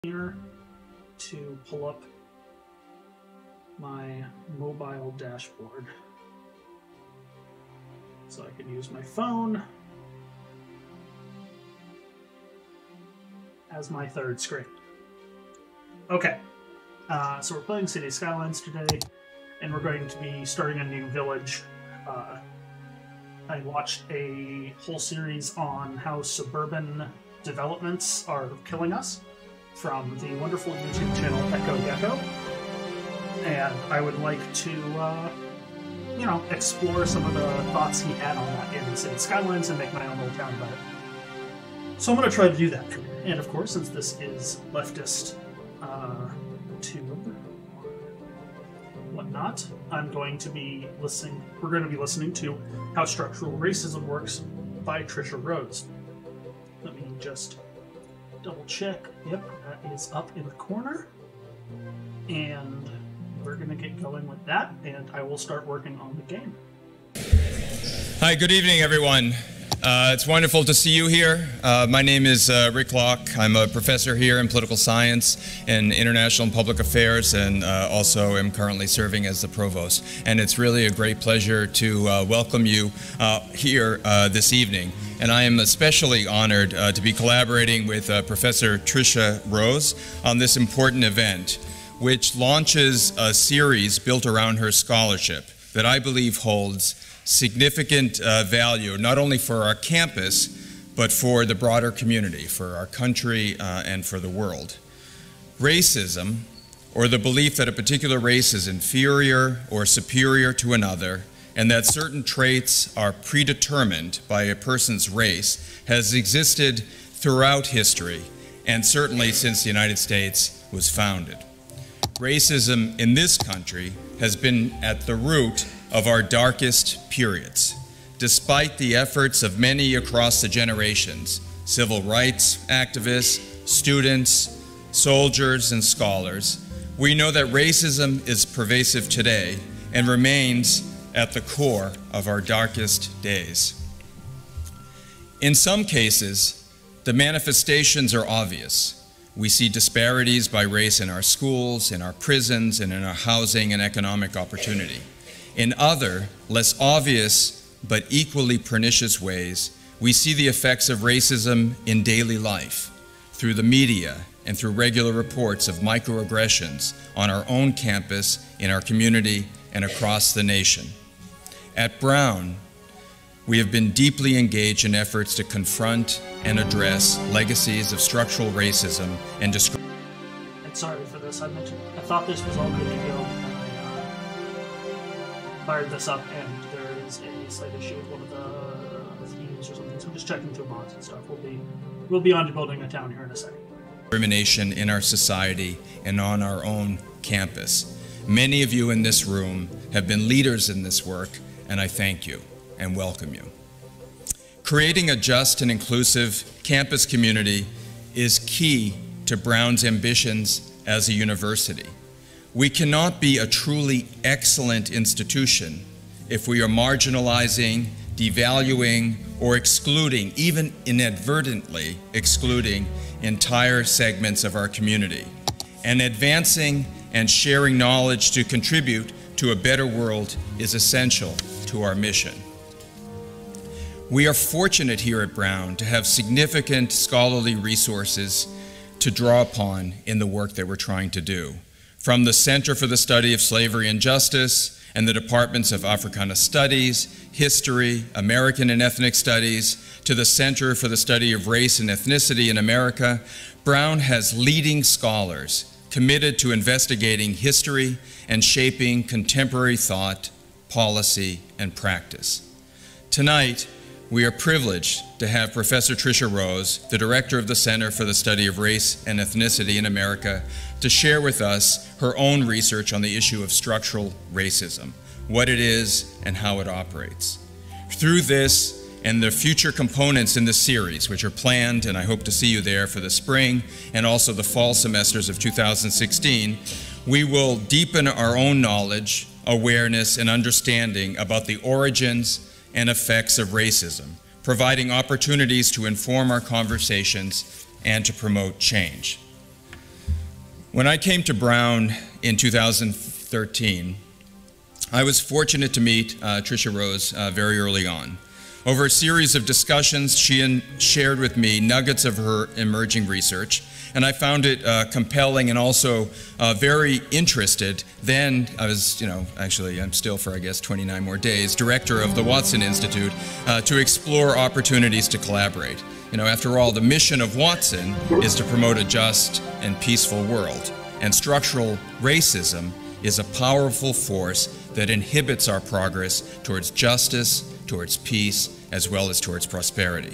here to pull up my mobile dashboard so I can use my phone as my third screen. Okay, so we're playing City Skylines today, and we're going to be starting a new village. I watched a whole series on how suburban developments are killing us from the wonderful YouTube channel Echo Gecko, and I would like to, explore some of the thoughts he had on that in City Skylines and make my own little town about it. So I'm going to try to do that. And of course, since this is leftist whatnot, I'm going to be listening. We're going to be listening to How Structural Racism Works by Tricia Rose. Let me just double check. Yep, that is up in the corner. And we're going to get going with that, and I will start working on the game. Hi, good evening, everyone. It's wonderful to see you here. My name is Rick Locke. I'm a professor here in political science and international and public affairs, and also am currently serving as the provost. And it's really a great pleasure to welcome you here this evening. And I am especially honored to be collaborating with Professor Tricia Rose on this important event, which launches a series built around her scholarship that I believe holds significant value, not only for our campus, but for the broader community, for our country, and for the world. Racism, or the belief that a particular race is inferior or superior to another, and that certain traits are predetermined by a person's race, has existed throughout history, and certainly since the United States was founded. Racism in this country has been at the root of our darkest periods. Despite the efforts of many across the generations, civil rights activists, students, soldiers, and scholars, we know that racism is pervasive today and remains at the core of our darkest days. In some cases, the manifestations are obvious. We see disparities by race in our schools, in our prisons, and in our housing and economic opportunity. In other, less obvious but equally pernicious ways, we see the effects of racism in daily life, through the media and through regular reports of microaggressions on our own campus, in our community, and across the nation. At Brown, we have been deeply engaged in efforts to confront and address legacies of structural racism and discrimination. And sorry for this, I thought this was all good to go. Fired this up, and there is a slight issue with one of the themes or something, so I'm just checking through mods and stuff. We'll be on to building a town here in a second. Discrimination in our society and on our own campus. Many of you in this room have been leaders in this work, and I thank you and welcome you. Creating a just and inclusive campus community is key to Brown's ambitions as a university. We cannot be a truly excellent institution if we are marginalizing, devaluing, or excluding, even inadvertently excluding, entire segments of our community. And advancing and sharing knowledge to contribute to a better world is essential to our mission. We are fortunate here at Brown to have significant scholarly resources to draw upon in the work that we're trying to do. From the Center for the Study of Slavery and Justice and the Departments of Africana Studies, History, American and Ethnic Studies, to the Center for the Study of Race and Ethnicity in America, Brown has leading scholars committed to investigating history and shaping contemporary thought, policy, and practice. Tonight, we are privileged to have Professor Tricia Rose, the director of the Center for the Study of Race and Ethnicity in America, to share with us her own research on the issue of structural racism, what it is and how it operates. Through this and the future components in this series, which are planned, and I hope to see you there for the spring and also the fall semesters of 2016, we will deepen our own knowledge, awareness, and understanding about the origins and effects of racism, providing opportunities to inform our conversations and to promote change. When I came to Brown in 2013, I was fortunate to meet Tricia Rose very early on. Over a series of discussions, she shared with me nuggets of her emerging research, and I found it compelling and also very interested. Then I was, actually I'm still for, I guess, 29 more days, director of the Watson Institute to explore opportunities to collaborate. After all, the mission of Watson is to promote a just and peaceful world, and structural racism is a powerful force that inhibits our progress towards justice, towards peace, as well as towards prosperity.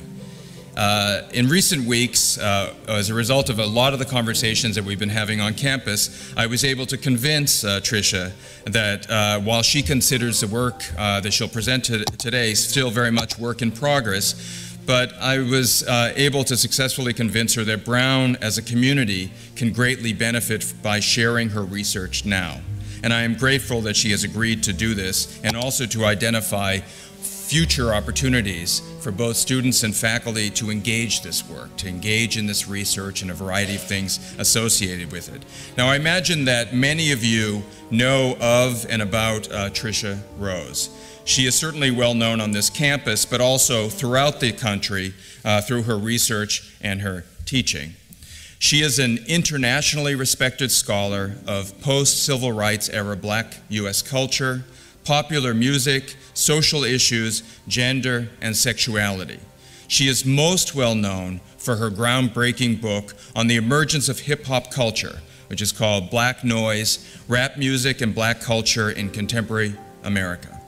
In recent weeks, as a result of a lot of the conversations that we've been having on campus, I was able to convince Tricia that while she considers the work that she'll present today still very much work in progress, but I was able to successfully convince her that Brown as a community can greatly benefit by sharing her research now. And I am grateful that she has agreed to do this and also to identify future opportunities for both students and faculty to engage this work, to engage in this research and a variety of things associated with it. Now, I imagine that many of you know of and about Tricia Rose. She is certainly well known on this campus, but also throughout the country through her research and her teaching. She is an internationally respected scholar of post-civil rights era Black U.S. culture, popular music, social issues, gender, and sexuality. She is most well known for her groundbreaking book on the emergence of hip-hop culture, which is called Black Noise, Rap Music and Black Culture in Contemporary America.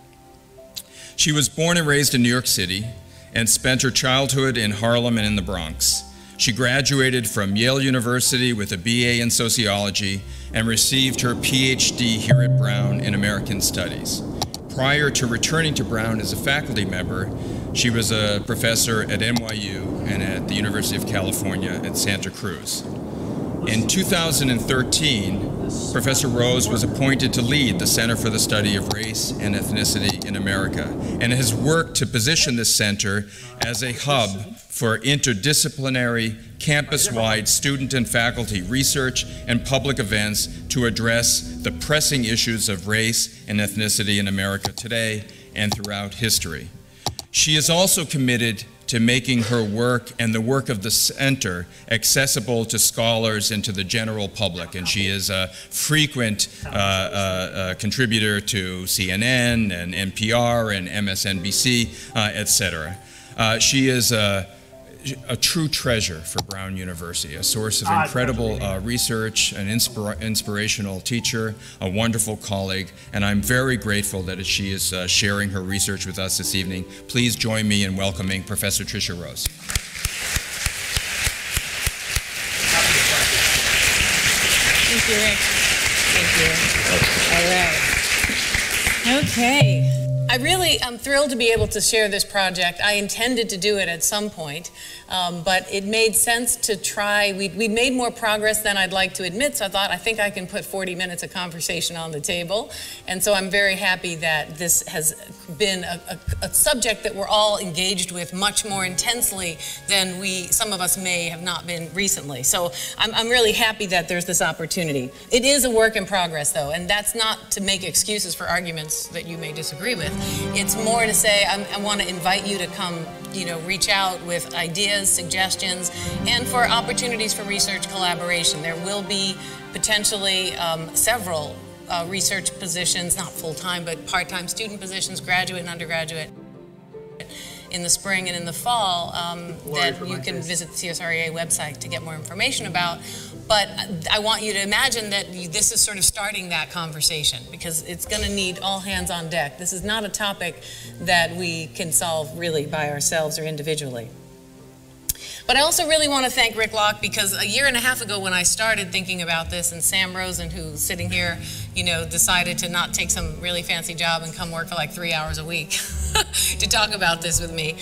She was born and raised in New York City and spent her childhood in Harlem and in the Bronx. She graduated from Yale University with a BA in sociology and received her PhD here at Brown in American Studies. Prior to returning to Brown as a faculty member, she was a professor at NYU and at the University of California at Santa Cruz. In 2013, Professor Rose was appointed to lead the Center for the Study of Race and Ethnicity in America and has worked to position this center as a hub for interdisciplinary, campus-wide student and faculty research and public events to address the pressing issues of race and ethnicity in America today and throughout history. She is also committed to making her work and the work of the center accessible to scholars and to the general public. And she is a frequent contributor to CNN and NPR and MSNBC, etc. She is a true treasure for Brown University, a source of incredible research, an inspirational teacher, a wonderful colleague, and I'm very grateful that she is sharing her research with us this evening. Please join me in welcoming Professor Tricia Rose. Thank you, Rick. Thank you. All right. Okay. I'm thrilled to be able to share this project. I intended to do it at some point, but it made sense to try. We'd made more progress than I'd like to admit, so I think I can put 40 minutes of conversation on the table. And so I'm very happy that this has been a subject that we're all engaged with much more intensely than some of us may have not been recently. So I'm really happy that there's this opportunity. It is a work in progress, though, and that's not to make excuses for arguments that you may disagree with. It's more to say I want to invite you to come, reach out with ideas, suggestions, and for opportunities for research collaboration. There will be potentially several research positions, not full-time, but part-time student positions, graduate and undergraduate, in the spring and in the fall that you can visit the CSREA website to get more information about. But I want you to imagine that this is sort of starting that conversation, because it's going to need all hands on deck. This is not a topic that we can solve really by ourselves or individually. But I also really want to thank Rick Locke, because a year and a half ago when I started thinking about this, and Sam Rosen, who's sitting here, decided to not take some really fancy job and come work for like 3 hours a week to talk about this with me.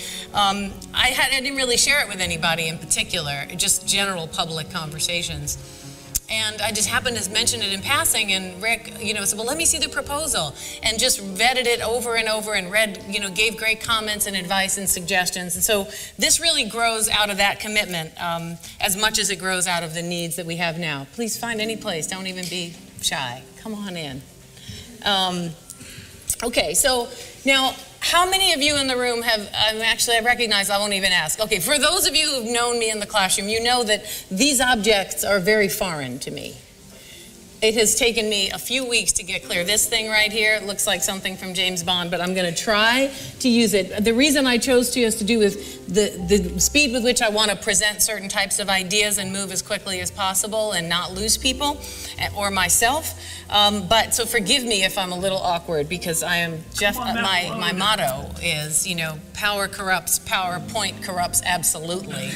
I didn't really share it with anybody in particular, just general public conversations. And I just happened to mention it in passing, and Rick, said, well, let me see the proposal, and just vetted it over and over and read, gave great comments and advice and suggestions. And so this really grows out of that commitment as much as it grows out of the needs that we have now. Please find any place. Don't even be shy. Come on in. Okay, so now, how many of you in the room have, I recognize I won't even ask. Okay, for those of you who've known me in the classroom, you know that these objects are very foreign to me. It has taken me a few weeks to get clear. This thing right here looks like something from James Bond, but I'm going to try to use it. The reason I chose to has to do with the speed with which I want to present certain types of ideas and move as quickly as possible and not lose people or myself. So forgive me if I'm a little awkward, because I am my motto is, power corrupts, PowerPoint corrupts absolutely.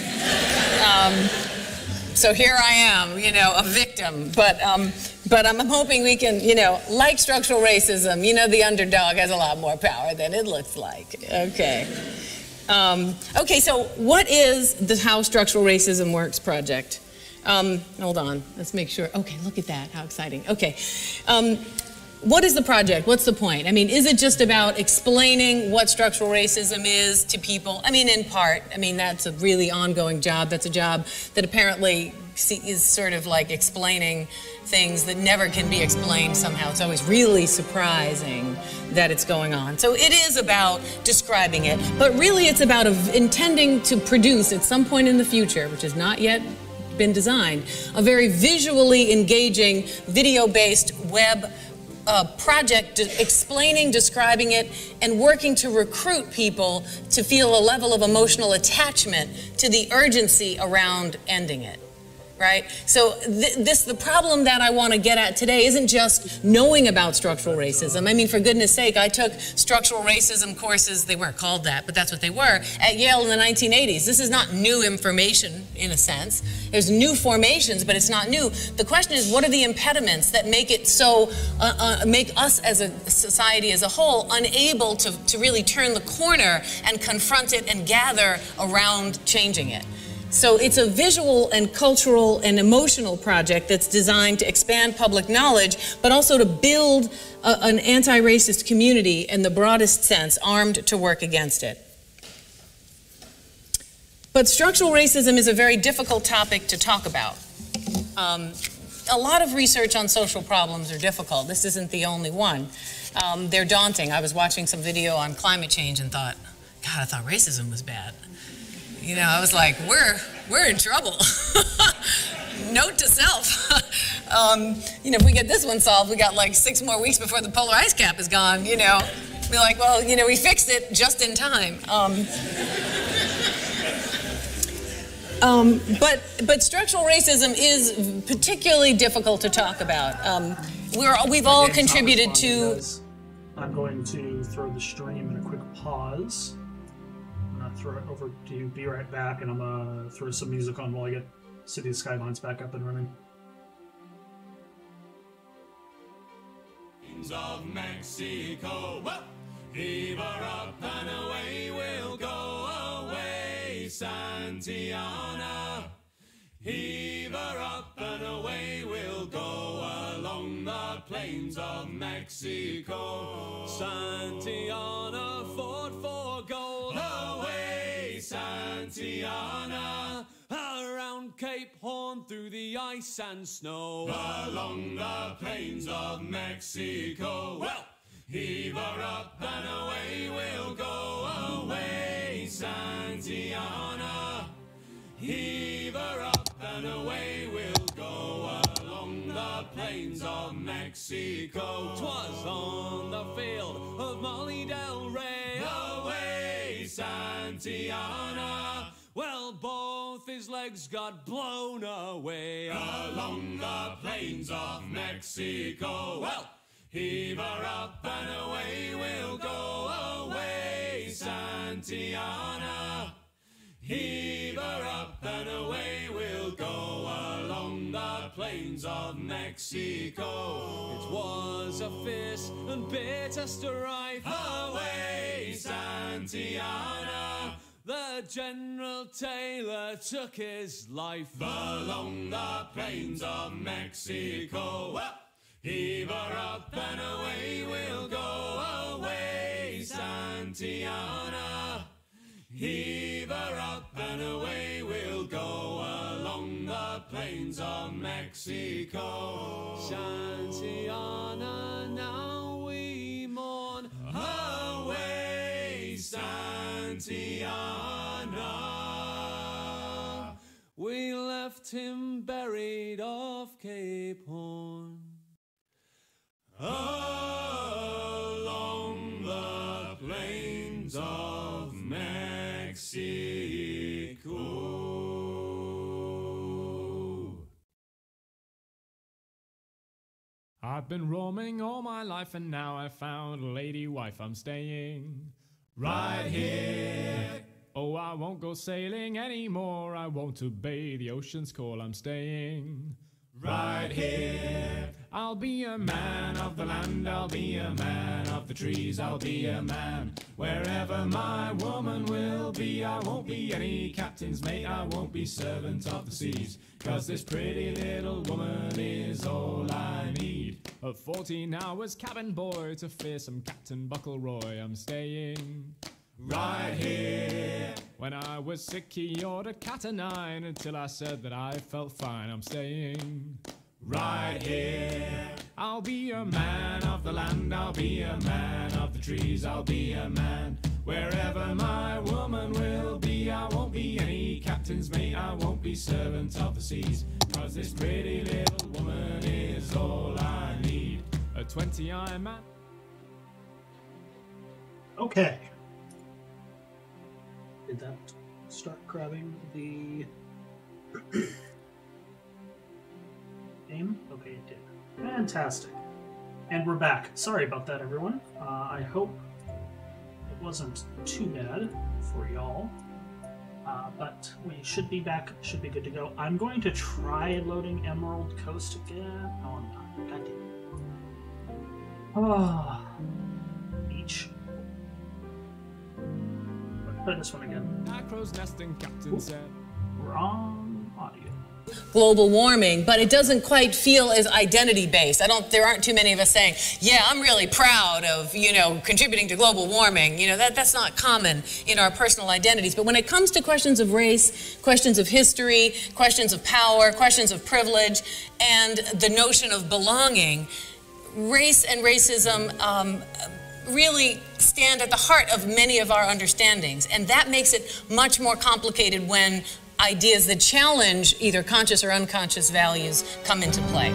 So here I am, a victim, but I'm hoping we can, like structural racism, the underdog has a lot more power than it looks like. Okay. Okay, so what is the How Structural Racism Works project? Hold on, let's make sure. Okay, look at that, how exciting. Okay. What is the project? What's the point? Is it just about explaining what structural racism is to people? In part. That's a really ongoing job. That's a job that apparently is sort of like explaining things that never can be explained somehow. It's always really surprising that it's going on. So it is about describing it, but really it's about intending to produce at some point in the future, which has not yet been designed, a very visually engaging, video-based web project explaining, describing it, and working to recruit people to feel a level of emotional attachment to the urgency around ending it. Right? So the problem that I want to get at today isn't just knowing about structural racism. For goodness sake, I took structural racism courses, they weren't called that, but that's what they were, at Yale in the 1980s. This is not new information, in a sense. There's new formations, but it's not new. The question is, what are the impediments that make it so, make us as a society as a whole unable to really turn the corner and confront it and gather around changing it? So it's a visual and cultural and emotional project that's designed to expand public knowledge, but also to build an anti-racist community in the broadest sense, armed to work against it. But structural racism is a very difficult topic to talk about. A lot of research on social problems are difficult. This isn't the only one. They're daunting. I was watching some video on climate change and thought, God, I thought racism was bad. I was like, we're in trouble. Note to self. If we get this one solved, we got like 6 more weeks before the polar ice cap is gone, Be like, well, we fixed it just in time. But structural racism is particularly difficult to talk about. We've all contributed to... I'm going to throw the stream in a quick pause. Throw it over to you. Be right back, and I'm gonna throw some music on while I get City of Skylines back up and running. Of Mexico, heave her up and away we'll go away, Santiana. Heave her up and away we'll go along the plains of Mexico. Santiana fought for gold. Away, Santiana. Around Cape Horn through the ice and snow. Along the plains of Mexico. Well, heave her up and away we'll go away, Santiana. Heave her up and away we'll go along the plains of Mexico. 'Twas on the field of Molly Del Rey. Away, Santiana. Well, both his legs got blown away along the plains of Mexico. Well, heave her up and away we'll go away, Santiana. Heave her up and away we'll go along the plains of Mexico. It was a fierce and bitter strife. Away, Santiana. the General Taylor took his life along the plains of Mexico. Well, heave her up and away we'll go, away, Santiana. Heave her up and away we'll go along the plains of Mexico. Santiana, now we mourn, away, Santiana. We left him buried off Cape Horn, along the plains of Mexico. I've been roaming all my life and now I've found a lady wife. I'm staying right here. Oh, I won't go sailing anymore. I won't obey the ocean's call. I'm staying right here. I'll be a man of the land. I'll be a man of the trees. I'll be a man wherever my woman will be. I won't be any captain's mate. I won't be servant of the seas, 'cause this pretty little woman is all I need. At 14 I was cabin boy to fearsome Captain Buckleroy. I'm staying right here. When I was sick he ordered cat o' nine until I said that I felt fine. I'm staying right here. I'll be a man of the land. I'll be a man of the trees. I'll be a man wherever my woman will be. I won't be any captain's mate. I won't be servant of the seas, 'cause this pretty little woman is all I need. At 20 I'm at... Okay. Did that start grabbing the aim? Okay, it did. Fantastic. And we're back. Sorry about that, everyone. I hope it wasn't too bad for y'all. But we should be back. Should be good to go. I'm going to try loading Emerald Coast again. No, I'm not. God damn it. Beach. Play this one again. Crow's nesting captain said. Wrong audio. Global warming, but it doesn't quite feel as identity-based. There aren't too many of us saying, yeah, I'm really proud of, contributing to global warming. That's not common in our personal identities. But when it comes to questions of race, questions of history, questions of power, questions of privilege, and the notion of belonging, race and racism really stand at the heart of many of our understandings. And that makes it much more complicated when ideas that challenge either conscious or unconscious values come into play.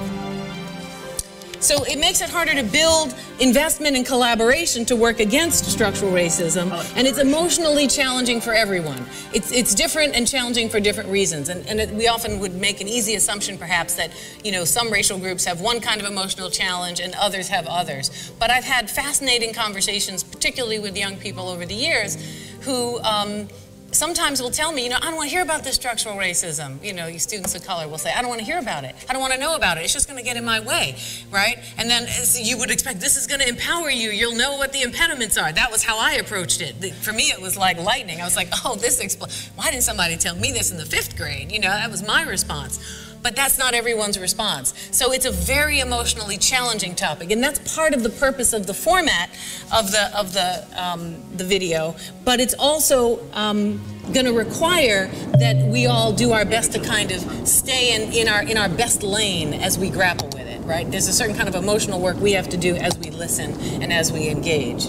So it makes it harder to build investment and collaboration to work against structural racism, and it's emotionally challenging for everyone. It's different and challenging for different reasons, and we often would make an easy assumption perhaps that, some racial groups have one kind of emotional challenge and others have others. But I've had fascinating conversations, particularly with young people over the years, who sometimes will tell me, I don't want to hear about this structural racism. You students of color will say, I don't want to hear about it. I don't want to know about it. It's just going to get in my way, right? And then you would expect this is going to empower you. You'll know what the impediments are. That was how I approached it. For me, it was like lightning. I was like, oh, why didn't somebody tell me this in the 5th grade? That was my response. But that's not everyone's response. So it's a very emotionally challenging topic, and that's part of the purpose of the format of the video. But it's also going to require that we all do our best to kind of stay in our best lane as we grapple with it. Right? There's a certain kind of emotional work we have to do as we listen and as we engage.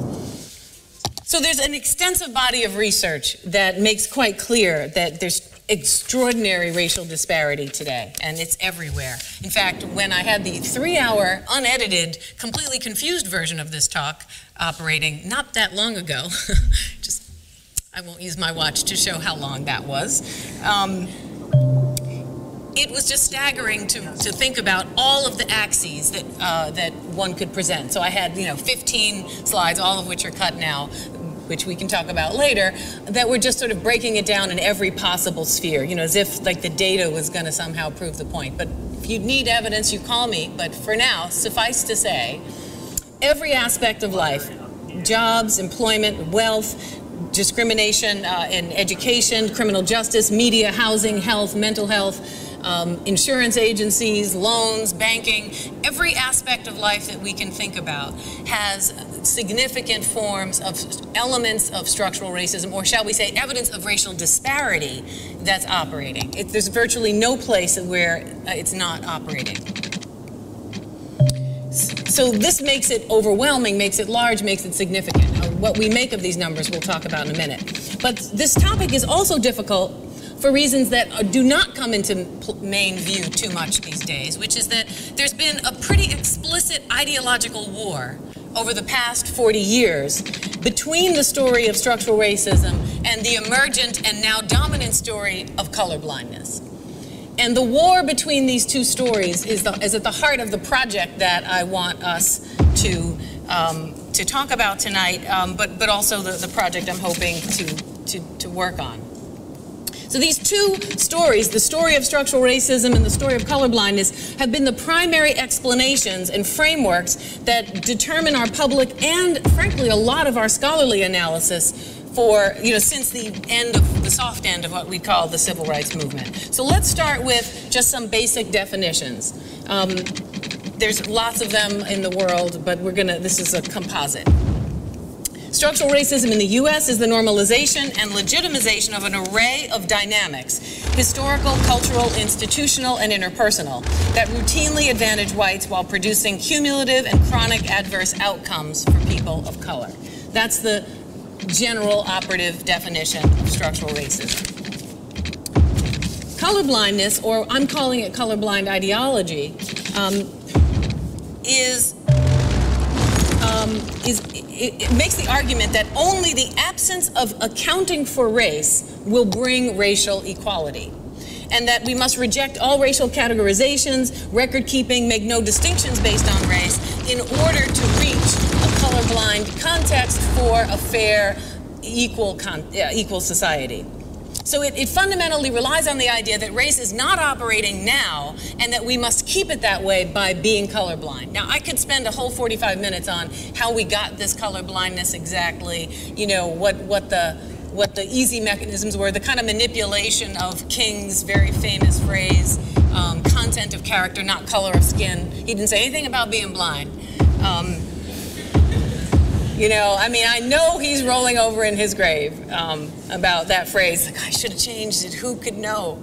So there's an extensive body of research that makes quite clear that there's extraordinary racial disparity today, and it's everywhere. In fact, when I had the 3-hour, unedited, completely confused version of this talk operating not that long ago, I won't use my watch to show how long that was, it was just staggering to think about all of the axes that one could present. So I had 15 slides, all of which are cut now, which we can talk about later, that were just sort of breaking it down in every possible sphere, as if like the data was going to somehow prove the point. But if you need evidence, you call me. But for now, suffice to say, every aspect of life, jobs, employment, wealth, discrimination in education, criminal justice, media, housing, health, mental health, insurance agencies, loans, banking. Every aspect of life that we can think about has significant forms of elements of structural racism, or shall we say evidence of racial disparity that's operating. There's virtually no place where it's not operating. So this makes it overwhelming, makes it large, makes it significant. What we make of these numbers we'll talk about in a minute. But this topic is also difficult for reasons that do not come into main view too much these days, which is that there's been a pretty explicit ideological war over the past 40 years between the story of structural racism and the emergent and now dominant story of colorblindness. And the war between these two stories is at the heart of the project that I want us to talk about tonight, but also the project I'm hoping to work on. So these two stories, the story of structural racism and the story of colorblindness, have been the primary explanations and frameworks that determine our public and, frankly, a lot of our scholarly analysis for, since the end of the soft end of what we call the civil rights movement. So let's start with just some basic definitions. There's lots of them in the world, but this is a composite. Structural racism in the U.S. is the normalization and legitimization of an array of dynamics, historical, cultural, institutional, and interpersonal, that routinely advantage whites while producing cumulative and chronic adverse outcomes for people of color. That's the general operative definition of structural racism. Colorblindness, or I'm calling it colorblind ideology, it makes the argument that only the absence of accounting for race will bring racial equality, and that we must reject all racial categorizations, record keeping, make no distinctions based on race in order to reach a colorblind context for a fair, equal society. So it fundamentally relies on the idea that race is not operating now and that we must keep it that way by being colorblind. Now, I could spend a whole 45 minutes on how we got this colorblindness exactly, what the easy mechanisms were, the kind of manipulation of King's very famous phrase, content of character, not color of skin. He didn't say anything about being blind. I know he's rolling over in his grave about that phrase. Like, I should have changed it. Who could know?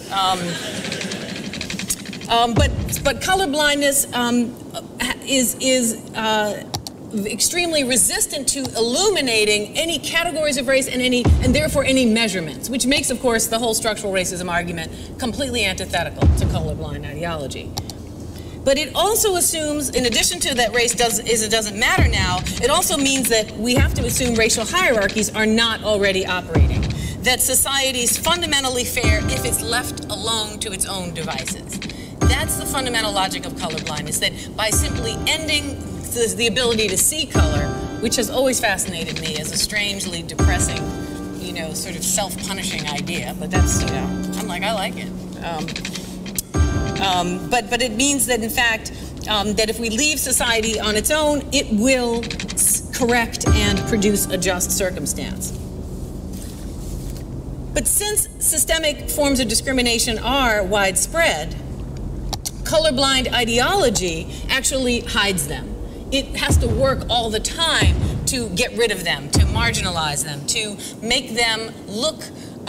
But colorblindness is extremely resistant to illuminating any categories of race and therefore any measurements, which makes, of course, the whole structural racism argument completely antithetical to colorblind ideology. But it also assumes, in addition to that race doesn't matter now, it also means that we have to assume racial hierarchies are not already operating, that society is fundamentally fair if it's left alone to its own devices. That's the fundamental logic of colorblindness, that by simply ending the ability to see color, which has always fascinated me as a strangely depressing, sort of self-punishing idea, but that's, I'm like, I like it. But it means that, in fact, that if we leave society on its own, it will correct and produce a just circumstance. But since systemic forms of discrimination are widespread, colorblind ideology actually hides them. It has to work all the time to get rid of them, to marginalize them, to make them look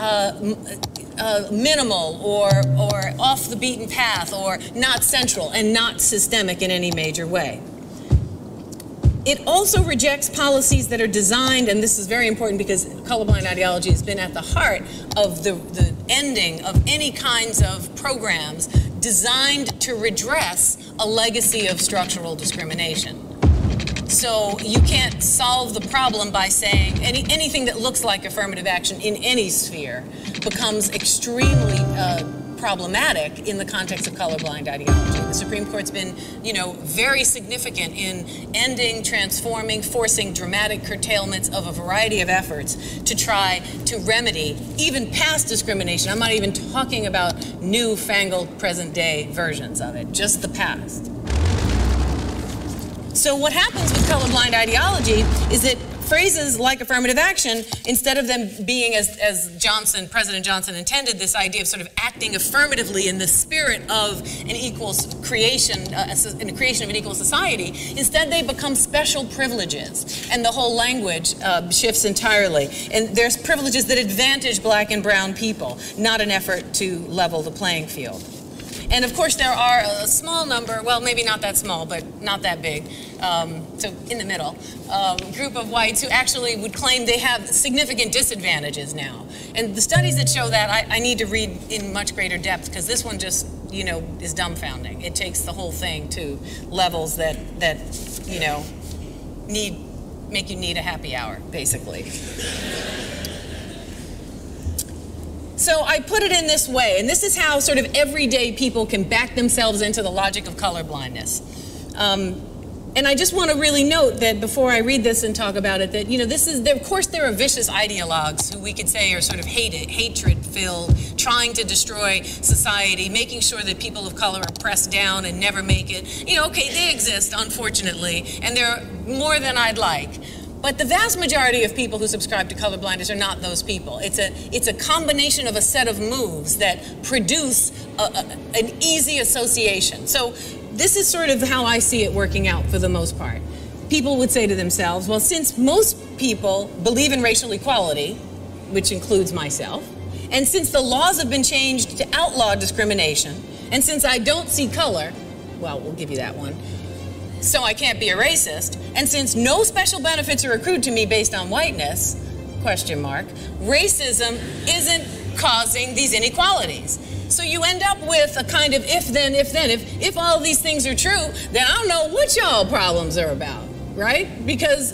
minimal or off the beaten path or not central and not systemic in any major way. It also rejects policies that are designed, and this is very important because colorblind ideology has been at the heart of the ending of any kinds of programs designed to redress a legacy of structural discrimination. So you can't solve the problem by saying anything that looks like affirmative action in any sphere becomes extremely problematic in the context of colorblind ideology. The Supreme Court's been, very significant in ending, transforming, forcing dramatic curtailments of a variety of efforts to try to remedy even past discrimination. I'm not even talking about newfangled present-day versions of it, just the past. So what happens with colorblind ideology is that phrases like affirmative action, instead of them being, as President Johnson intended, this idea of sort of acting affirmatively in the spirit of an equal creation, in the creation of an equal society, instead they become special privileges, and the whole language shifts entirely. And there's privileges that advantage black and brown people, not an effort to level the playing field. And of course there are a small number, well maybe not that small, but not that big, so in the middle, group of whites who actually would claim they have significant disadvantages now. And the studies that show that, I need to read in much greater depth, because this one just, you know, is dumbfounding. It takes the whole thing to levels that you know, make you need a happy hour, basically. So I put it in this way, and this is how sort of everyday people can back themselves into the logic of colorblindness. And I just want to really note that before I read this and talk about it, that, you know, of course there are vicious ideologues who we could say are sort of hatred-filled, trying to destroy society, making sure that people of color are pressed down and never make it. You know, okay, they exist, unfortunately, and they're more than I'd like. But the vast majority of people who subscribe to colorblindness are not those people. It's a combination of a set of moves that produce an easy association. So this is sort of how I see it working out for the most part. People would say to themselves, well, since most people believe in racial equality, which includes myself, and since the laws have been changed to outlaw discrimination, and since I don't see color, well, we'll give you that one, so I can't be a racist, and since no special benefits are accrued to me based on whiteness, question mark, racism isn't causing these inequalities. So you end up with a kind of if-then, if-then. If all of these things are true, then I don't know what y'all problems are about, right? Because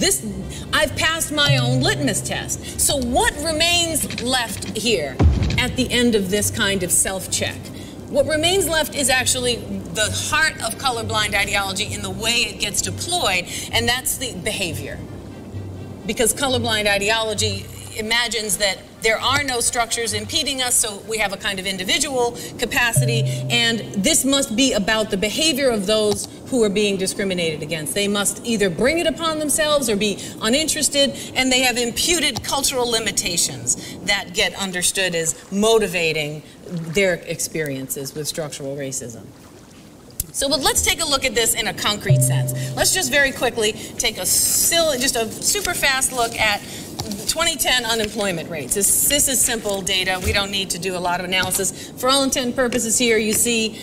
I've passed my own litmus test. So what remains left here at the end of this kind of self-check? What remains left is actually the heart of colorblind ideology in the way it gets deployed, and that's the behavior. Because colorblind ideology imagines that there are no structures impeding us, so we have a kind of individual capacity, and this must be about the behavior of those who are being discriminated against. They must either bring it upon themselves or be uninterested, and they have imputed cultural limitations that get understood as motivating their experiences with structural racism. So, but let's take a look at this in a concrete sense. Let's just very quickly take just a super fast look at 2010 unemployment rates. This is simple data. We don't need to do a lot of analysis. For all intent and purposes here, you see,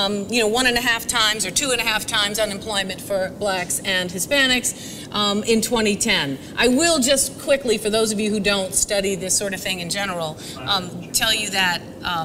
1.5 times or 2.5 times unemployment for blacks and Hispanics in 2010. I will just quickly, for those of you who don't study this sort of thing in general, tell you that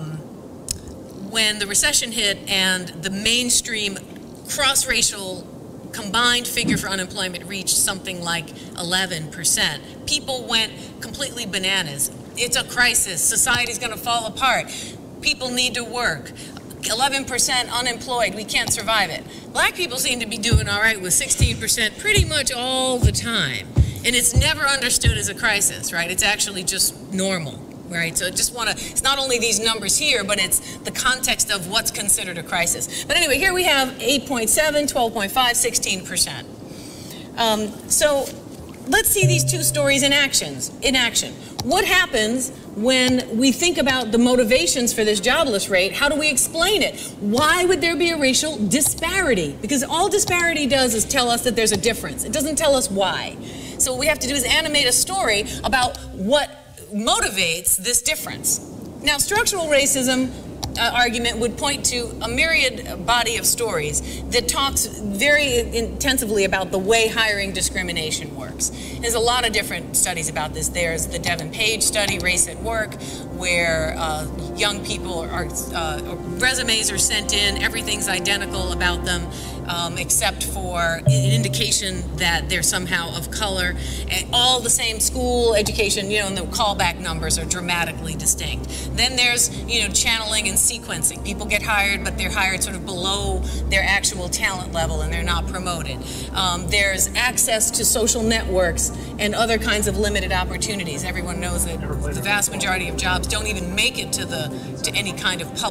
when the recession hit and the mainstream cross-racial combined figure for unemployment reached something like 11%. People went completely bananas. It's a crisis. Society's going to fall apart. People need to work. 11% unemployed. We can't survive it. Black people seem to be doing all right with 16% pretty much all the time. And it's never understood as a crisis, right? It's actually just normal. Right, so I just want to, it's not only these numbers here, but it's the context of what's considered a crisis. But anyway, here we have 8.7, 12.5, 16%. So let's see these two stories in action. What happens when we think about the motivations for this jobless rate? How do we explain it? Why would there be a racial disparity? Because all disparity does is tell us that there's a difference. It doesn't tell us why. So what we have to do is animate a story about what motivates this difference. Now, structural racism argument would point to a myriad body of stories that talks very intensively about the way hiring discrimination works. There's a lot of different studies about this. There's the Devin Page study, Race at Work, where young people resumes are sent in, everything's identical about them, except for an indication that they're somehow of color. And all the same school education, and the callback numbers are dramatically distinct. Then there's, channeling and sequencing. People get hired, but they're hired sort of below their actual talent level and they're not promoted. There's access to social networks and other kinds of limited opportunities. Everyone knows that the vast majority of jobs don't even make it to any kind of public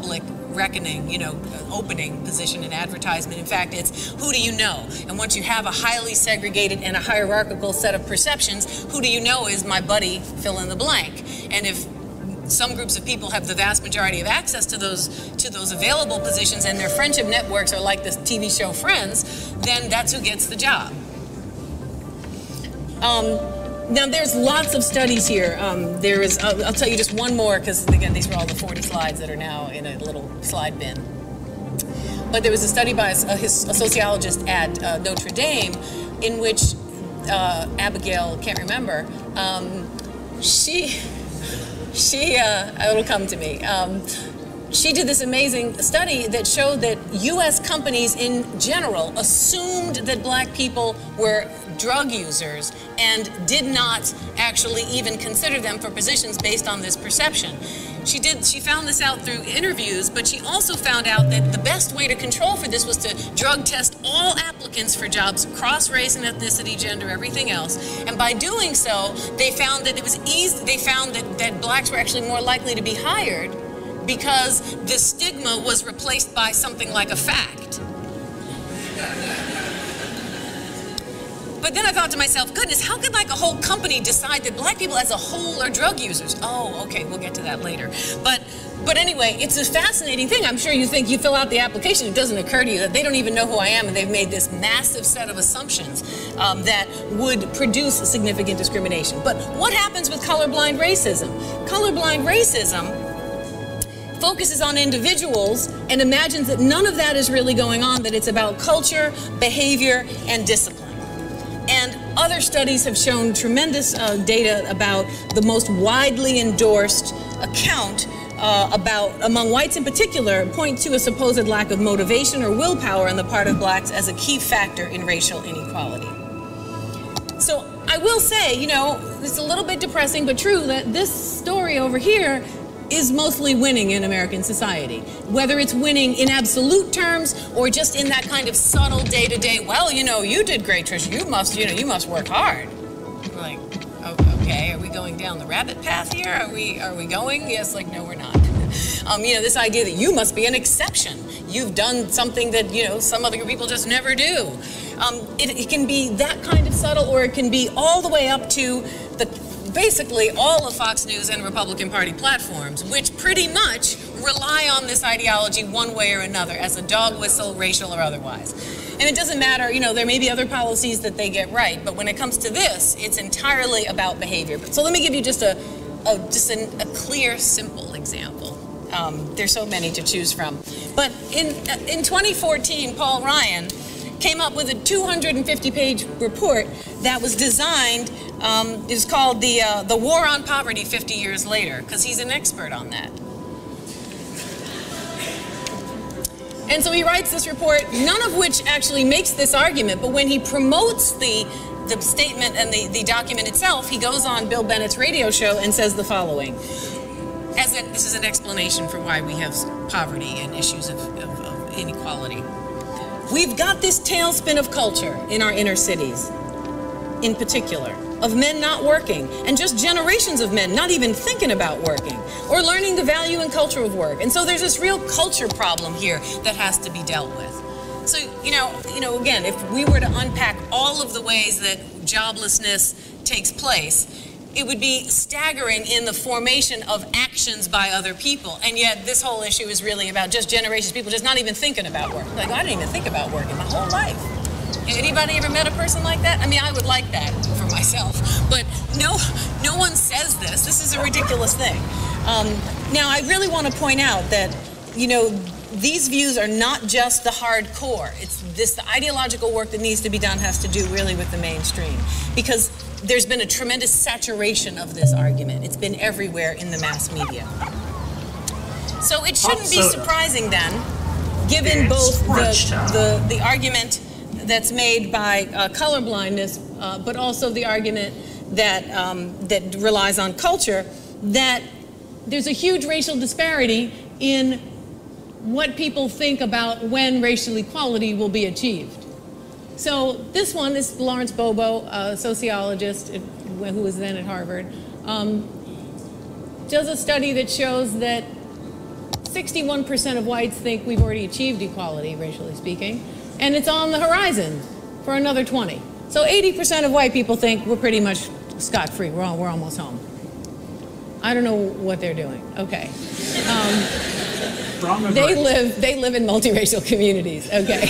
reckoning, opening position in advertisement. In fact, it's who do you know? And once you have a highly segregated and a hierarchical set of perceptions, who do you know is my buddy, fill in the blank. And if some groups of people have the vast majority of access to those available positions and their friendship networks are like this TV show Friends, then that's who gets the job. Now, there's lots of studies here. I'll tell you just one more, because, again, these were all the 40 slides that are now in a little slide bin. But there was a study by a sociologist at Notre Dame in which Abigail, can't remember, it'll come to me. She did this amazing study that showed that U.S. companies in general assumed that black people were drug users and did not actually even consider them for positions based on this perception. She found this out through interviews, but she also found out that the best way to control for this was to drug test all applicants for jobs across race and ethnicity, gender, everything else. And by doing so, they found that it was easy. They found that blacks were actually more likely to be hired because the stigma was replaced by something like a fact. But then I thought to myself, goodness, how could like a whole company decide that black people as a whole are drug users? Oh, okay, we'll get to that later. But anyway, it's a fascinating thing. I'm sure you think you fill out the application, it doesn't occur to you that they don't even know who I am, and they've made this massive set of assumptions that would produce significant discrimination. But what happens with colorblind racism? Colorblind racism focuses on individuals and imagines that none of that is really going on, that it's about culture, behavior, and discipline. And other studies have shown tremendous data about the most widely endorsed account among whites in particular, point to a supposed lack of motivation or willpower on the part of blacks as a key factor in racial inequality. So I will say, it's a little bit depressing but true that this story over here is mostly winning in American society. Whether it's winning in absolute terms or just in that kind of subtle day-to-day, well, you did great, Tricia, you must work hard. Like, okay, are we going down the rabbit path here? Are we going? Yes, like, no, we're not. This idea that you must be an exception. You've done something that, some other people just never do. It can be that kind of subtle, or it can be all the way up to basically all of Fox News and Republican Party platforms, which pretty much rely on this ideology one way or another, as a dog whistle, racial or otherwise. And it doesn't matter, there may be other policies that they get right, but when it comes to this, it's entirely about behavior. So let me give you just a clear, simple example. There's so many to choose from. But in 2014, Paul Ryan came up with a 250-page report that was designed, it's called the War on Poverty 50 Years Later, because he's an expert on that. And so he writes this report, none of which actually makes this argument, but when he promotes the statement and the document itself, he goes on Bill Bennett's radio show and says the following. This is an explanation for why we have poverty and issues of inequality. We've got this tailspin of culture in our inner cities, in particular, of men not working, and just generations of men not even thinking about working, or learning the value and culture of work. And so there's this real culture problem here that has to be dealt with. So, again, if we were to unpack all of the ways that joblessness takes place, it would be staggering in the formation of actions by other people. And yet this whole issue is really about just generations of people just not even thinking about work. Like, I didn't even think about work in my whole life. Anybody ever met a person like that? I mean, I would like that for myself. But no one says this. This is a ridiculous thing. Now, I really want to point out that, these views are not just the hardcore. The ideological work that needs to be done has to do really with the mainstream. Because there's been a tremendous saturation of this argument. It's been everywhere in the mass media. So it shouldn't be surprising then, given both the argument that's made by colorblindness, but also the argument that relies on culture, that there's a huge racial disparity in what people think about when racial equality will be achieved. So this Lawrence Bobo, a sociologist who was then at Harvard, does a study that shows that 61% of whites think we've already achieved equality, racially speaking, and it's on the horizon for another 20. So 80% of white people think we're pretty much scot-free. We're almost home. I don't know what they're doing. Okay. They live in multiracial communities. Okay.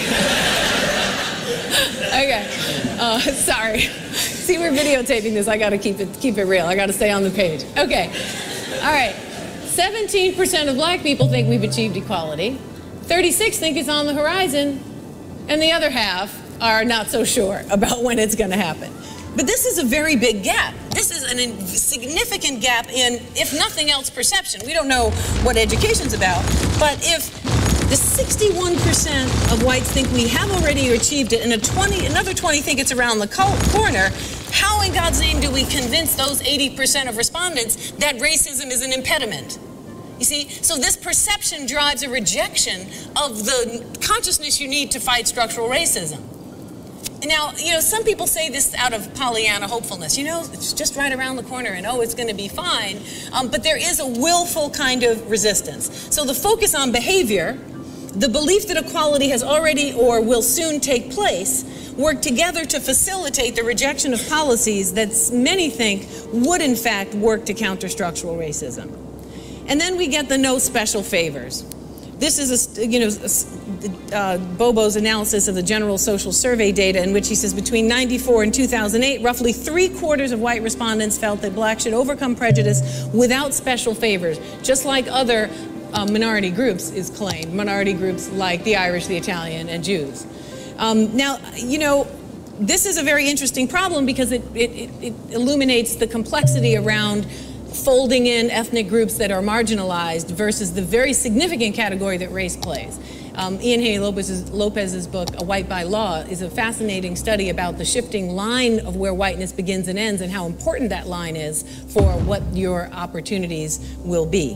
Okay. Sorry. See, we're videotaping this. I got to keep it real. I got to stay on the page. Okay. All right. 17% of black people think we've achieved equality. 36% think it's on the horizon, and the other half are not so sure about when it's going to happen. But this is a very big gap. This is a significant gap in, if nothing else, perception. We don't know what education's about, but if the 61% of whites think we have already achieved it, and another 20 think it's around the corner, how in God's name do we convince those 80% of respondents that racism is an impediment? You see, so this perception drives a rejection of the consciousness you need to fight structural racism. Now, some people say this out of Pollyanna hopefulness. It's just right around the corner and, oh, it's going to be fine. But there is a willful kind of resistance. So the focus on behavior, the belief that equality has already or will soon take place, work together to facilitate the rejection of policies that many think would, in fact, work to counter structural racism. And then we get the no special favors. This is, Bobo's analysis of the General Social Survey data, in which he says between 1994 and 2008, roughly 3/4 of white respondents felt that blacks should overcome prejudice without special favors, just like other minority groups is claimed, minority groups like the Irish, the Italian, and Jews. Now, this is a very interesting problem because it illuminates the complexity around folding in ethnic groups that are marginalized versus the very significant category that race plays. Ian Haney Lopez's book, A White by Law, is a fascinating study about the shifting line of where whiteness begins and ends and how important that line is for what your opportunities will be.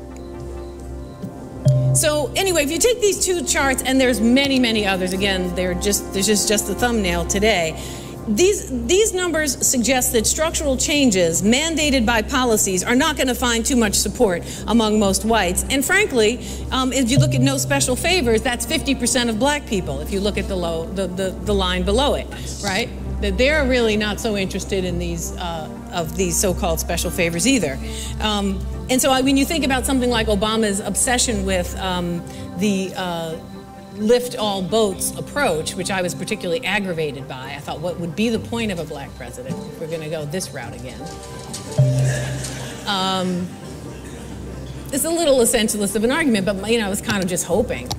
So anyway, if you take these two charts, and there's many, many others, again, this is just the thumbnail today. These numbers suggest that structural changes mandated by policies are not going to find too much support among most whites. And frankly, if you look at no special favors, that's 50% of black people, if you look at the line below it, right? That they're really not so interested in these so-called special favors either. And so when you think about something like Obama's obsession with the lift all boats approach, which I was particularly aggravated by. I thought, what would be the point of a black president if we're going to go this route again? It's a little essentialist of an argument, but I was kind of just hoping.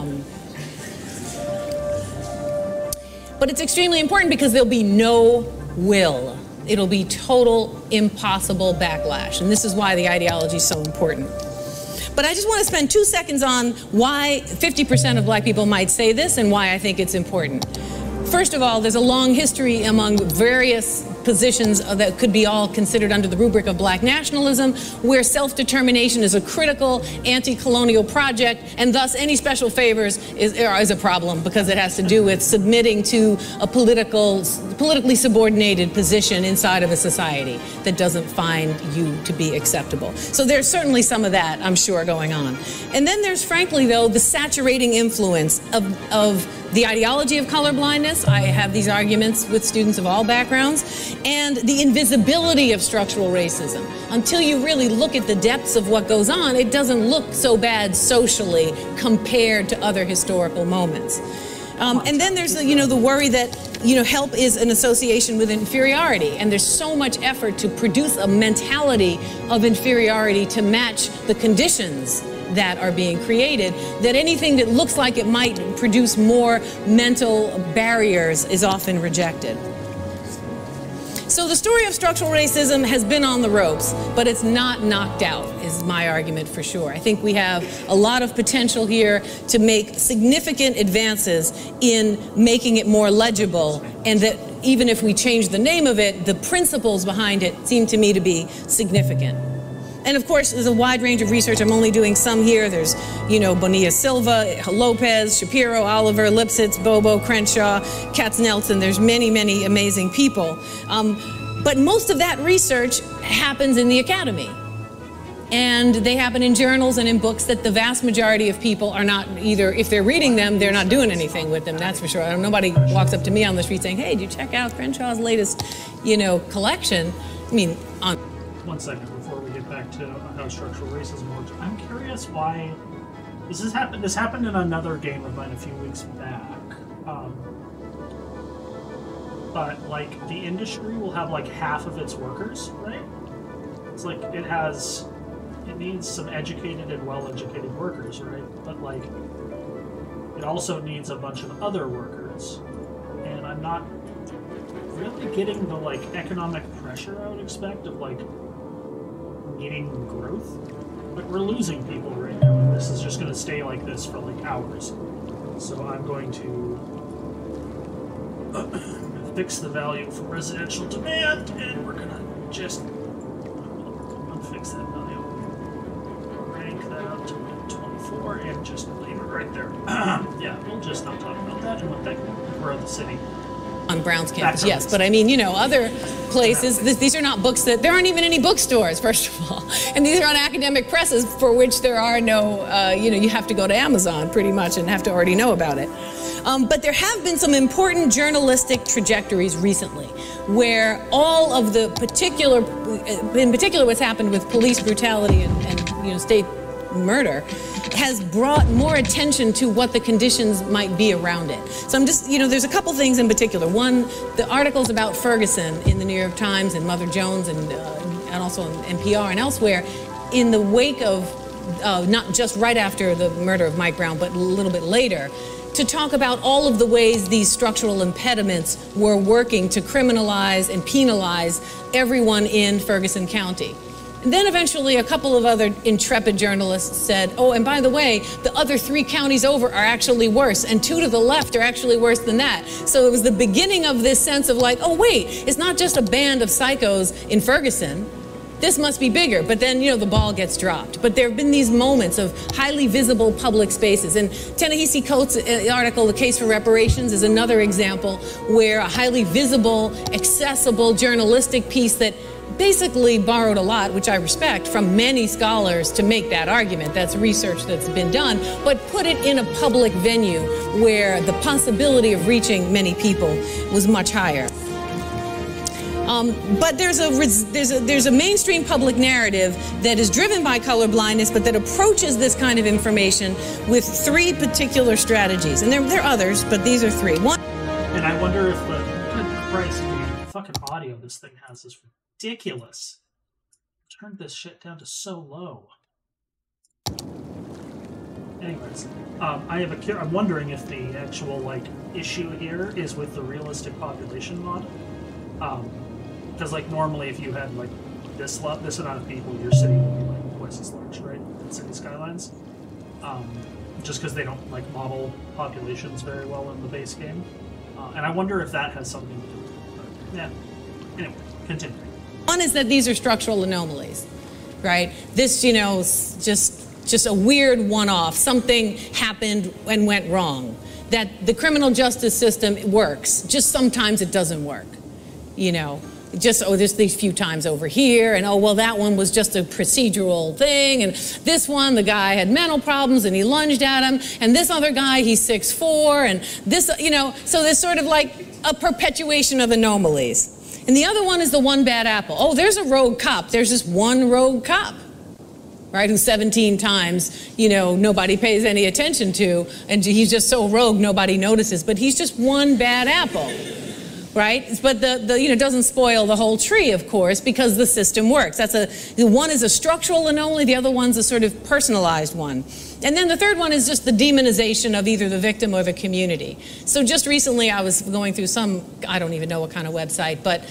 But it's extremely important because there'll be no will. It'll be total, impossible backlash. And this is why the ideology is so important. But I just want to spend 2 seconds on why 50% of black people might say this and why I think it's important. First of all, there's a long history among various positions that could be all considered under the rubric of black nationalism, where self-determination is a critical anti-colonial project, and thus any special favors is a problem because it has to do with submitting to a politically subordinated position inside of a society that doesn't find you to be acceptable. So there's certainly some of that, I'm sure, going on. And then there's, frankly, though, the saturating influence of the ideology of colorblindness. I have these arguments with students of all backgrounds. And the invisibility of structural racism. Until you really look at the depths of what goes on, it doesn't look so bad socially compared to other historical moments. And then there's the worry that help is an association with inferiority, and there's so much effort to produce a mentality of inferiority to match the conditions that are being created, that anything that looks like it might produce more mental barriers is often rejected. So the story of structural racism has been on the ropes, but it's not knocked out, is my argument for sure. I think we have a lot of potential here to make significant advances in making it more legible, and that even if we change the name of it, the principles behind it seem to me to be significant. And of course, there's a wide range of research. I'm only doing some here. There's, Bonilla Silva, Lopez, Shapiro, Oliver, Lipsitz, Bobo, Crenshaw, Katz-Nelson. There's many, many amazing people. But most of that research happens in the academy. And they happen in journals and in books that the vast majority of people are not either, if they're reading them, they're not doing anything with them, that's for sure. Nobody walks up to me on the street saying, hey, did you check out Crenshaw's latest, collection? I mean, on... One second before we get back to how structural racism works. I'm curious why this happened in another game of mine a few weeks back. But like the industry will have like half of its workers, right? It's like it needs some educated and well-educated workers, right? But like it also needs a bunch of other workers, and I'm not really getting the like economic pressure I would expect of like needing growth. Like we're losing people right now, and this is just going to stay like this for like hours. So I'm going to fix the value for residential demand, and we're going to just fix that value. Rank that up to 24 and just leave it right there. Yeah, we'll just not talk about that and let that grow the city. On Brown's campus, yes, but I mean, other places, these are not books there aren't even any bookstores, first of all. And these are on academic presses for which there are no, you have to go to Amazon pretty much and have to already know about it. But there have been some important journalistic trajectories recently where all of the in particular what's happened with police brutality and state murder has brought more attention to what the conditions might be around it. So I'm just, there's a couple things in particular. One, the articles about Ferguson in the New York Times and Mother Jones and also on NPR and elsewhere in the wake of, not just right after the murder of Mike Brown, but a little bit later, to talk about all of the ways these structural impediments were working to criminalize and penalize everyone in Ferguson County. And then eventually a couple of other intrepid journalists said, oh, and by the way, the other 3 counties over are actually worse, and 2 to the left are actually worse than that. So it was the beginning of this sense of like, oh wait, it's not just a band of psychos in Ferguson. This must be bigger. But then, the ball gets dropped. But there have been these moments of highly visible public spaces. And Ta-Nehisi Coates' article, The Case for Reparations, is another example where a highly visible, accessible journalistic piece that basically borrowed a lot, which I respect, from many scholars to make that argument. That's research that's been done, but put it in a public venue where the possibility of reaching many people was much higher. But there's a mainstream public narrative that is driven by colorblindness, but that approaches this kind of information with 3 particular strategies. And there are others, but these are 3. One. And I wonder if the price of the fucking audio this thing has is ridiculous. Turned this shit down to so low. Anyways, I'm wondering if the actual issue here is with the realistic population model. Because normally if you had this amount of people, your city would be twice as large, right? In city skylines. Just because they don't model populations very well in the base game. And I wonder if that has something to do with it. But, yeah. Anyway, continue. One is that these are structural anomalies, right? This, just a weird one-off. Something happened and went wrong. That the criminal justice system works. Just sometimes it doesn't work. Just, there's these few times over here, and well, that one was just a procedural thing, and this one, the guy had mental problems, and he lunged at him, and this other guy, he's 6'4", and this, so there's sort of a perpetuation of anomalies. And the other one is the one bad apple. Oh, there's a rogue cop. There's just one rogue cop, right, who 17 times, nobody pays any attention to, and he's just so rogue nobody notices, but he's just one bad apple. Right? But doesn't spoil the whole tree, of course, because the system works. One is a structural anomaly, the other one's a sort of personalized one. And then the third one is just the demonization of either the victim or the community. So just recently I was going through I don't even know what kind of website, but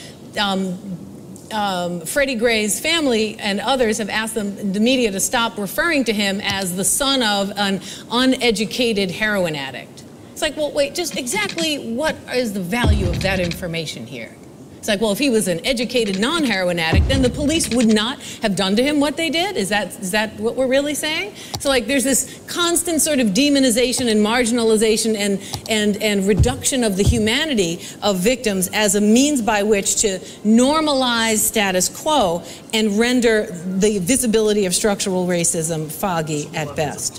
Freddie Gray's family and others have asked the media to stop referring to him as the son of an uneducated heroin addict. It's well, wait, just exactly what is the value of that information here? It's like, well, if he was an educated non-heroin addict, then the police would not have done to him what they did? Is that what we're really saying? So like there's this constant sort of demonization and marginalization and reduction of the humanity of victims as a means by which to normalize status quo and render the visibility of structural racism foggy at best.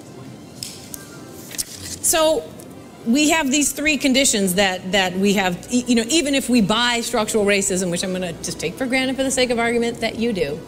So we have these three conditions that we have, you know, even if we buy structural racism, which I'm going to just take for granted for the sake of argument that you do.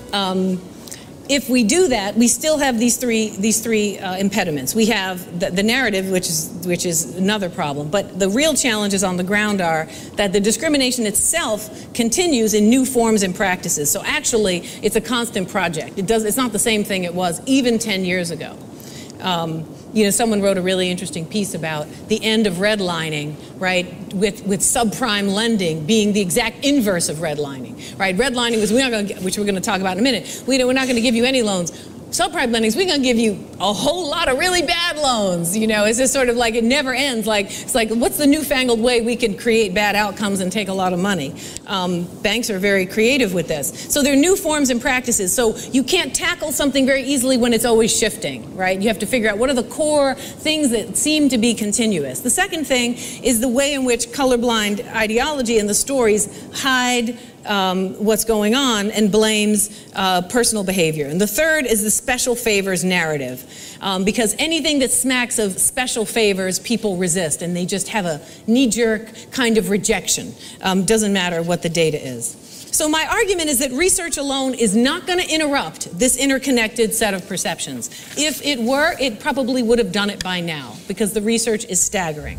If we do that, we still have these three impediments. We have the narrative, which is another problem. But the real challenges on the ground are that the discrimination itself continues in new forms and practices. So actually, it's a constant project. It's not the same thing it was even 10 years ago. You know, someone wrote a really interesting piece about the end of redlining, right, with subprime lending being the exact inverse of redlining, right? Redlining was, which we're going to talk about in a minute, we're not going to give you any loans. Subprime lending is we're going to give you a whole lot of really bad loans. You know, it's just sort of like it never ends. Like it's like, what's the newfangled way we can create bad outcomes and take a lot of money? Banks are very creative with this. So there are new forms and practices. So you can't tackle something very easily when it's always shifting, right? You have to figure out what are the core things that seem to be continuous. The second thing is the way in which colorblind ideology and the stories hide what's going on and blames personal behavior. And the third is the special favors narrative. Because anything that smacks of special favors, people resist, and they just have a knee-jerk kind of rejection. Doesn't matter what the data is. So my argument is that research alone is not going to interrupt this interconnected set of perceptions. If it were, it probably would have done it by now, because the research is staggering.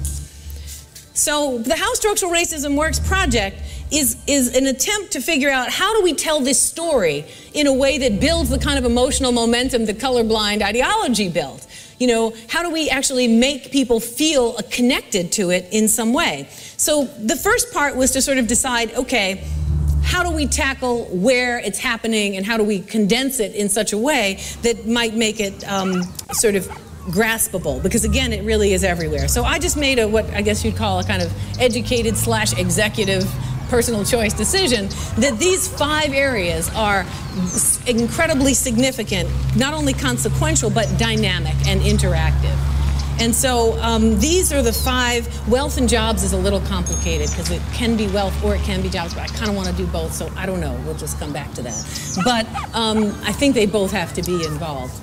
So the How Structural Racism Works project is an attempt to figure out how do we tell this story in a way that builds the kind of emotional momentum that colorblind ideology built. You know, how do we actually make people feel connected to it in some way? So the first part was to sort of decide, okay, how do we tackle where it's happening and how do we condense it in such a way that might make it sort of graspable, because again, it really is everywhere. So I just made what I guess you'd call a kind of educated / executive personal choice decision that these 5 areas are incredibly significant, not only consequential, but dynamic and interactive. And so these are the 5. Wealth and jobs is a little complicated because it can be wealth or it can be jobs, but I kind of want to do both, so I don't know. We'll just come back to that. But I think they both have to be involved.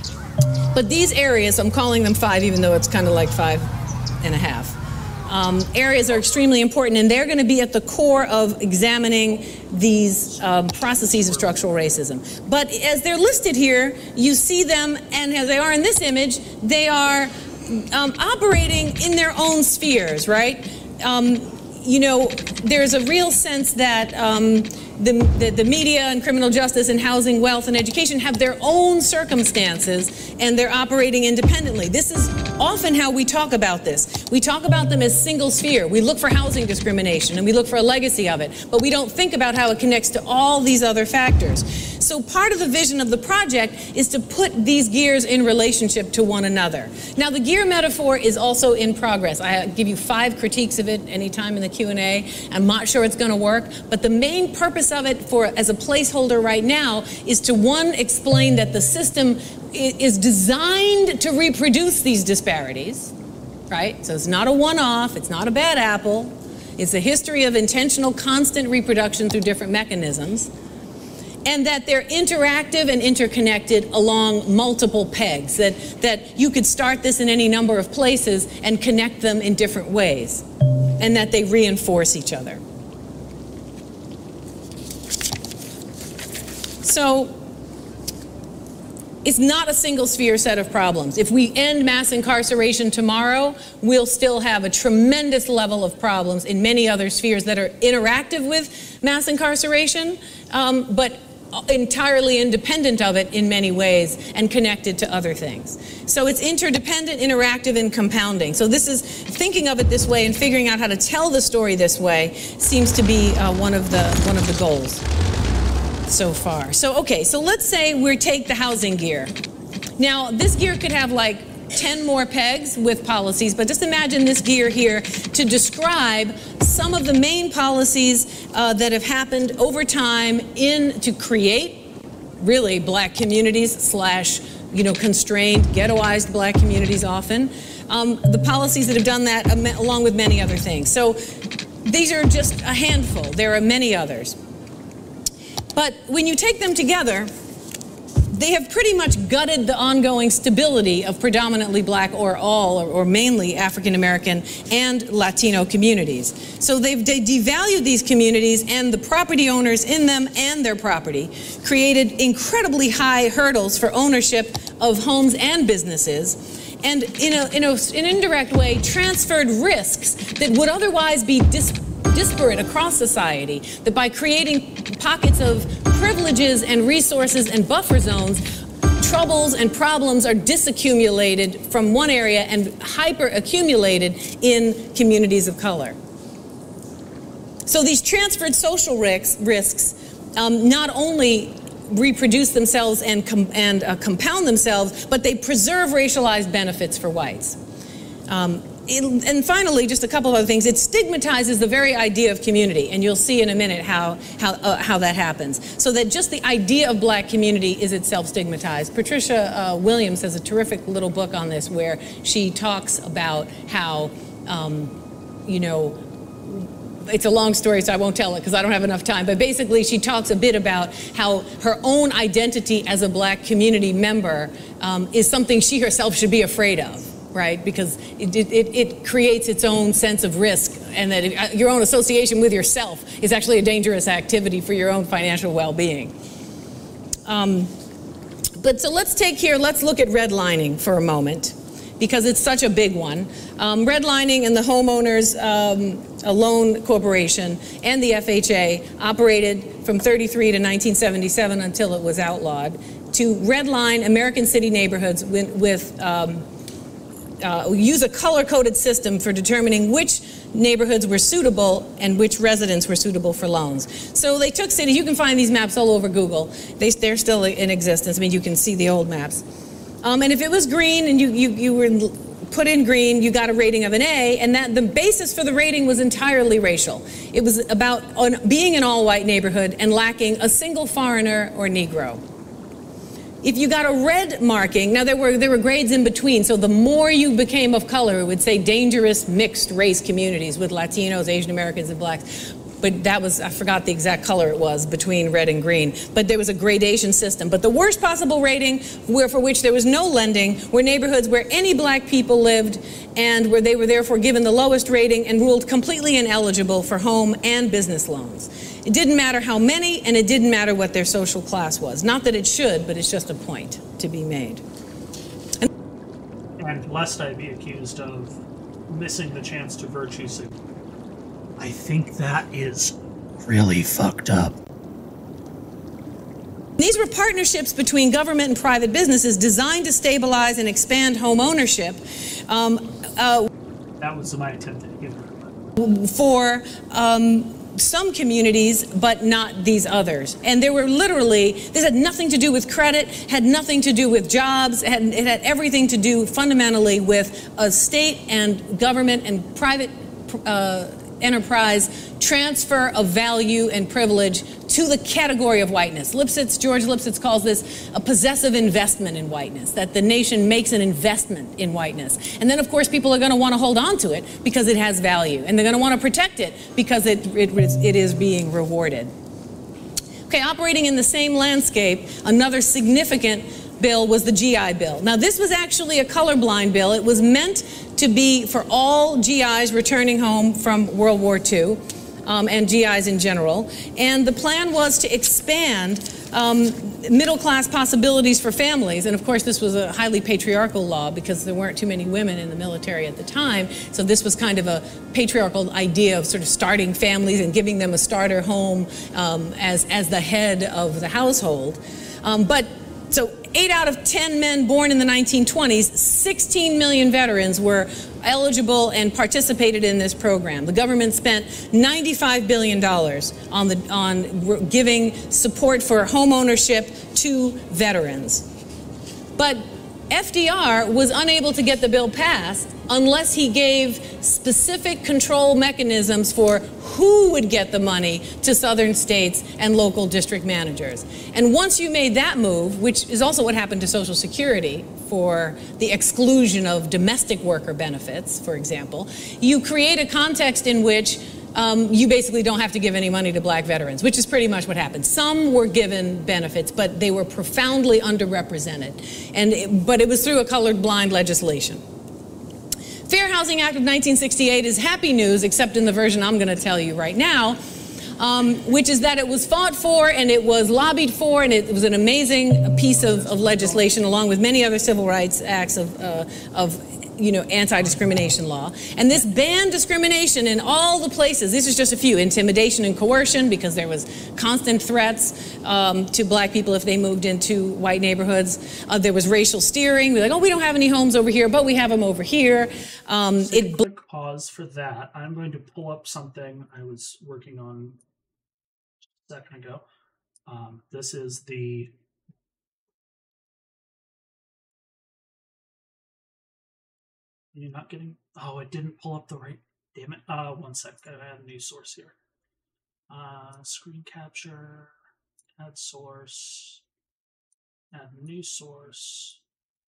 But these areas, I'm calling them 5, even though it's kind of like 5.5. Areas are extremely important, and they're going to be at the core of examining these processes of structural racism. But as they're listed here, you see them, and as they are in this image, they are operating in their own spheres, right? You know, there's a real sense that the media and criminal justice and housing, wealth, and education have their own circumstances, and they're operating independently. This is often how we talk about this. We talk about them as single sphere. We look for housing discrimination, and we look for a legacy of it, but we don't think about how it connects to all these other factors. So part of the vision of the project is to put these gears in relationship to one another. Now, the gear metaphor is also in progress. I give you 5 critiques of it anytime in the Q&A. I'm not sure it's going to work, but the main purpose of it as a placeholder right now is to, 1, explain that the system is designed to reproduce these disparities, right? So it's not a one-off, it's not a bad apple. It's a history of intentional, constant reproduction through different mechanisms, and that they're interactive and interconnected along multiple pegs, that you could start this in any number of places and connect them in different ways, and that they reinforce each other. So it's not a single sphere set of problems. If we end mass incarceration tomorrow, we'll still have a tremendous level of problems in many other spheres that are interactive with mass incarceration, but entirely independent of it in many ways and connected to other things. So it's interdependent, interactive, and compounding. So this is, thinking of it this way and figuring out how to tell the story this way seems to be one of the goals so far. So okay, so let's say we take the housing gear. Now this gear could have like 10 more pegs with policies, but just imagine this gear here to describe some of the main policies that have happened over time to create really black communities slash, constrained, ghettoized black communities often. The policies that have done that along with many other things. So these are just a handful. There are many others. But when you take them together, they have pretty much gutted the ongoing stability of predominantly black or mainly African American and Latino communities. So they devalued these communities and the property owners in them and their property, created incredibly high hurdles for ownership of homes and businesses, and in an indirect way transferred risks that would otherwise be disparate across society, that by creating pockets of privileges and resources and buffer zones, troubles and problems are disaccumulated from one area and hyper-accumulated in communities of color. So these transferred social risks not only reproduce themselves and compound themselves, but they preserve racialized benefits for whites. And finally, just a couple of other things. It stigmatizes the very idea of community, and you'll see in a minute how that happens. So that just the idea of black community is itself stigmatized. Patricia Williams has a terrific little book on this where she talks about how, it's a long story, so I won't tell it because I don't have enough time, but basically she talks a bit about how her own identity as a black community member is something she herself should be afraid of. Right, because it creates its own sense of risk, and that your own association with yourself is actually a dangerous activity for your own financial well-being. But so let's look at redlining for a moment, because it's such a big one. Redlining and the Homeowners Loan Corporation and the FHA operated from 1933 to 1977 until it was outlawed to redline American city neighborhoods use a color-coded system for determining which neighborhoods were suitable and which residents were suitable for loans. So they took cities. You can find these maps all over Google. They're still in existence. I mean, you can see the old maps. And if it was green and you were put in green, you got a rating of an A, and that the basis for the rating was entirely racial. It was about being an all-white neighborhood and lacking a single foreigner or Negro. If you got a red marking, now there were grades in between, so the more you became of color, it would say dangerous mixed race communities with Latinos, Asian Americans, and blacks. But that was, I forgot the exact color it was between red and green. But there was a gradation system. But the worst possible rating, for which there was no lending, were neighborhoods where any black people lived and where they were therefore given the lowest rating and ruled completely ineligible for home and business loans. It didn't matter how many, and it didn't matter what their social class was. Not that it should, but it's just a point to be made. And lest I be accused of missing the chance to virtue signal, I think that is really fucked up. These were partnerships between government and private businesses designed to stabilize and expand home ownership. That was my attempt at humor. For some communities, but not these others. And there were literally, this had nothing to do with credit, had nothing to do with jobs, it had everything to do fundamentally with a state and government and private enterprise transfer of value and privilege to the category of whiteness. George Lipsitz calls this a possessive investment in whiteness, that the nation makes an investment in whiteness. And then, of course, people are going to want to hold on to it because it has value, and they're going to want to protect it because it is being rewarded. Okay, operating in the same landscape, another significant bill was the GI Bill. Now, this was actually a colorblind bill. It was meant to be for all GIs returning home from World War II. And GIs in general. And the plan was to expand middle-class possibilities for families. And of course, this was a highly patriarchal law because there weren't too many women in the military at the time. So this was kind of a patriarchal idea of sort of starting families and giving them a starter home as the head of the household. So 8 out of 10 men born in the 1920s, 16 million veterans were eligible and participated in this program. The government spent $95 billion on giving support for home ownership to veterans. But FDR was unable to get the bill passed unless he gave specific control mechanisms for who would get the money to southern states and local district managers. And once you made that move, which is also what happened to Social Security for the exclusion of domestic worker benefits, for example, you create a context in which you basically don't have to give any money to black veterans, which is pretty much what happened. Some were given benefits, but they were profoundly underrepresented. But it was through a colorblind legislation. Fair Housing Act of 1968 is happy news, except in the version I'm going to tell you right now, which is that it was fought for and it was lobbied for, and it was an amazing piece of legislation, along with many other civil rights acts of anti-discrimination law. And this banned discrimination in all the places. This is just a few. Intimidation and coercion, because there was constant threats to black people if they moved into white neighborhoods. There was racial steering. We're like, oh, we don't have any homes over here, but we have them over here. Quick pause for that. I'm going to pull up something I was working on a second ago. This is the... You're not getting... Oh, it didn't pull up the right... Damn it. One sec. I have a new source here. Screen capture. Add source. Add new source.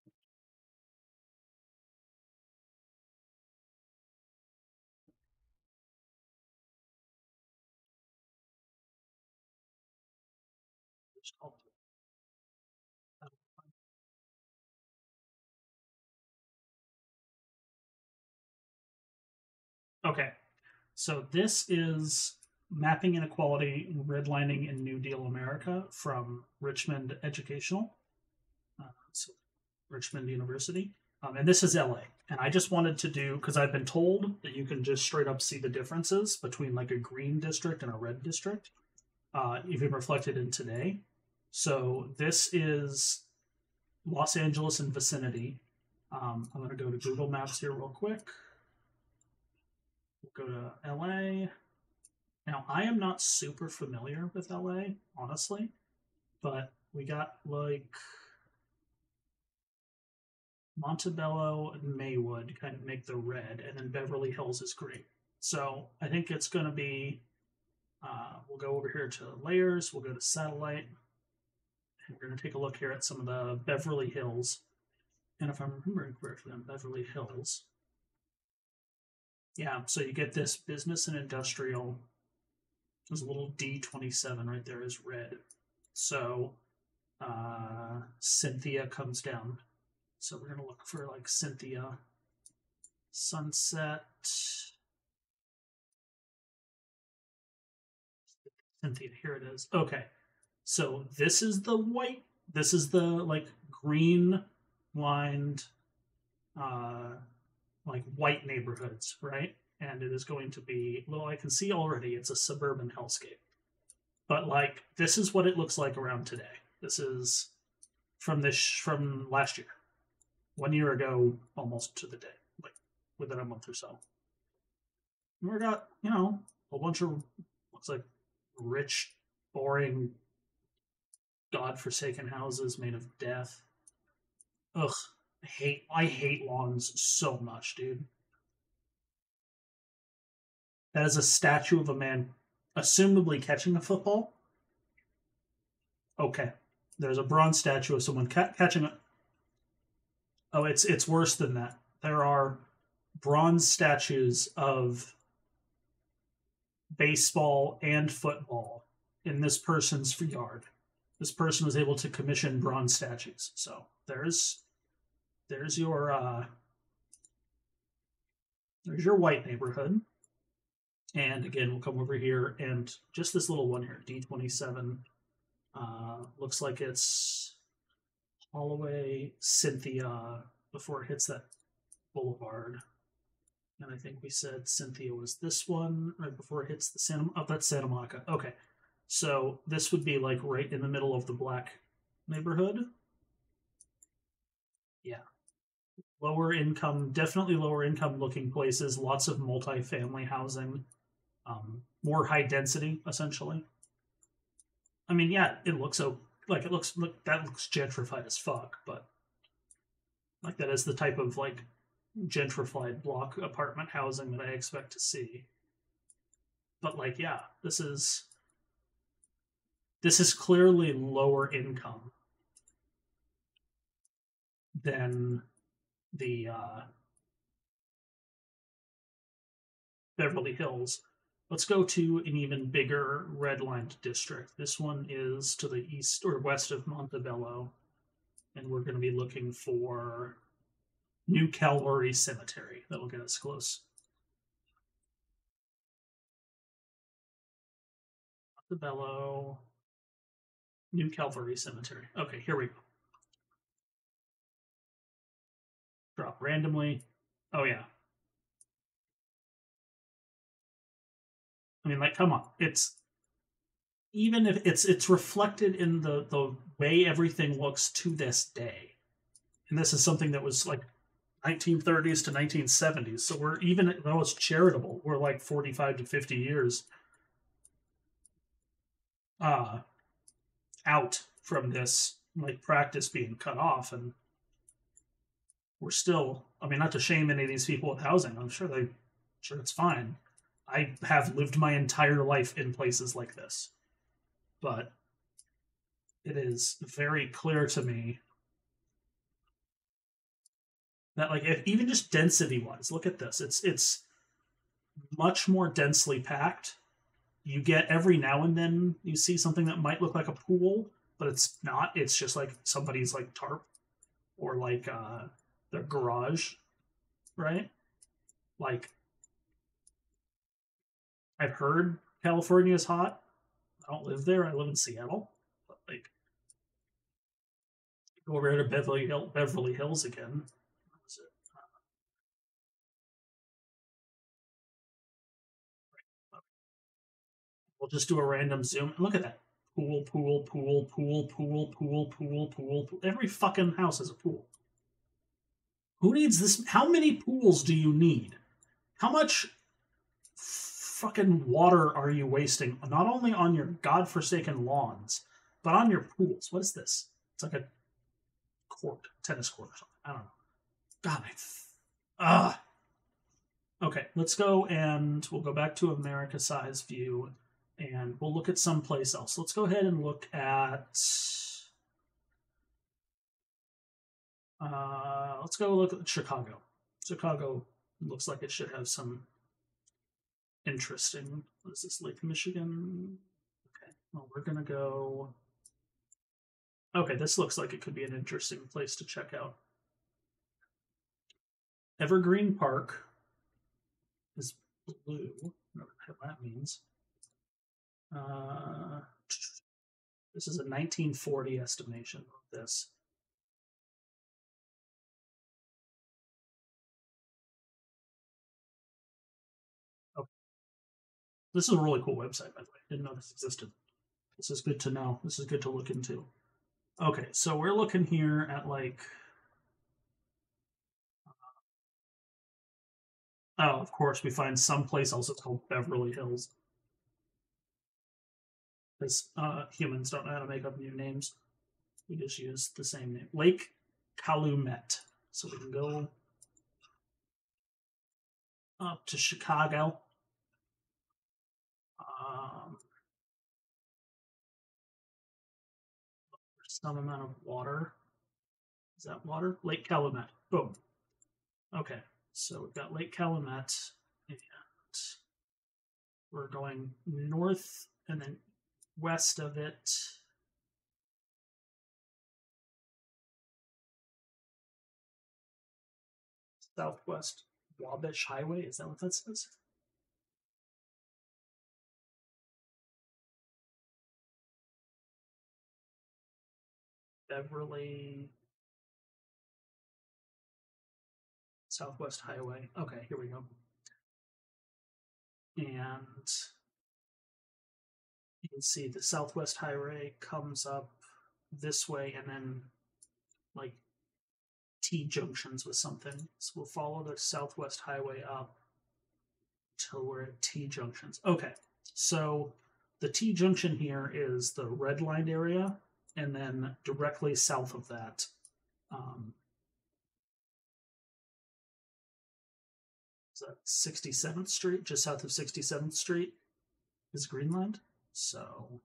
Okay, so this is Mapping Inequality and Redlining in New Deal America from Richmond Educational, so Richmond University. And this is LA. And I just wanted to do, because I've been told that you can just straight up see the differences between like a green district and a red district, even reflected in today. So this is Los Angeles and vicinity. I'm going to go to Google Maps here real quick. We'll go to LA. Now, I am not super familiar with LA, honestly, but we got like Montebello and Maywood kind of make the red, and then Beverly Hills is green. So I think it's going to be, we'll go over here to layers, we'll go to satellite, and we're going to take a look here at some of the Beverly Hills. And if I'm remembering correctly, on Beverly Hills, yeah, so you get this business and industrial. There's a little D27 right there is red. So Cynthia comes down. So we're going to look for like Cynthia, Sunset, Cynthia, here it is. Okay, so this is the white, this is the like green lined like white neighborhoods, right? And it is going to be, well, I can see already it's a suburban hellscape. But like, this is what it looks like around today. This is from last year. 1 year ago, almost to the day, like within a month or so. And we got, a whole bunch of, looks like rich, boring, godforsaken houses made of death. Ugh. I hate lawns so much, dude. That is a statue of a man assumably catching a football. Okay. There's a bronze statue of someone catching a... Oh, it's worse than that. There are bronze statues of baseball and football in this person's yard. This person was able to commission bronze statues. So there's your white neighborhood. And again, we'll come over here and just this little one here, D27, looks like it's Holloway, Cynthia, before it hits that boulevard. And I think we said Cynthia was this one right before it hits the that's Santa Monica. Okay, so this would be like right in the middle of the black neighborhood. Yeah. Lower income, definitely lower income looking places, lots of multi-family housing, more high density, essentially. I mean, yeah, it looks that looks gentrified as fuck, but Like, that is the type of, like, gentrified block apartment housing that I expect to see. But, like, yeah, this is clearly lower income than the Beverly Hills. Let's go to an even bigger redlined district. This one is to the east or west of Montebello, and we're going to be looking for New Calvary Cemetery. That'll get us close. Montebello, New Calvary Cemetery. Okay, here we go. Drop randomly. Oh yeah. I mean, like, come on. It's even if it's reflected in the way everything looks to this day. And this is something that was like 1930s to 1970s. So we're, even though it's charitable, we're like 45 to 50 years out from this like practice being cut off, and we're still, I mean, not to shame any of these people with housing. I'm sure it's fine. I have lived my entire life in places like this. But it is very clear to me that, like, if even just density wise, look at this. It's much more densely packed. You get every now and then you see something that might look like a pool, but it's not. It's just like somebody's like tarp or like their garage, right? Like, I've heard California is hot. I don't live there. I live in Seattle. But like, go over to Beverly Hills again. What was it? We'll just do a random zoom. Look at that. Pool, pool, pool, pool, pool, pool, pool, pool, pool. Every fucking house has a pool. Who needs this? How many pools do you need? How much fucking water are you wasting? Not only on your godforsaken lawns, but on your pools. What is this? It's like a court, tennis court or something. I don't know. God, okay, let's go and we'll go back to America size view and we'll look at someplace else. Let's go ahead and look at let's go look at Chicago. Chicago looks like it should have some interesting, what is this, Lake Michigan? Okay, well, we're gonna go, okay, this looks like it could be an interesting place to check out. Evergreen Park is blue, whatever the hell that means. This is a 1940 estimation of this. Oh, this is a really cool website, by the way. Didn't know this existed. This is good to know. This is good to look into. Okay, so we're looking here at like, oh, of course, we find someplace else it's called Beverly Hills. Because humans don't know how to make up new names. We just use the same name. Lake Calumet. So we can go up to Chicago. Some amount of water. Is that water? Lake Calumet. Boom. Okay, so we've got Lake Calumet, and we're going north and then west of it. Southwest Wabash Highway, is that what that says? Beverly Southwest Highway. Okay, here we go. And you can see the Southwest Highway comes up this way and then like T junctions with something. So we'll follow the Southwest Highway up till we're at T junctions. Okay, so the T junction here is the redlined area, and then directly south of that is that 67th Street, just south of 67th Street is Greenland. So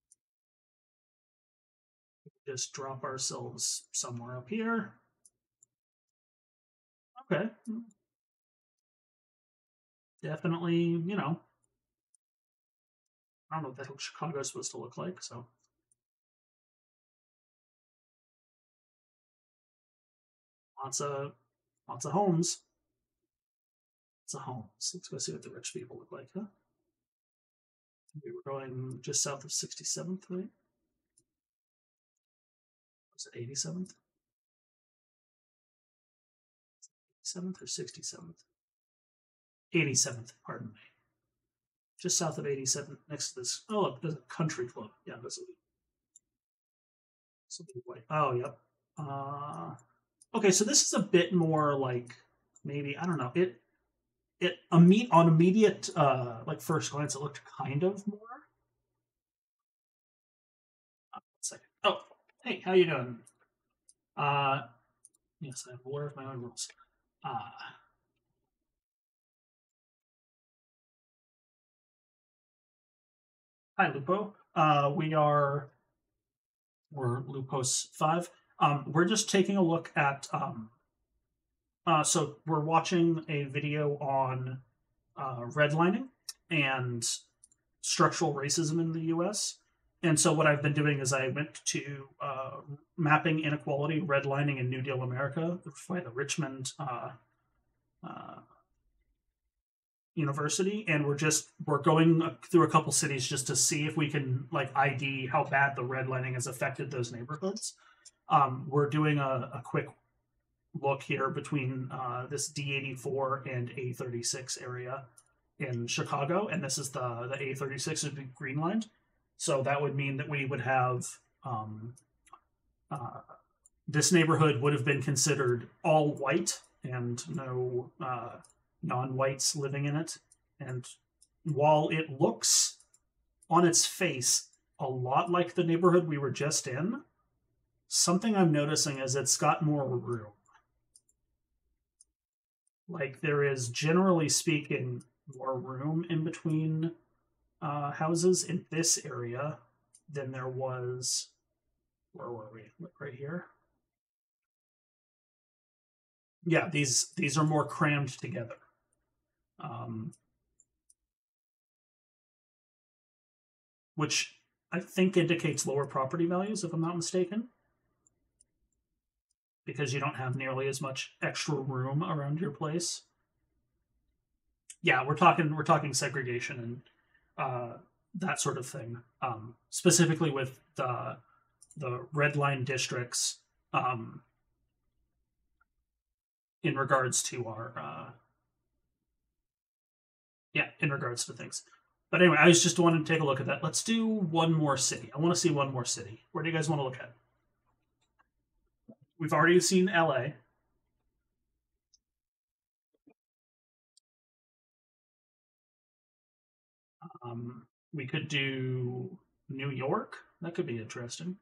just drop ourselves somewhere up here. Okay. Definitely, you know, I don't know what the hell Chicago is supposed to look like, so. Lots of homes. Lots of homes. Let's go see what the rich people look like, huh? We were going just south of 67th, right? Was it 87th? 7th or 67th? 87th, pardon me. Just south of 87th, next to this. Oh, look, there's a country club. Yeah, this will be white. Oh, yep. Okay, so this is a bit more like maybe, I don't know. On immediate like first glance, it looked kind of more. One second. Oh, hey, how you doing? Yes, I'm aware of my own rules. Hi, Lupo. We're Lupos 5. We're just taking a look at so we're watching a video on redlining and structural racism in the U.S. And so what I've been doing is I went to Mapping Inequality, Redlining in New Deal America by the Richmond University, and we're going through a couple cities just to see if we can like ID how bad the redlining has affected those neighborhoods. We're doing a quick look here between this D84 and A36 area in Chicago, and this is the A36 would be greenlined. So that would mean that we would have this neighborhood would have been considered all white and no non-whites living in it. And while it looks on its face a lot like the neighborhood we were just in, something I'm noticing is it's got more room. Like there is, generally speaking, more room in between houses in this area than there was. Where were we? Right here. Yeah, these are more crammed together. Which I think indicates lower property values, if I'm not mistaken, because you don't have nearly as much extra room around your place. Yeah, we're talking segregation and that sort of thing. Specifically with the red line districts, in regards to our in regards to things. But anyway, I was just wanting to take a look at that. Let's do one more city. I want to see one more city. Where do you guys want to look at? We've already seen LA. We could do New York. That could be interesting.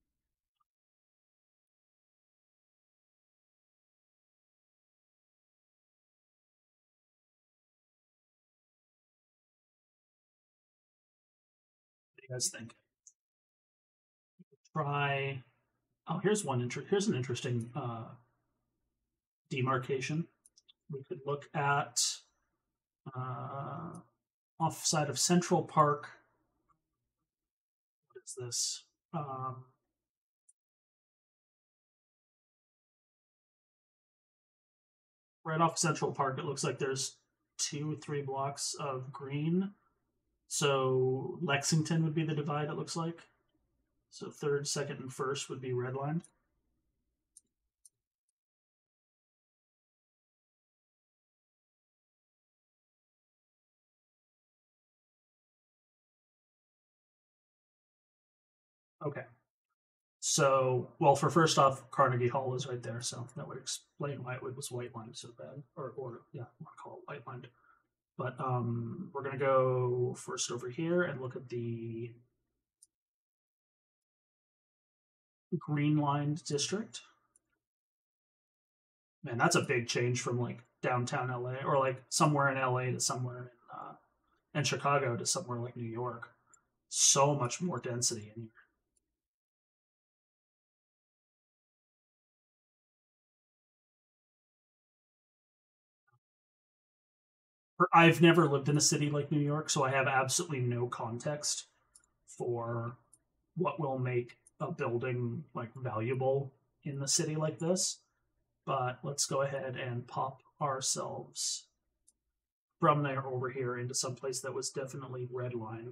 What do you guys think? Try. Oh, here's one. Here's an interesting demarcation. We could look at off side of Central Park. What is this? Right off Central Park, it looks like there's 2-3 blocks of green. So Lexington would be the divide, it looks like. So 3rd, 2nd, and 1st would be redlined. Okay. So, well, for first off, Carnegie Hall is right there, so that would explain why it was white lined so bad, or yeah, I want to call it white lined. But we're gonna go first over here and look at the green lined district. Man, that's a big change from like downtown LA, or like somewhere in LA to somewhere in Chicago to somewhere like New York. So much more density in here. I've never lived in a city like New York, so I have absolutely no context for what will make a building like valuable in the city like this. But let's go ahead and pop ourselves from there over here into some place that was definitely redlined.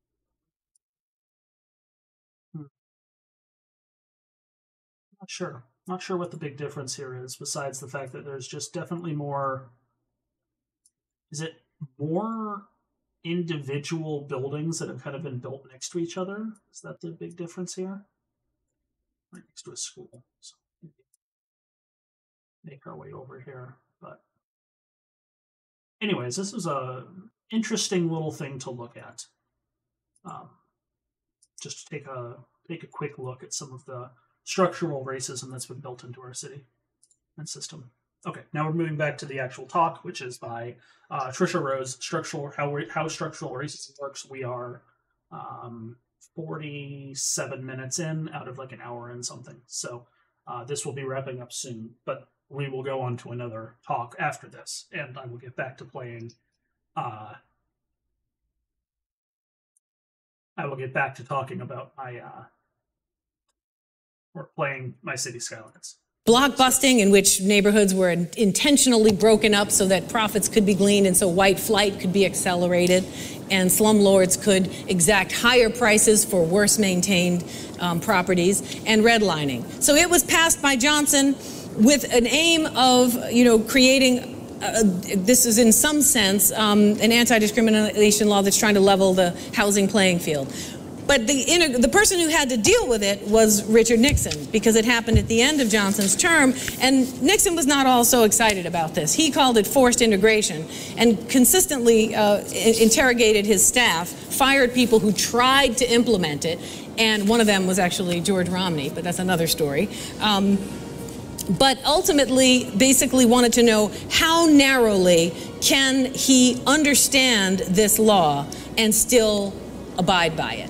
Not sure what the big difference here is, besides the fact that there's just definitely more. Is it more individual buildings that have kind of been built next to each other? Is that the big difference here? Right next to a school. So make our way over here. But anyways, this is a interesting little thing to look at. Just to take a quick look at some of the structural racism that's been built into our city and system. Okay, now we're moving back to the actual talk, which is by Tricia Rose, how structural racism works. We are 47 minutes in out of like an hour and something. So this will be wrapping up soon, but we will go on to another talk after this, and I will get back to playing. I will get back to talking about my or playing my city skylines. Block busting, in which neighborhoods were intentionally broken up so that profits could be gleaned and so white flight could be accelerated, and slumlords could exact higher prices for worse maintained properties, and redlining. So it was passed by Johnson with an aim of, creating this is in some sense an anti-discrimination law that's trying to level the housing playing field. But the person who had to deal with it was Richard Nixon, because it happened at the end of Johnson's term, and Nixon was not all so excited about this. He called it forced integration and consistently interrogated his staff, fired people who tried to implement it, and one of them was actually George Romney, but that's another story. But ultimately basically wanted to know how narrowly can he understand this law and still abide by it.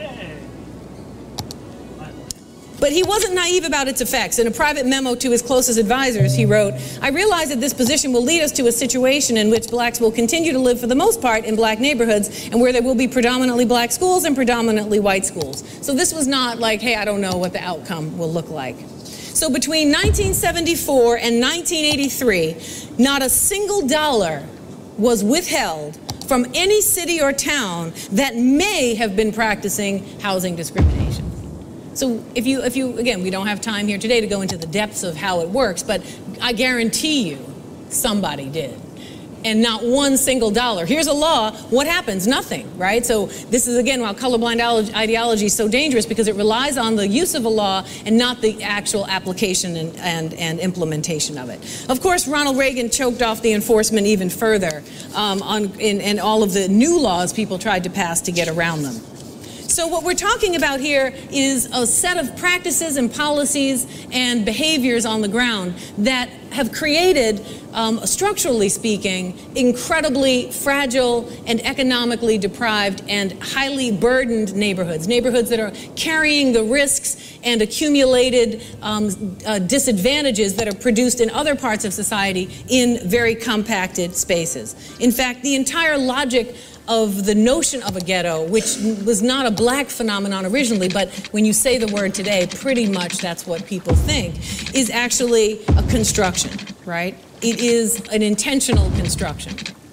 But he wasn't naive about its effects. In a private memo to his closest advisors, he wrote, "I realize that this position will lead us to a situation in which blacks will continue to live for the most part in black neighborhoods and where there will be predominantly black schools and predominantly white schools." So this was not like, hey, I don't know what the outcome will look like. So between 1974 and 1983, not a single dollar was withheld from any city or town that may have been practicing housing discrimination. So if you, again, we don't have time here today to go into the depths of how it works, but I guarantee you somebody did. And not one single dollar. Here's a law, what happens? Nothing, right? So this is, again, why colorblind ideology is so dangerous, because it relies on the use of a law and not the actual application and implementation of it. Of course, Ronald Reagan choked off the enforcement even further in all of the new laws people tried to pass to get around them. So what we're talking about here is a set of practices and policies and behaviors on the ground that have created, structurally speaking, incredibly fragile and economically deprived and highly burdened neighborhoods, neighborhoods that are carrying the risks and accumulated disadvantages that are produced in other parts of society in very compacted spaces. In fact, the entire logic of the notion of a ghetto, which was not a black phenomenon originally, but when you say the word today, pretty much that's what people think, is actually a construction, right? It is an intentional construction.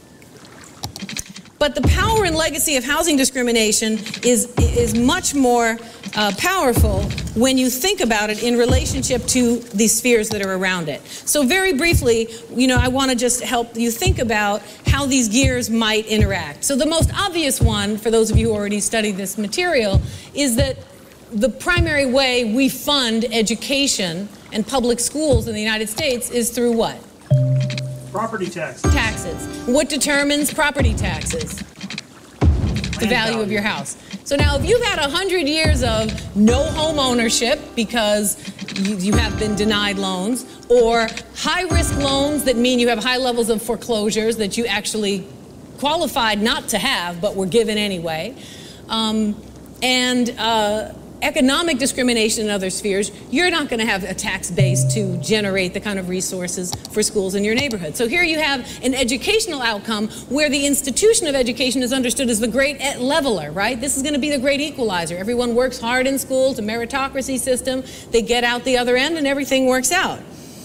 But the power and legacy of housing discrimination is much more powerful when you think about it in relationship to the spheres that are around it. So very briefly, I want to just help you think about how these gears might interact. So the most obvious one, for those of you who already studied this material, is that the primary way we fund education and public schools in the United States is through what? Property taxes. Taxes. What determines property taxes? The value of your house. So now if you've had 100 years of no home ownership because you have been denied loans, or high-risk loans that mean you have high levels of foreclosures that you actually qualified not to have but were given anyway, and economic discrimination in other spheres. You're not going to have a tax base to generate the kind of resources for schools in your neighborhood. So here you have an educational outcome where the institution of education is understood as the great leveler, right? This is going to be the great equalizer. Everyone works hard in school. It's a meritocracy system. They get out the other end and everything works out.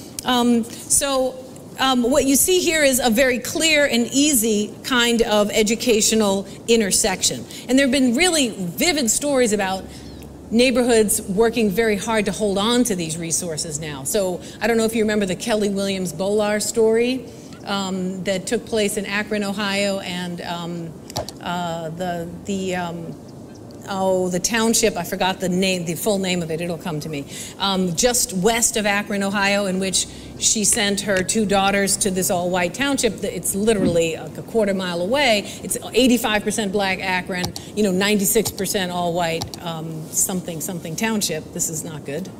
What you see here is a very clear and easy kind of educational intersection. And there have been really vivid stories about neighborhoods working very hard to hold on to these resources now. So I don't know if you remember the Kelly Williams Bolar story that took place in Akron, Ohio, and the township, I forgot the name, the full name of it, it'll come to me, just west of Akron, Ohio, in which she sent her 2 daughters to this all-white township. It's literally a quarter mile away. It's 85% black Akron, 96% all-white something township. This is not good.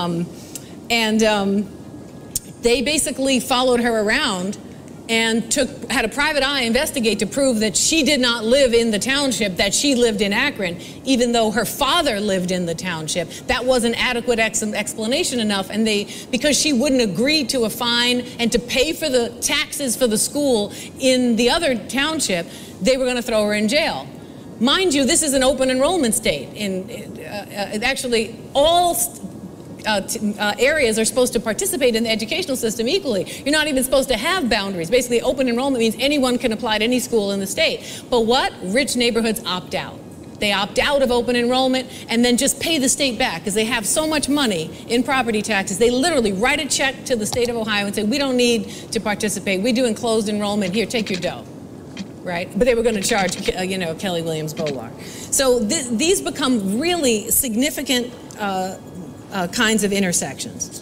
They basically followed her around and had a private eye investigate to prove that she did not live in the township, that she lived in Akron, even though her father lived in the township. That wasn't adequate explanation enough, and because she wouldn't agree to a fine and to pay for the taxes for the school in the other township, they were going to throw her in jail. Mind you, this is an open enrollment state. Actually, all areas are supposed to participate in the educational system equally. You're not even supposed to have boundaries. Basically, open enrollment means anyone can apply to any school in the state. But what? Rich neighborhoods opt out. They opt out of open enrollment and then just pay the state back because they have so much money in property taxes. They literally write a check to the state of Ohio and say, we don't need to participate. We do enclosed enrollment. Here, take your dough. Right? But they were going to charge, Kelly Williams Bolar. So these become really significant kinds of intersections.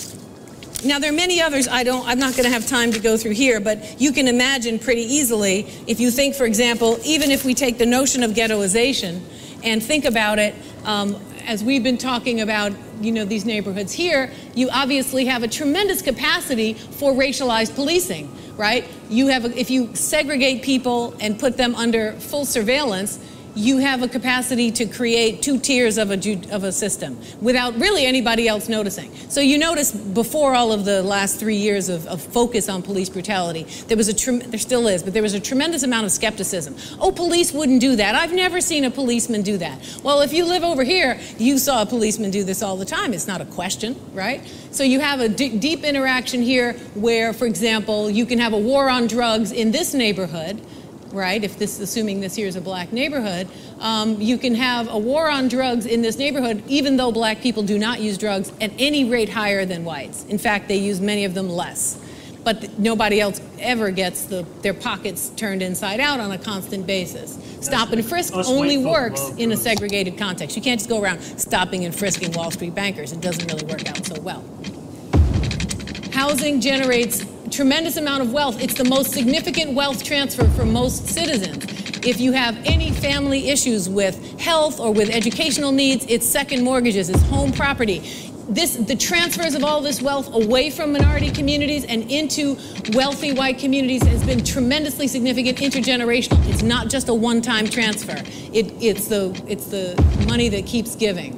Now, there are many others I'm not going to have time to go through here, but you can imagine pretty easily if you think, for example, even if we take the notion of ghettoization and think about it, as we've been talking about, these neighborhoods here, you obviously have a tremendous capacity for racialized policing, right? If you segregate people and put them under full surveillance, you have a capacity to create 2 tiers of a system without really anybody else noticing. So you notice before all of the last 3 years of focus on police brutality, there still is, but there was a tremendous amount of skepticism. Oh, police wouldn't do that. I've never seen a policeman do that. Well, if you live over here, you saw a policeman do this all the time. It's not a question, right? So you have a deep interaction here where, for example, you can have a war on drugs in this neighborhood, right? Assuming this here is a black neighborhood, you can have a war on drugs in this neighborhood, even though black people do not use drugs at any rate higher than whites. In fact, they use many of them less. But nobody else ever gets their pockets turned inside out on a constant basis. Stop and frisk only works in a segregated context. You can't just go around stopping and frisking Wall Street bankers. It doesn't really work out so well. Housing generates tremendous amount of wealth. It's the most significant wealth transfer for most citizens. If you have any family issues with health or with educational needs, it's second mortgages, it's home property. The transfers of all this wealth away from minority communities and into wealthy white communities has been tremendously significant, intergenerational. It's not just a one-time transfer. It's the money that keeps giving.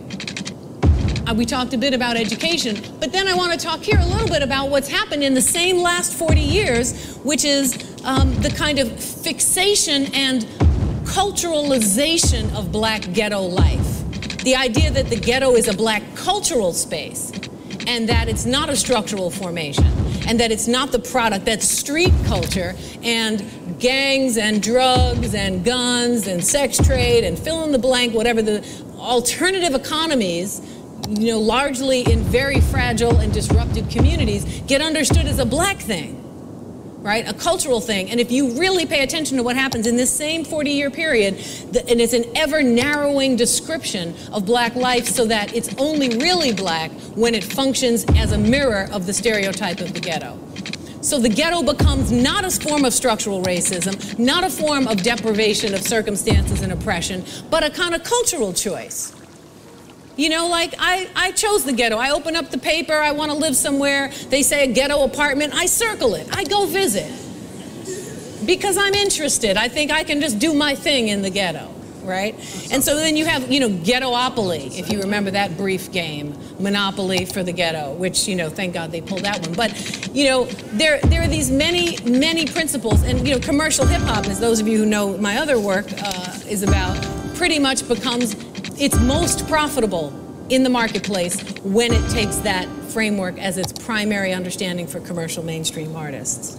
We talked a bit about education, but then I want to talk here a little bit about what's happened in the same last 40 years, which is the kind of fixation and culturalization of black ghetto life. The idea that the ghetto is a black cultural space and that it's not a structural formation and that it's not the product, that street culture and gangs and drugs and guns and sex trade and fill in the blank, whatever the alternative economies, largely in very fragile and disrupted communities, get understood as a black thing, right? A cultural thing. And if you really pay attention to what happens in this same 40-year period, and it's an ever-narrowing description of black life so that it's only really black when it functions as a mirror of the stereotype of the ghetto. So the ghetto becomes not a form of structural racism, not a form of deprivation of circumstances and oppression, but a kind of cultural choice. You know, like I chose the ghetto. I open up the paper, I want to live somewhere. They say a ghetto apartment, I circle it. I go visit. Because I'm interested. I think I can just do my thing in the ghetto, right? And so then you have, you know, ghettopoly, if you remember that brief game, Monopoly for the ghetto, which, you know, thank God they pulled that one. But, you know, there are these many principles, and, you know, commercial hip-hop, as those of you who know my other work is about, pretty much becomes its most profitable in the marketplace when it takes that framework as its primary understanding for commercial mainstream artists.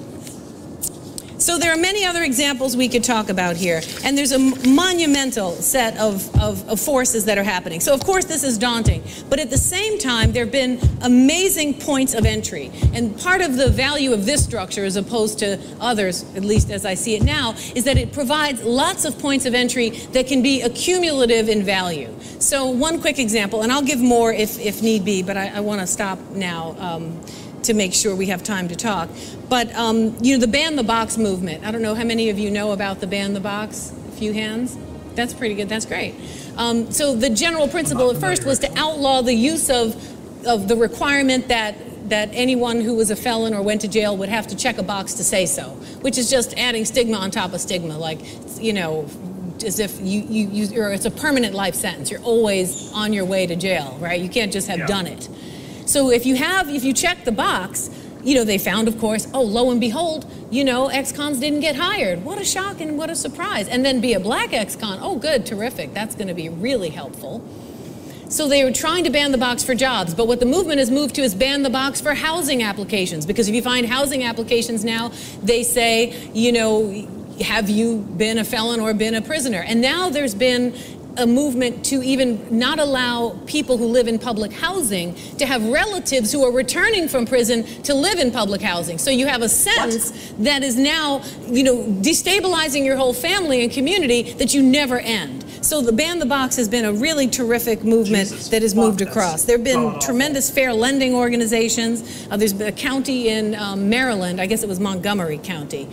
So there are many other examples we could talk about here, and there's a monumental set of forces that are happening. So of course this is daunting, but at the same time there have been amazing points of entry, and part of the value of this structure as opposed to others, at least as I see it now, is that it provides lots of points of entry that can be accumulative in value. So one quick example, and I'll give more if need be, but I want to stop now to make sure we have time to talk. But, you know, the Ban the Box movement. I don't know how many of you know about the Ban the Box? A few hands? That's pretty good. That's great. So the general principle at first was to outlaw the use of the requirement that anyone who was a felon or went to jail would have to check a box to say so, which is just adding stigma on top of stigma, like, you know, as if it's a permanent life sentence. You're always on your way to jail, right? You can't just have done it. So if you check the box, you know, they found, of course, oh, lo and behold, you know, ex-cons didn't get hired. What a shock and what a surprise. And then be a black ex-con, oh, good, terrific. That's going to be really helpful. So they were trying to ban the box for jobs, but what the movement has moved to is ban the box for housing applications. Because if you find housing applications now, they say, you know, have you been a felon or been a prisoner? And now there's been a movement to even not allow people who live in public housing to have relatives who are returning from prison to live in public housing. So you have a sentence that is now, you know, destabilizing your whole family and community that you never end. So the Ban the Box has been a really terrific movement that has moved across. There have been tremendous fair lending organizations. There's been a county in Maryland, I guess it was Montgomery County,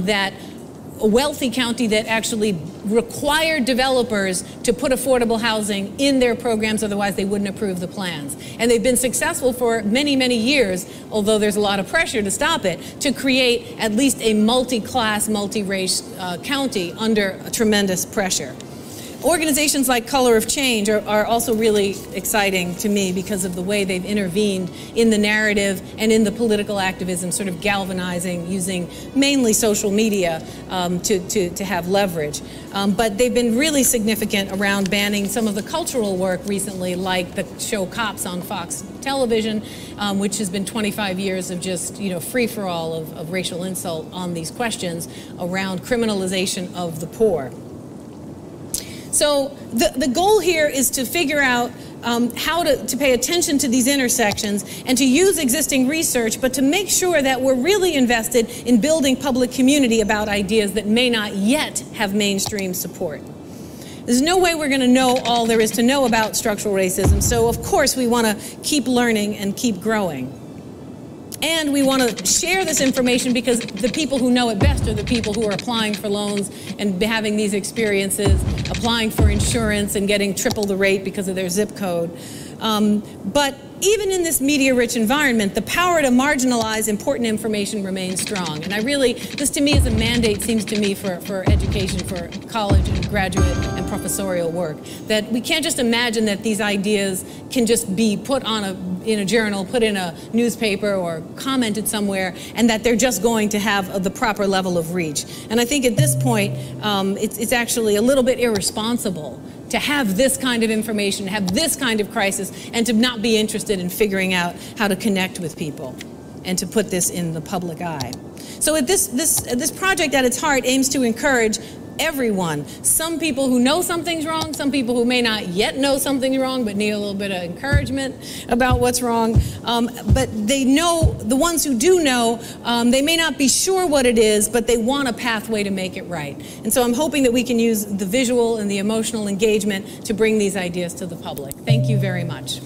a wealthy county that actually required developers to put affordable housing in their programs, otherwise they wouldn't approve the plans. And they've been successful for many, many years, although there's a lot of pressure to stop it, to create at least a multi-class, multi-race county under tremendous pressure. Organizations like Color of Change are also really exciting to me because of the way they've intervened in the narrative and in the political activism, sort of galvanizing, using mainly social media to have leverage. But they've been really significant around banning some of the cultural work recently, like the show Cops on Fox Television, which has been 25 years of just, you know, free-for-all of racial insult on these questions around criminalization of the poor. So the goal here is to figure out how to pay attention to these intersections and to use existing research, but to make sure that we're really invested in building public community about ideas that may not yet have mainstream support. There's no way we're going to know all there is to know about structural racism, so of course we want to keep learning and keep growing. And we want to share this information because the people who know it best are the people who are applying for loans and having these experiences, applying for insurance and getting triple the rate because of their zip code. But even in this media-rich environment, the power to marginalize important information remains strong. And this to me is a mandate, seems to me, for education, for college and graduate and professorial work. That we can't just imagine that these ideas can just be put in a journal, put in a newspaper, or commented somewhere, and that they're just going to have the proper level of reach. And I think at this point, it's actually a little bit irresponsible to have this kind of information, have this kind of crisis, and to not be interested in figuring out how to connect with people and to put this in the public eye. So this project at its heart aims to encourage everyone, some people who know something's wrong, some people who may not yet know something's wrong but need a little bit of encouragement about what's wrong, but they know, the ones who do know, they may not be sure what it is, but they want a pathway to make it right. And so I'm hoping that we can use the visual and the emotional engagement to bring these ideas to the public. Thank you very much.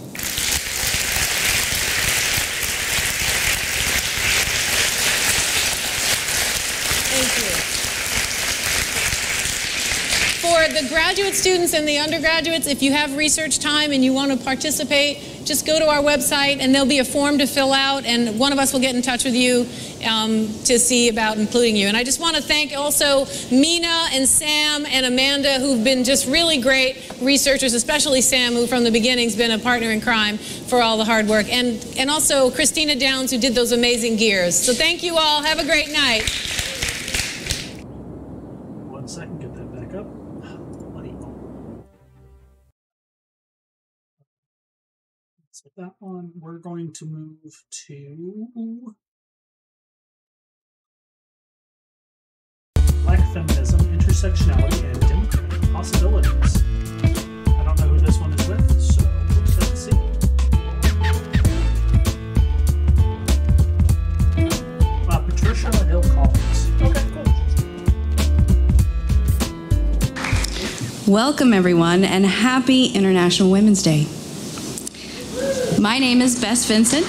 For the graduate students and the undergraduates, if you have research time and you want to participate, just go to our website and there'll be a form to fill out, and one of us will get in touch with you to see about including you. And I just want to thank also Mina and Sam and Amanda, who've been just really great researchers, especially Sam, who from the beginning's been a partner in crime, for all the hard work. And also Christina Downs, who did those amazing gears. So thank you all. Have a great night. 1 second, get that back up. Bloody hell. So that one, we're going to move to Black Feminism, Intersectionality, and Democratic Possibilities. I don't know who this one is with, so we'll just have to see. Patricia Hill Collins. Okay, cool. Welcome, everyone, and happy International Women's Day. My name is Bess Vincent,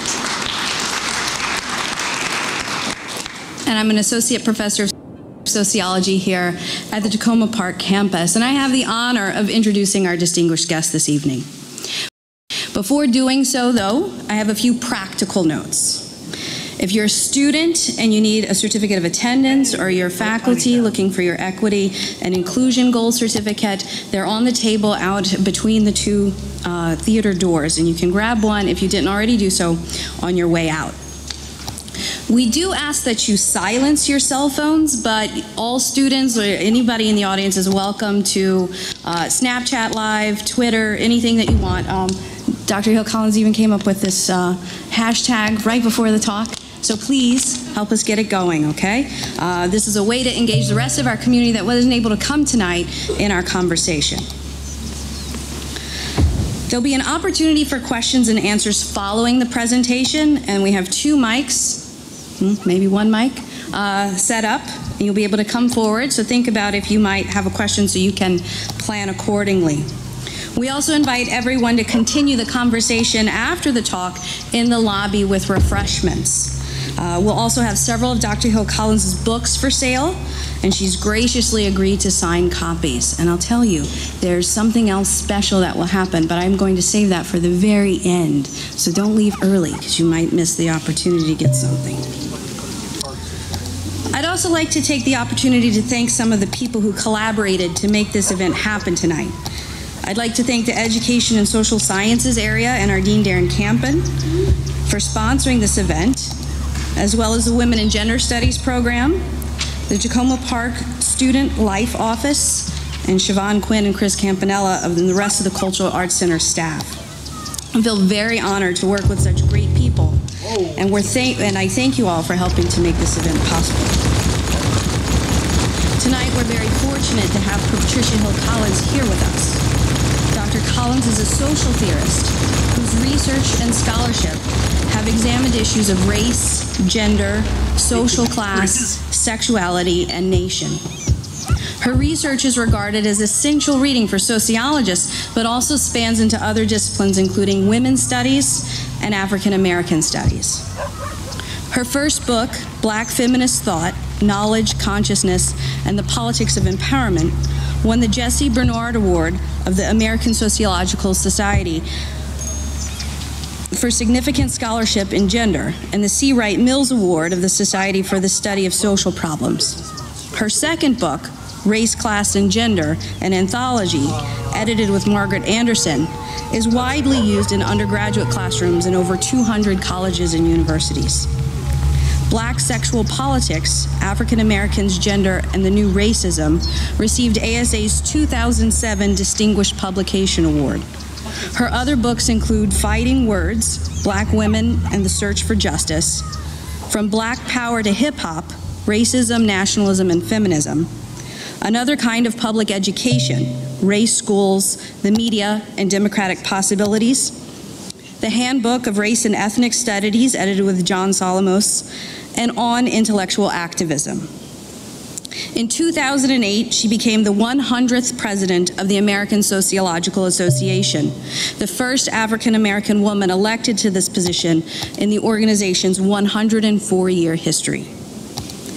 and I'm an associate professor of sociology here at the Tacoma Park campus, and I have the honor of introducing our distinguished guest this evening. Before doing so, though, I have a few practical notes. If you're a student and you need a certificate of attendance, or you're faculty looking for your equity and inclusion gold certificate, they're on the table out between the two theater doors, and you can grab one if you didn't already do so on your way out. We do ask that you silence your cell phones, but all students or anybody in the audience is welcome to Snapchat Live, Twitter, anything that you want. Dr. Hill Collins even came up with this hashtag right before the talk. So please help us get it going, okay? This is a way to engage the rest of our community that wasn't able to come tonight in our conversation. There'll be an opportunity for questions and answers following the presentation, and we have 2 mics, maybe 1 mic, set up, and you'll be able to come forward. So think about if you might have a question so you can plan accordingly. We also invite everyone to continue the conversation after the talk in the lobby with refreshments. We'll also have several of Dr. Hill Collins' books for sale, and she's graciously agreed to sign copies. And I'll tell you, there's something else special that will happen, but I'm going to save that for the very end. So don't leave early, because you might miss the opportunity to get something. I'd also like to take the opportunity to thank some of the people who collaborated to make this event happen tonight. I'd like to thank the Education and Social Sciences area and our Dean Darren Campen for sponsoring this event, as well as the Women and Gender Studies program, the Tacoma Park Student Life Office, and Siobhan Quinn and Chris Campanella and the rest of the Cultural Arts Center staff. I feel very honored to work with such great people, and I thank you all for helping to make this event possible. Tonight, we're very fortunate to have Tricia Hill Collins here with us. Dr. Collins is a social theorist whose research and scholarship have examined issues of race, gender, social class, sexuality, and nation. Her research is regarded as essential reading for sociologists, but also spans into other disciplines, including women's studies and African American studies. Her first book, Black Feminist Thought, Knowledge, Consciousness, and the Politics of Empowerment, won the Jesse Bernard Award of the American Sociological Society for significant scholarship in gender, and the C. Wright Mills Award of the Society for the Study of Social Problems. Her second book, Race, Class, and Gender, an anthology, edited with Margaret Anderson, is widely used in undergraduate classrooms in over 200 colleges and universities. Black Sexual Politics, African Americans, Gender, and the New Racism received ASA's 2007 Distinguished Publication Award. Her other books include Fighting Words, Black Women and the Search for Justice, From Black Power to Hip Hop, Racism, Nationalism, and Feminism, Another Kind of Public Education, Race Schools, the Media, and Democratic Possibilities, The Handbook of Race and Ethnic Studies, edited with John Solomos, and On Intellectual Activism. In 2008, she became the 100th president of the American Sociological Association, the first African-American woman elected to this position in the organization's 104-year history.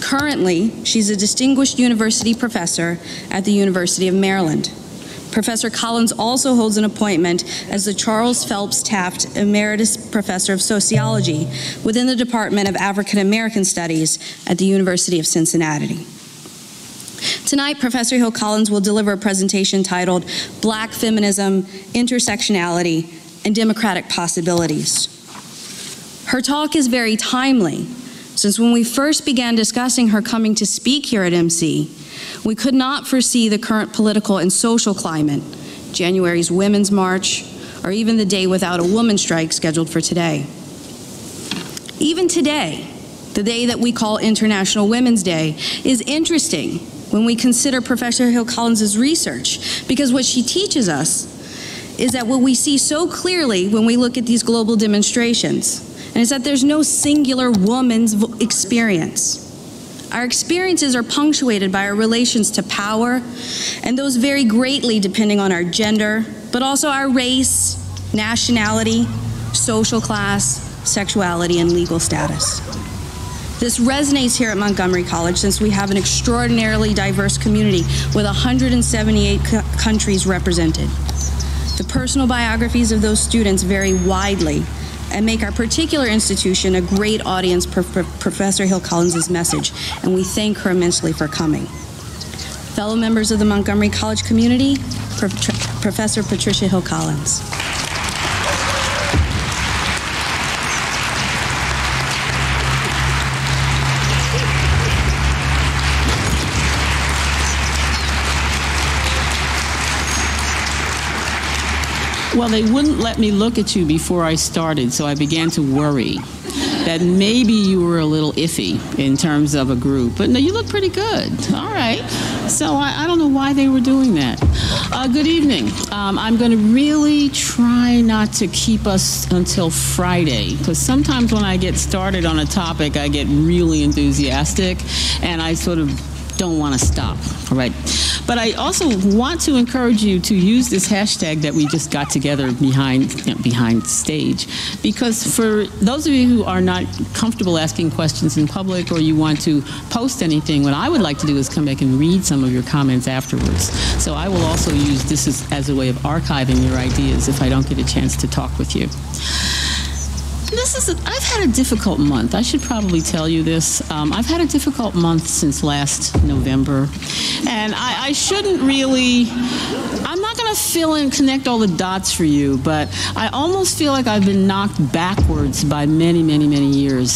Currently, she's a distinguished university professor at the University of Maryland. Professor Collins also holds an appointment as the Charles Phelps Taft Emeritus Professor of Sociology within the Department of African American Studies at the University of Cincinnati. Tonight, Professor Hill Collins will deliver a presentation titled Black Feminism, Intersectionality, and Democratic Possibilities. Her talk is very timely, since when we first began discussing her coming to speak here at MC, we could not foresee the current political and social climate, January's Women's March, or even the day without a woman strike scheduled for today. Even today, the day that we call International Women's Day, is interesting when we consider Professor Hill Collins' research, because what she teaches us is that what we see so clearly when we look at these global demonstrations, and is that there's no singular woman's experience. Our experiences are punctuated by our relations to power, and those vary greatly depending on our gender, but also our race, nationality, social class, sexuality, and legal status. This resonates here at Montgomery College since we have an extraordinarily diverse community with 178 countries represented. The personal biographies of those students vary widely and make our particular institution a great audience for Professor Hill Collins' message, and we thank her immensely for coming. Fellow members of the Montgomery College community, Professor Patricia Hill Collins. Well, they wouldn't let me look at you before I started, so I began to worry that maybe you were a little iffy in terms of a group. But no, you look pretty good. All right. So I don't know why they were doing that. Good evening. I'm going to really try not to keep us until Friday, because sometimes when I get started on a topic, I get really enthusiastic, and I sort of don't want to stop, all right? But I also want to encourage you to use this hashtag that we just got together behind stage, because for those of you who are not comfortable asking questions in public, or you want to post anything, what I would like to do is come back and read some of your comments afterwards. So I will also use this as a way of archiving your ideas if I don't get a chance to talk with you. I've had a difficult month. I should probably tell you this. I've had a difficult month since last November. And I shouldn't really, I'm not going to connect all the dots for you, but I almost feel like I've been knocked backwards by many, many, many years.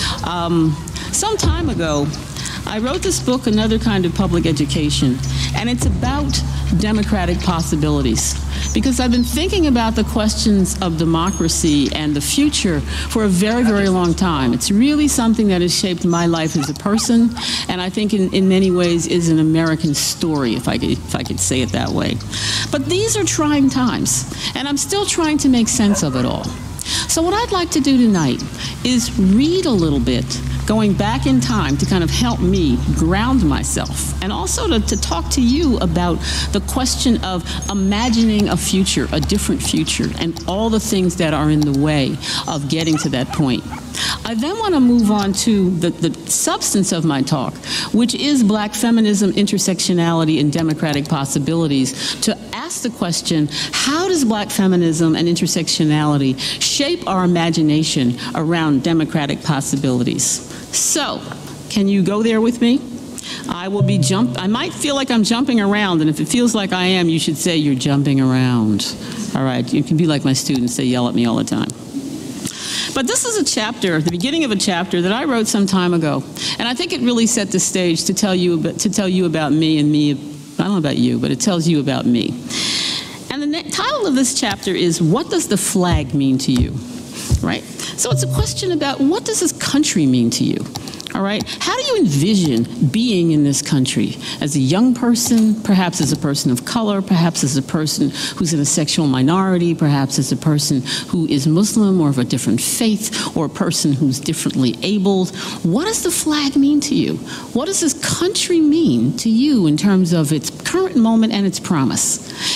Some time ago, I wrote this book, Another Kind of Public Education, and it's about democratic possibilities. Because I've been thinking about the questions of democracy and the future for a very, very long time. It's really something that has shaped my life as a person, and I think in many ways is an American story, if I could say it that way. But these are trying times, and I'm still trying to make sense of it all. So what I'd like to do tonight is read a little bit, going back in time to kind of help me ground myself, and also to talk to you about the question of imagining a future, a different future, and all the things that are in the way of getting to that point. I then want to move on to the substance of my talk, which is Black feminism, intersectionality, and democratic possibilities, to ask the question, how does Black feminism and intersectionality shape our imagination around democratic possibilities? So, can you go there with me? I might feel like I'm jumping around, and if it feels like I am, you should say you're jumping around. All right, you can be like my students, they yell at me all the time. But this is a chapter, the beginning of a chapter that I wrote some time ago, and I think it really set the stage to tell you about me and me. I don't know about you, but it tells you about me. And the title of this chapter is, What Does the Flag Mean to You? Right? So it's a question about, what does this country mean to you? All right? How do you envision being in this country? As a young person, perhaps as a person of color, perhaps as a person who's in a sexual minority, perhaps as a person who is Muslim or of a different faith, or a person who's differently abled. What does the flag mean to you? What does this country mean to you in terms of its current moment and its promise?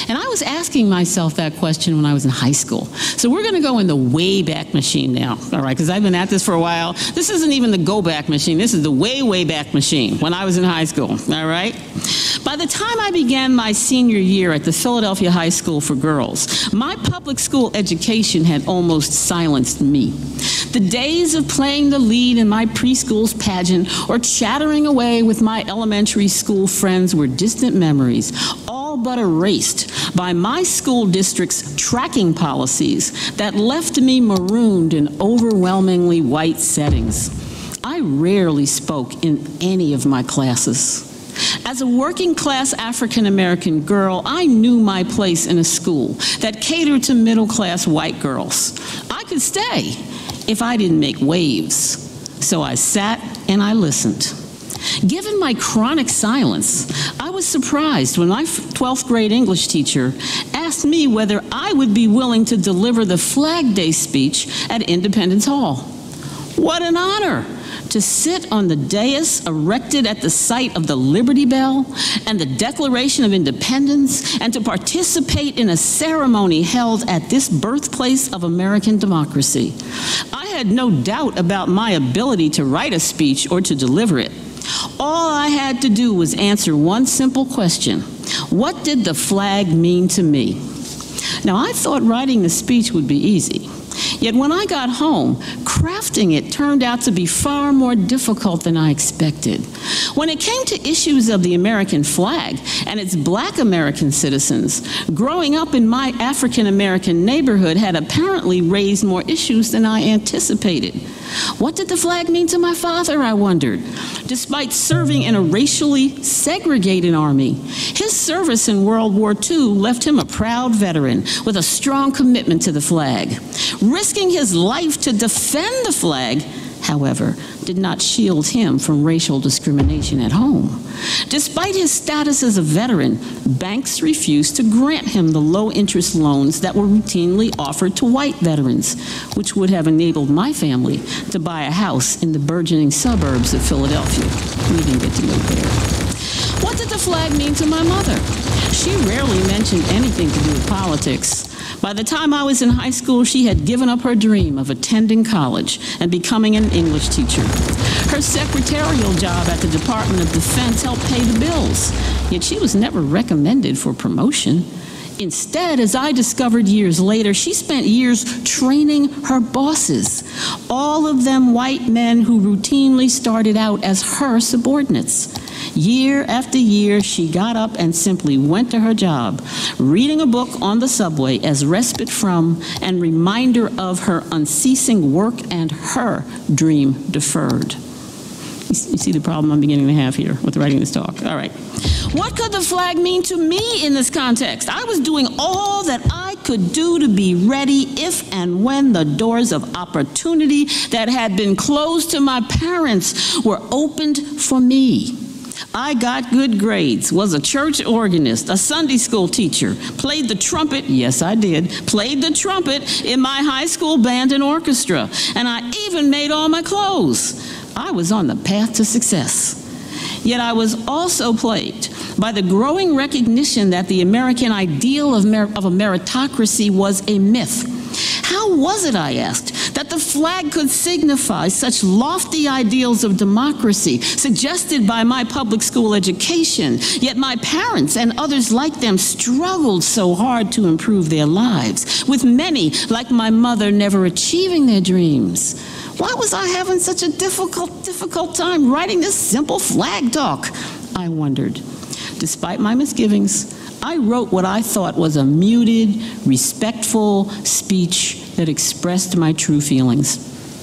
And I was asking myself that question when I was in high school. So we're going to go in the way back machine now, all right, because I've been at this for a while. This isn't even the go back machine. This is the way back machine when I was in high school, all right? By the time I began my senior year at the Philadelphia High School for Girls, my public school education had almost silenced me. The days of playing the lead in my preschool's pageant or chattering away with my elementary school friends were distant memories, all but erased by my school district's tracking policies that left me marooned in overwhelmingly white settings. I rarely spoke in any of my classes. As a working-class African-American girl, I knew my place in a school that catered to middle-class white girls. I could stay if I didn't make waves. So I sat and I listened. Given my chronic silence, I was surprised when my 12th grade English teacher asked me whether I would be willing to deliver the Flag Day speech at Independence Hall. What an honor to sit on the dais erected at the site of the Liberty Bell and the Declaration of Independence, and to participate in a ceremony held at this birthplace of American democracy. I had no doubt about my ability to write a speech or to deliver it. All I had to do was answer one simple question: what did the flag mean to me? Now, I thought writing the speech would be easy. Yet when I got home, crafting it turned out to be far more difficult than I expected. When it came to issues of the American flag and its Black American citizens, growing up in my African American neighborhood had apparently raised more issues than I anticipated. What did the flag mean to my father, I wondered? Despite serving in a racially segregated army, his service in World War II left him a proud veteran with a strong commitment to the flag. Risking his life to defend the flag, however, did not shield him from racial discrimination at home. Despite his status as a veteran, banks refused to grant him the low-interest loans that were routinely offered to white veterans, which would have enabled my family to buy a house in the burgeoning suburbs of Philadelphia. We didn't get to live there. What did the flag mean to my mother? She rarely mentioned anything to do with politics. By the time I was in high school, she had given up her dream of attending college and becoming an English teacher. Her secretarial job at the Department of Defense helped pay the bills, yet she was never recommended for promotion. Instead, as I discovered years later, she spent years training her bosses, all of them white men who routinely started out as her subordinates. Year after year, she got up and simply went to her job, reading a book on the subway as respite from and reminder of her unceasing work and her dream deferred. You see the problem I'm beginning to have here with writing this talk. All right. What could the flag mean to me in this context? I was doing all that I could do to be ready if and when the doors of opportunity that had been closed to my parents were opened for me. I got good grades, was a church organist, a Sunday school teacher, played the trumpet, yes I did, played the trumpet in my high school band and orchestra, and I even made all my clothes. I was on the path to success. Yet I was also plagued by the growing recognition that the American ideal of a meritocracy was a myth. How was it, I asked, that the flag could signify such lofty ideals of democracy suggested by my public school education, yet my parents and others like them struggled so hard to improve their lives, with many, like my mother, never achieving their dreams? Why was I having such a difficult time writing this simple flag talk? I wondered. Despite my misgivings, I wrote what I thought was a muted, respectful speech that expressed my true feelings.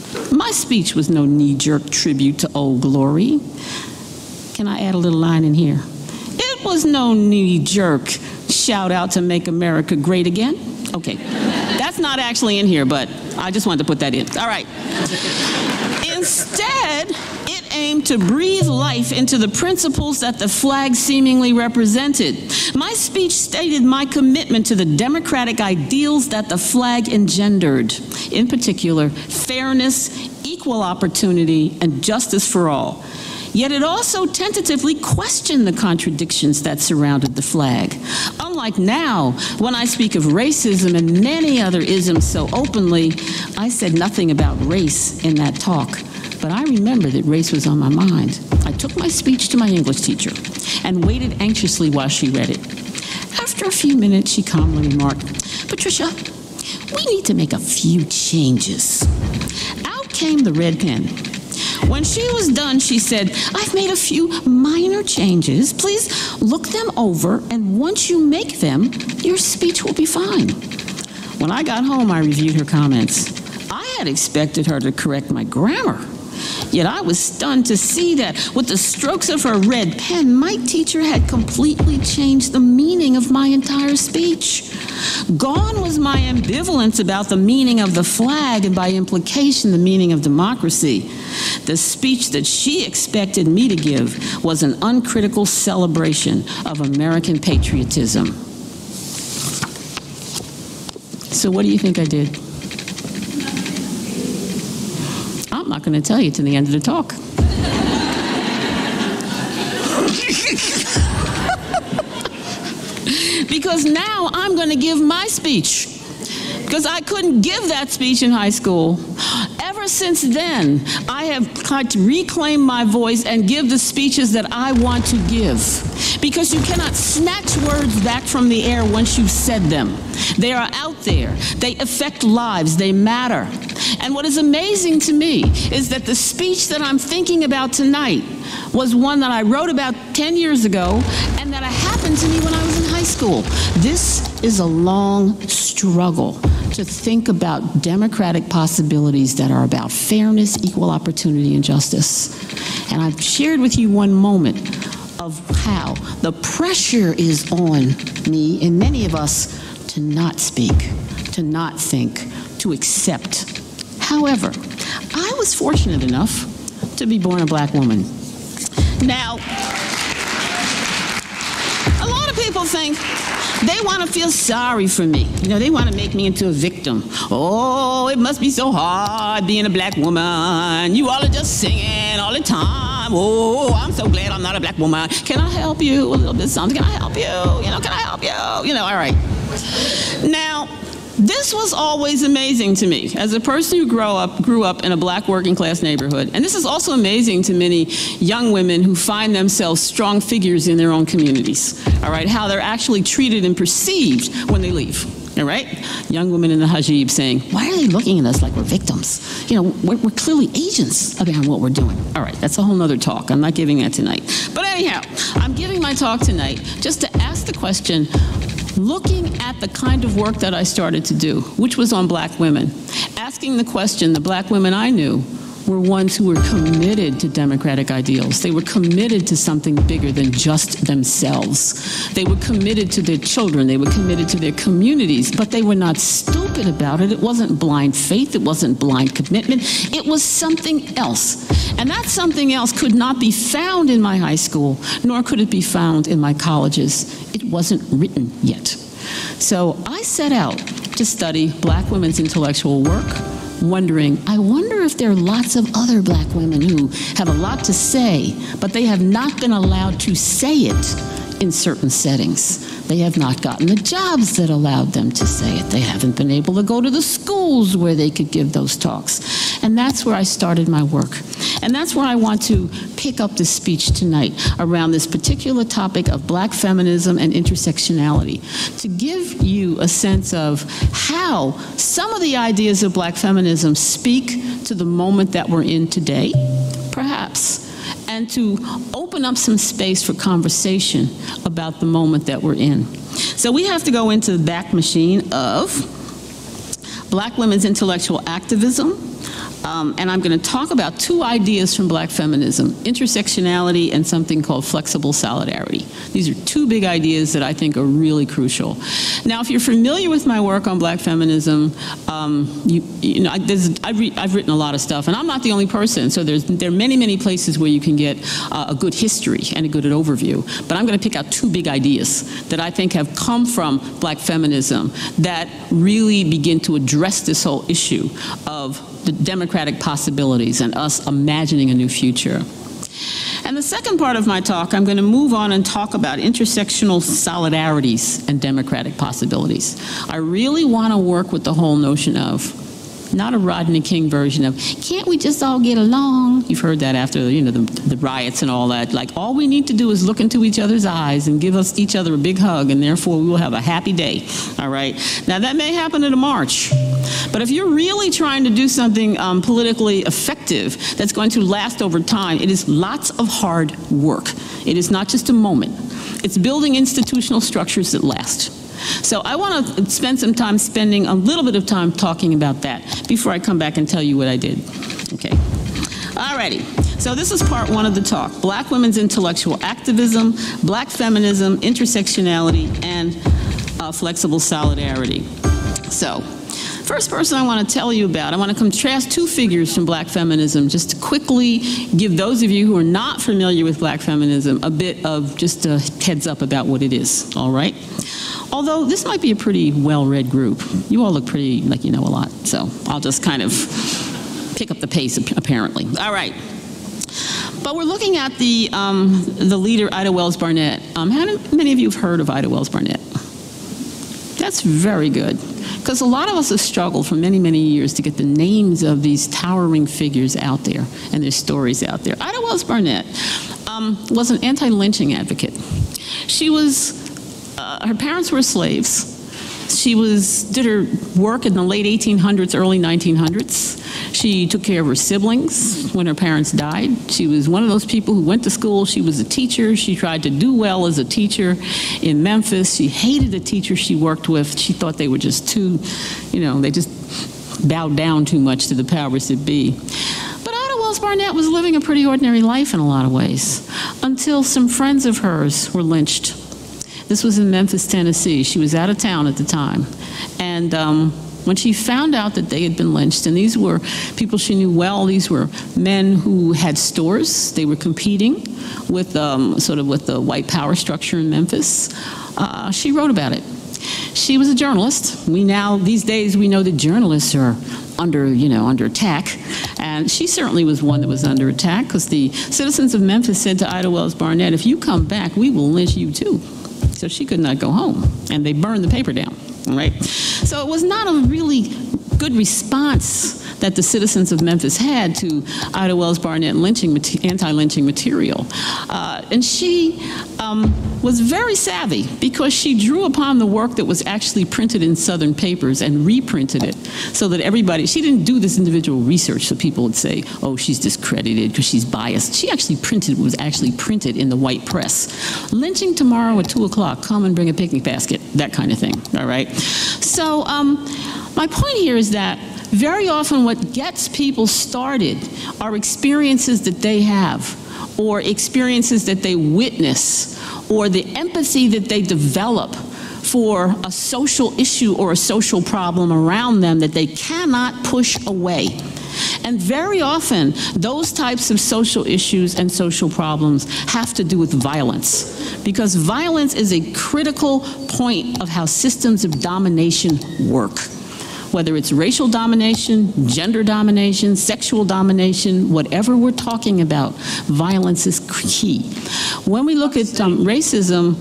My speech was no knee-jerk tribute to Old Glory. Can I add a little line in here? It was no knee-jerk shout out to make America great again. Okay, that's not actually in here, but I just wanted to put that in. All right. Instead, it aimed to breathe life into the principles that the flag seemingly represented. My speech stated my commitment to the democratic ideals that the flag engendered. In particular, fairness, equal opportunity, and justice for all. Yet it also tentatively questioned the contradictions that surrounded the flag. Unlike unlike now, when I speak of racism and many other isms so openly, I said nothing about race in that talk. But I remember that race was on my mind. I took my speech to my English teacher and waited anxiously while she read it. After a few minutes, she calmly remarked, "Patricia, we need to make a few changes." Out came the red pen. When she was done, she said, "I've made a few minor changes. Please look them over, and once you make them, your speech will be fine." When I got home, I reviewed her comments. I had expected her to correct my grammar. Yet I was stunned to see that with the strokes of her red pen, my teacher had completely changed the meaning of my entire speech. Gone was my ambivalence about the meaning of the flag and by implication the meaning of democracy. The speech that she expected me to give was an uncritical celebration of American patriotism. So what do you think I did? I'm not going to tell you to the end of the talk. Because now I'm going to give my speech. Because I couldn't give that speech in high school. Ever since then, I have tried to reclaim my voice and give the speeches that I want to give. Because you cannot snatch words back from the air once you've said them. They are out there. They affect lives. They matter. And what is amazing to me is that the speech that I'm thinking about tonight was one that I wrote about 10 years ago and that happened to me when I was in high school. This is a long struggle to think about democratic possibilities that are about fairness, equal opportunity, and justice. And I've shared with you one moment of how the pressure is on me and many of us to not speak, to not think, to accept. However, I was fortunate enough to be born a black woman. Now, a lot of people think they want to feel sorry for me. You know, they want to make me into a victim. Oh, it must be so hard being a black woman. You all are just singing all the time. Oh, I'm so glad I'm not a black woman. Can I help you? A little bit of something. Can I help you? You know, can I help you? You know, all right. Now, this was always amazing to me as a person who grew up in a black working class neighborhood. And this is also amazing to many young women who find themselves strong figures in their own communities. All right, how they're actually treated and perceived when they leave. All right, young women in the hijab saying, "Why are they looking at us like we're victims? You know, we're clearly agents about what we're doing." All right, that's a whole nother talk. I'm not giving that tonight. But anyhow, I'm giving my talk tonight just to ask the question, looking at the kind of work that I started to do, which was on black women, asking the question, the black women I knew were ones who were committed to democratic ideals. They were committed to something bigger than just themselves. They were committed to their children. They were committed to their communities, but they were not stupid about it. It wasn't blind faith. It wasn't blind commitment. It was something else. And that something else could not be found in my high school, nor could it be found in my colleges. It wasn't written yet. So I set out to study black women's intellectual work, wondering, I wonder if there are lots of other black women who have a lot to say, but they have not been allowed to say it in certain settings. They have not gotten the jobs that allowed them to say it. They haven't been able to go to the schools where they could give those talks. And that's where I started my work. And that's where I want to pick up this speech tonight around this particular topic of black feminism and intersectionality, to give you a sense of how some of the ideas of black feminism speak to the moment that we're in today, perhaps, and to open up some space for conversation about the moment that we're in. So we have to go into the back machine of black women's intellectual activism, and I'm going to talk about two ideas from black feminism, intersectionality and something called flexible solidarity. These are two big ideas that I think are really crucial. Now, if you're familiar with my work on black feminism, you know, I've written a lot of stuff, and I'm not the only person, so there are many, many places where you can get a good history and a good overview. But I'm going to pick out two big ideas that I think have come from black feminism that really begin to address this whole issue of the democratic possibilities and us imagining a new future. And the second part of my talk, I'm going to move on and talk about intersectional solidarities and democratic possibilities. I really want to work with the whole notion of, not a Rodney King version of, can't we just all get along? You've heard that after, you know, the riots and all that. Like, all we need to do is look into each other's eyes and give us each other a big hug, and therefore we will have a happy day, all right? Now, that may happen at a march, but if you're really trying to do something politically effective that's going to last over time, it is lots of hard work. It is not just a moment. It's building institutional structures that last. So I want to spend some time spending a little bit of time talking about that before I come back and tell you what I did. Okay. Alrighty. So this is part one of the talk. Black women's intellectual activism, black feminism, intersectionality, and flexible solidarity. So, first person I want to tell you about, I want to contrast two figures from black feminism just to quickly give those of you who are not familiar with black feminism a bit of just a heads up about what it is, all right? Although this might be a pretty well-read group. You all look pretty like you know a lot, so I'll just kind of pick up the pace, apparently. All right. But we're looking at the leader, Ida Wells Barnett. How many of you have heard of Ida Wells Barnett? That's very good. Because a lot of us have struggled for many, many years to get the names of these towering figures out there and their stories out there. Ida Wells Barnett was an anti-lynching advocate. She was, her parents were slaves. She did her work in the late 1800s, early 1900s. She took care of her siblings when her parents died. She was one of those people who went to school. She was a teacher. She tried to do well as a teacher in Memphis. She hated the teachers she worked with. She thought they were just too, you know, they just bowed down too much to the powers that be. But Ida Wells Barnett was living a pretty ordinary life in a lot of ways until some friends of hers were lynched. This was in Memphis, Tennessee. She was out of town at the time. And when she found out that they had been lynched, and these were people she knew well, these were men who had stores. They were competing with sort of with the white power structure in Memphis. She wrote about it. She was a journalist. These days, we know that journalists are under attack. And she certainly was one that was under attack because the citizens of Memphis said to Ida Wells Barnett, if you come back, we will lynch you too. So she could not go home, and they burned the paper down, right? So it was not a really good response that the citizens of Memphis had to Ida Wells Barnett anti-lynching material. And she was very savvy because she drew upon the work that was actually printed in Southern papers and reprinted it so that she didn't do this individual research so people would say, oh, she's discredited because she's biased. She actually was actually printed in the white press. Lynching tomorrow at 2 o'clock, come and bring a picnic basket, that kind of thing, all right? So my point here is that very often what gets people started are experiences that they have, or experiences that they witness, or the empathy that they develop for a social issue or a social problem around them that they cannot push away. And very often, those types of social issues and social problems have to do with violence, because violence is a critical point of how systems of domination work. Whether it's racial domination, gender domination, sexual domination, whatever we're talking about, violence is key. When we look at racism,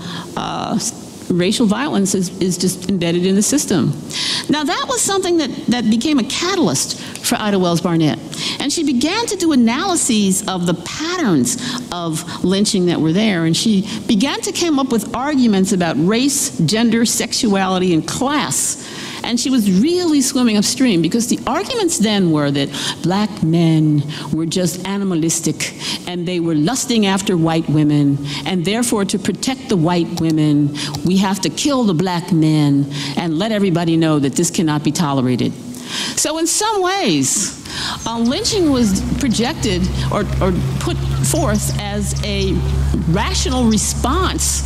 racial violence is just embedded in the system. Now that was something that became a catalyst for Ida Wells Barnett. And she began to do analyses of the patterns of lynching that were there, and she began to come up with arguments about race, gender, sexuality, and class. And she was really swimming upstream because the arguments then were that black men were just animalistic and they were lusting after white women, and therefore to protect the white women, we have to kill the black men and let everybody know that this cannot be tolerated. So in some ways, lynching was projected or put forth as a rational response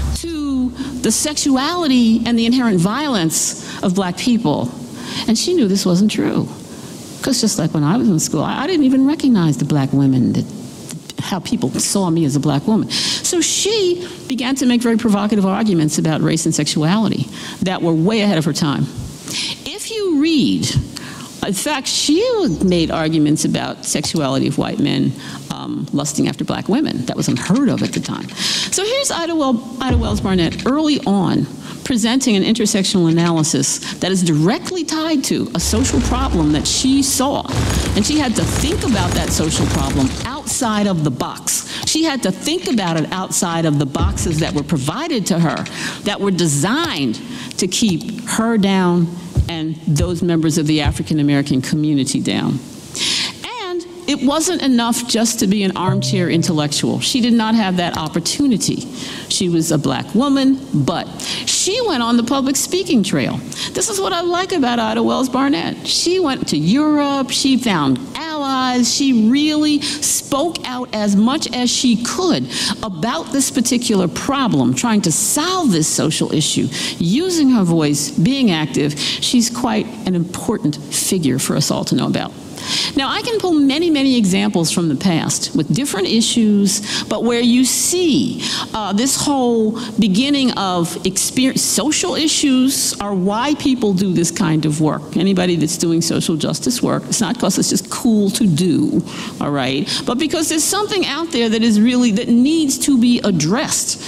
to the sexuality and the inherent violence of black people. And she knew this wasn't true. Because just like when I was in school, I didn't even recognize the black women, how people saw me as a black woman. So she began to make very provocative arguments about race and sexuality that were way ahead of her time. If you read, in fact, she made arguments about sexuality of white men lusting after black women. That was unheard of at the time. So here's Ida Wells Barnett early on presenting an intersectional analysis that is directly tied to a social problem that she saw. And she had to think about that social problem outside of the box. She had to think about it outside of the boxes that were provided to her, that were designed to keep her down and those members of the African American community down. And it wasn't enough just to be an armchair intellectual. She did not have that opportunity. She was a black woman, but she went on the public speaking trail. This is what I like about Ida Wells Barnett. She went to Europe, she found allies, she really spoke out as much as she could about this particular problem, trying to solve this social issue, using her voice, being active. She's quite an important figure for us all to know about. Now, I can pull many, many examples from the past with different issues, but where you see this whole beginning of experience, social issues are why people do this kind of work. Anybody that's doing social justice work, it's not because it's just cool to do, all right, but because there's something out there that is really, that needs to be addressed.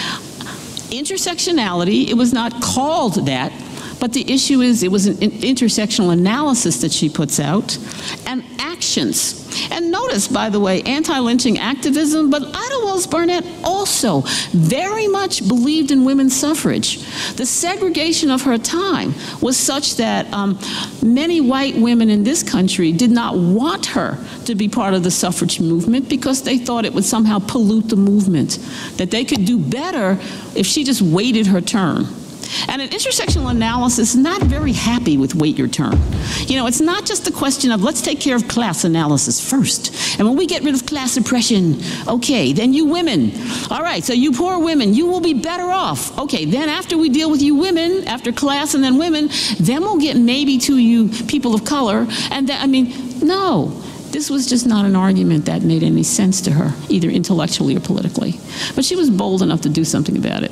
Intersectionality, it was not called that, but the issue is it was an intersectional analysis that she puts out, and actions. And notice, by the way, anti-lynching activism, but Ida Wells Barnett also very much believed in women's suffrage. The segregation of her time was such that many white women in this country did not want her to be part of the suffrage movement because they thought it would somehow pollute the movement, that they could do better if she just waited her turn. And an intersectional analysis is not very happy with wait your turn. You know, it's not just a question of let's take care of class analysis first. And when we get rid of class oppression, okay, then you women. All right, so you poor women, you will be better off. Okay, then after we deal with you women, after class and then women, then we'll get maybe to you people of color. And then, I mean, no. This was just not an argument that made any sense to her, either intellectually or politically. But she was bold enough to do something about it.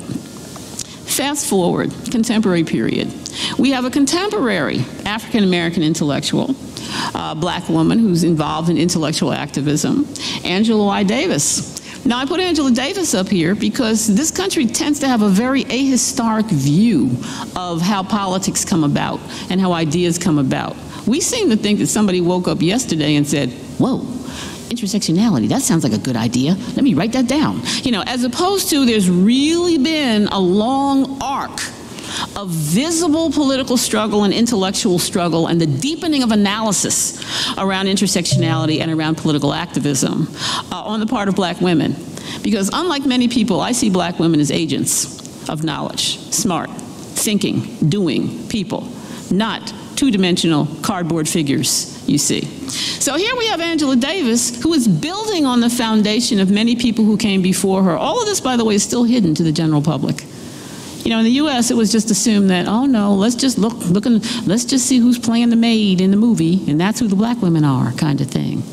Fast forward, contemporary period. We have a contemporary African-American intellectual, black woman who's involved in intellectual activism, Angela Y. Davis. Now, I put Angela Davis up here because this country tends to have a very ahistoric view of how politics come about and how ideas come about. We seem to think that somebody woke up yesterday and said, whoa, intersectionality, that sounds like a good idea. Let me write that down. You know, as opposed to there's really been a long arc of visible political struggle and intellectual struggle and the deepening of analysis around intersectionality and around political activism on the part of black women. Because unlike many people, I see black women as agents of knowledge, smart, thinking, doing people, not two-dimensional cardboard figures, you see. So here we have Angela Davis, who is building on the foundation of many people who came before her. All of this, by the way, is still hidden to the general public. You know, in the U.S., it was just assumed that, oh no, let's just let's just see who's playing the maid in the movie, and that's who the black women are, kind of thing.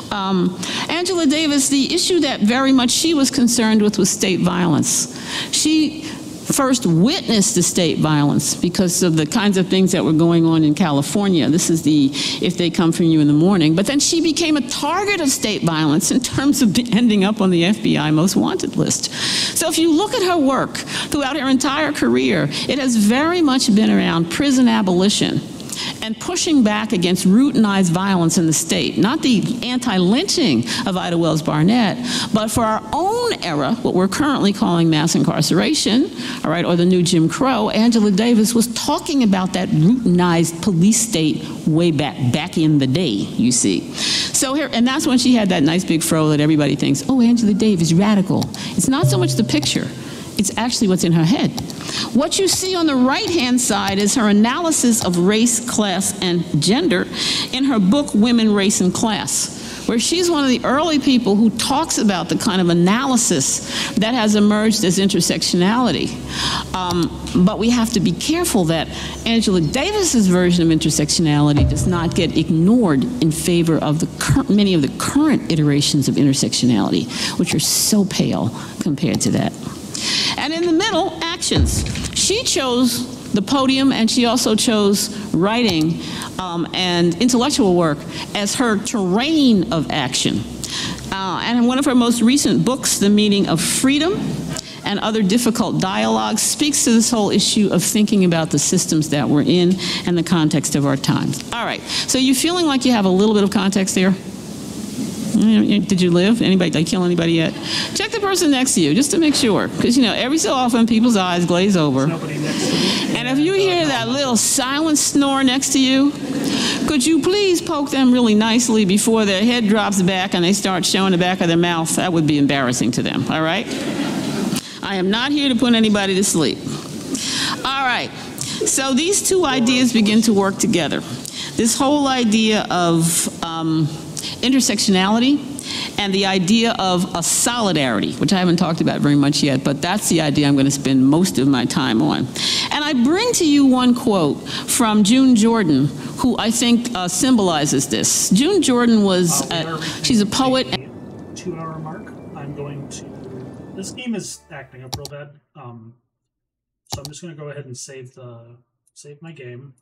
Angela Davis, the issue that very much she was concerned with was state violence. She first witnessed the state violence because of the kinds of things that were going on in California. This is the If They Come From You in the Morning. But then she became a target of state violence in terms of ending up on the FBI Most Wanted list. So if you look at her work throughout her entire career, it has very much been around prison abolition and pushing back against routinized violence in the state. Not the anti-lynching of Ida Wells Barnett, but for our own era, what we're currently calling mass incarceration, all right, or the new Jim Crow. Angela Davis was talking about that routinized police state way back in the day, you see. So here, and that's when she had that nice big fro that everybody thinks, oh, Angela Davis, radical. It's not so much the picture. It's actually what's in her head. What you see on the right-hand side is her analysis of race, class, and gender in her book, Women, Race, and Class, where she's one of the early people who talks about the kind of analysis that has emerged as intersectionality. But we have to be careful that Angela Davis's version of intersectionality does not get ignored in favor of many of the current iterations of intersectionality, which are so pale compared to that. And in the middle, actions. She chose the podium, and she also chose writing and intellectual work as her terrain of action. And one of her most recent books, The Meaning of Freedom and Other Difficult Dialogues, speaks to this whole issue of thinking about the systems that we're in and the context of our times. All right, so you feeling like you have a little bit of context there? Did you live? Anybody, did I kill anybody yet? Check the person next to you, just to make sure. Because, you know, every so often people's eyes glaze over. Nobody next to me. And if you hear that little silent snore next to you, could you please poke them really nicely before their head drops back and they start showing the back of their mouth? That would be embarrassing to them, all right? I am not here to put anybody to sleep. All right, so these two ideas begin to work together. This whole idea of intersectionality and the idea of a solidarity, which I haven't talked about very much yet, but that's the idea I'm going to spend most of my time on. And I bring to you one quote from June Jordan, who I think symbolizes this. June Jordan was, she's a poet. 2-hour mark. I'm going to, this game is acting up real bad, so I'm just going to go ahead and save my game.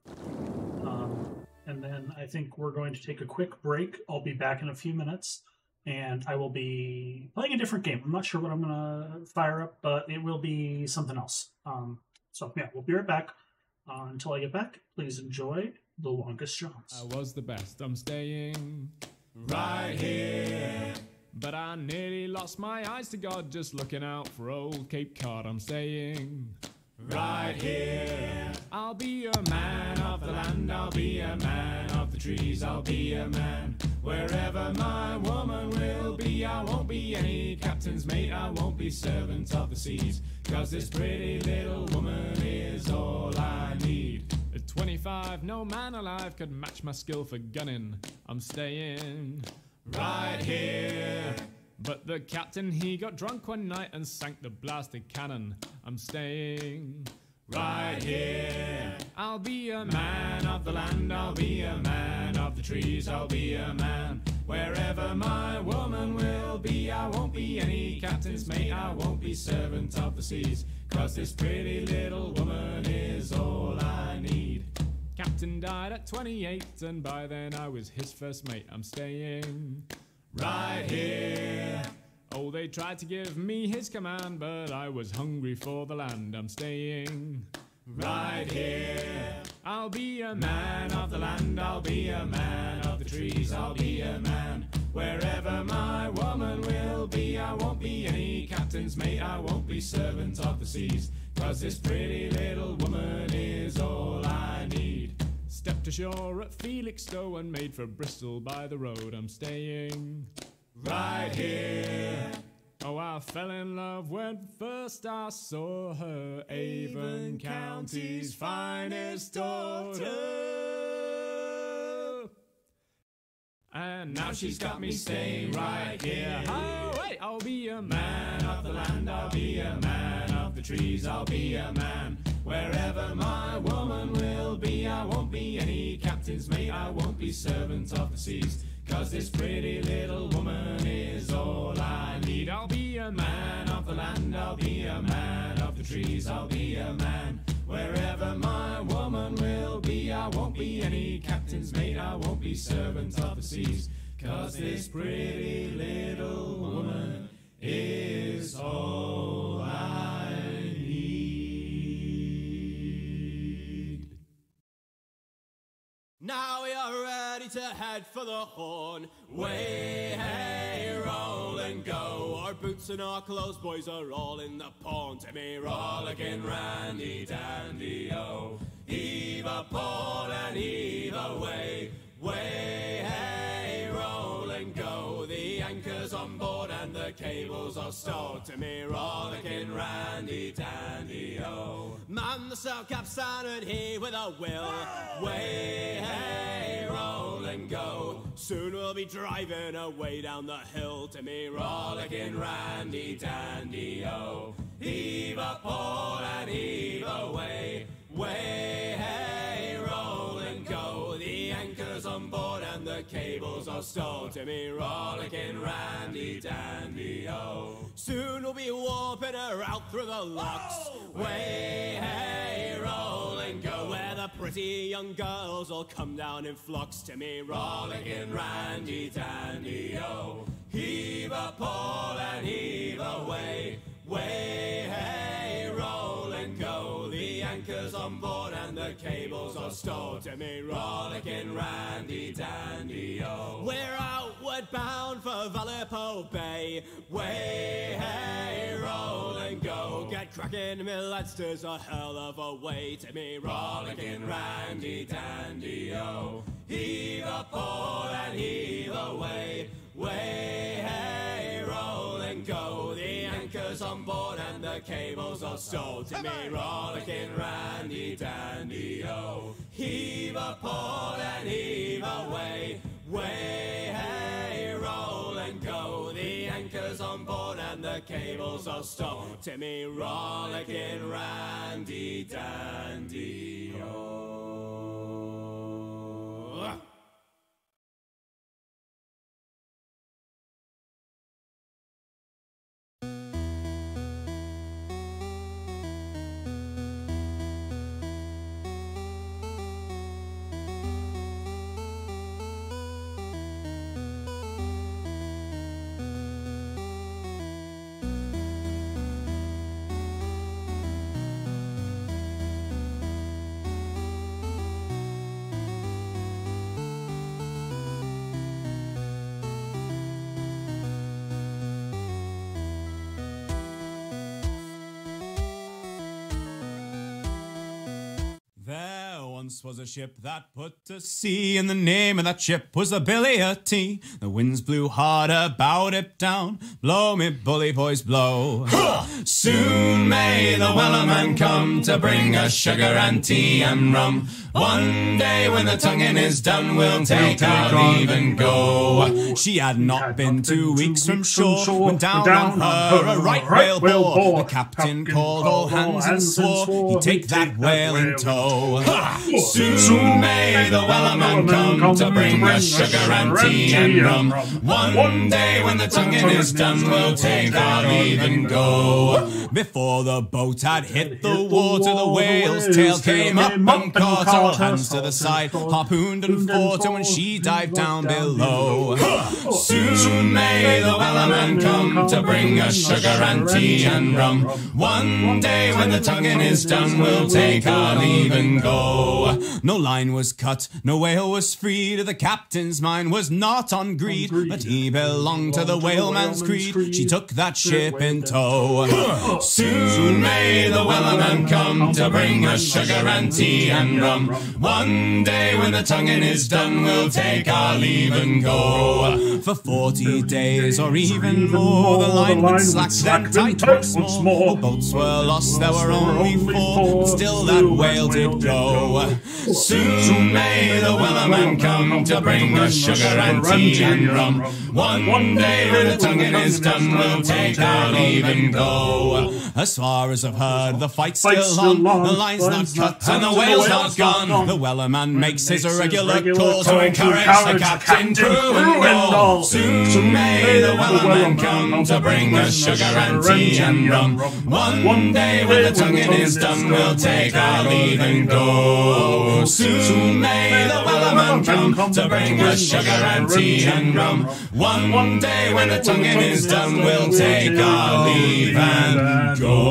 And then I think we're going to take a quick break. I'll be back in a few minutes, and I will be playing a different game. I'm not sure what I'm going to fire up, but it will be something else. So yeah, we'll be right back. Until I get back, please enjoy The Longest Johns. I was the best, I'm staying right here. But I nearly lost my eyes to God just looking out for old Cape Cod. I'm staying right here. I'll be a man of the land, I'll be a man of the trees, I'll be a man wherever my woman will be. I won't be any captain's mate, I won't be servant of the seas, 'cause this pretty little woman is all I need. At 25, no man alive could match my skill for gunning. I'm staying right here. But the captain, he got drunk one night and sank the blasted cannon. I'm staying right here. I'll be a man of the land, I'll be a man of the trees, I'll be a man wherever my woman will be. I won't be any captain's mate, I won't be servant of the seas, 'cause this pretty little woman is all I need. Captain died at 28, and by then I was his first mate. I'm staying right here. Oh, they tried to give me his command, but I was hungry for the land. I'm staying right here. I'll be a man of the land, I'll be a man of the trees, I'll be a man wherever my woman will be. I won't be any captain's mate, I won't be servant of the seas, 'cause this pretty little woman is all I need. Stepped ashore at Felixstowe and made for Bristol by the road. I'm staying right here. Oh, I fell in love when first I saw her, Avon County's finest daughter. And now she's got me staying right here. Oh, wait, I'll be a man of the land, I'll be a man of the trees, I'll be a man wherever my woman will be. I won't be any captain's mate, I won't be servant of the seas, 'cause this pretty little woman is all I need. I'll be a man of the land, I'll be a man of the trees, I'll be a man wherever my woman will be. I won't be any captain's mate, I won't be servant of the seas, 'cause this pretty little woman is all I need. Now we are ready to head for the horn. Way, hey, roll and go. Our boots and our clothes, boys, are all in the pond. Timmy, rollicking, randy, dandy, oh. Heave a pole and heave away. Way, hey, roll and go. The anchor's on board and the cables are stowed. Timmy, rollicking, randy, dandy, oh. Man the sail capstan and heave with a will. Way, hey, roll and go. Soon we'll be driving away down the hill. Timmy, rollicking, randy, dandy, oh. Heave a pole and heave away. Way, hey, roll and go. The anchor's on board and the cables are stowed. Timmy, rollicking, randy, dandy, oh. Soon we'll be warping her out through the locks. Way, hey, roll and go. Where the Pretty young girls all come down in flocks to me, rollicking randy dandy, oh. Heave a pole and heave away, way, hey, roll and go. The anchor's on board and the cables are stowed to me, rollicking randy dandy, oh. We're outward bound for Vallepo Bay, way, hey, roll and go. Get cracking, me lads, 'tis a hell of a way to me, rollicking randy dandy, oh. Heave a pole and heave away, way, hey, roll and go. The anchor's on board and the cables are stowed to me, rollicking randy dandy, oh. Heave a pole and heave away, way, hey, roll and go. The anchor's on board and the cables are stowed to me, rollicking randy dandy, oh. There once was a ship that put to sea, and the name of that ship was the Billy o' Tea. The winds blew hard about it down, blow me bully boys blow. Soon may the Wellerman come to bring us sugar and tea and rum. One day when the tonguing is done, we'll take our leave and go. She had not been 2 weeks from shore when down on her a right whale bore. The captain called all hands and swore he'd take that whale in tow. Soon may the Wellerman come to bring us sugar and tea and rum. One day when the tonguing is done, we'll take our leave and go. Before the boat had hit the water, the whale's tail came up and caught her. All hands to the side, harpooned and fought her when she dived down below. Soon may the Wellerman come to bring us sugar and tea and rum. One day when the tonguing is done, we'll take our leave and go. No line was cut, no whale was freed. The captain's mind was not on greed, but he belonged to the whaleman's creed. She took that ship in tow. Soon may the Wellerman come to bring us sugar and tea and rum. One day when the tonguing is done, we'll take our leave and go. For 40 days or even more, the line went slack, then tight once more. The boats were lost, there were only 4, but still that whale did go. Soon may the Wellerman come to bring us sugar and tea and rum. One day when the tonguing is done, we'll take our leave and go. As far as I've heard, the fight's still on, the line's not cut and the whale's not gone. The Wellerman makes his regular call to encourage the captain, crew and all. Soon may the Wellerman come to bring us sugar and tea and rum. One day when the tonguing is done, we'll take our leave and go. Soon may the Wellerman come to bring us sugar and tea and rum. One day when the tonguing is done, we'll take our leave and go.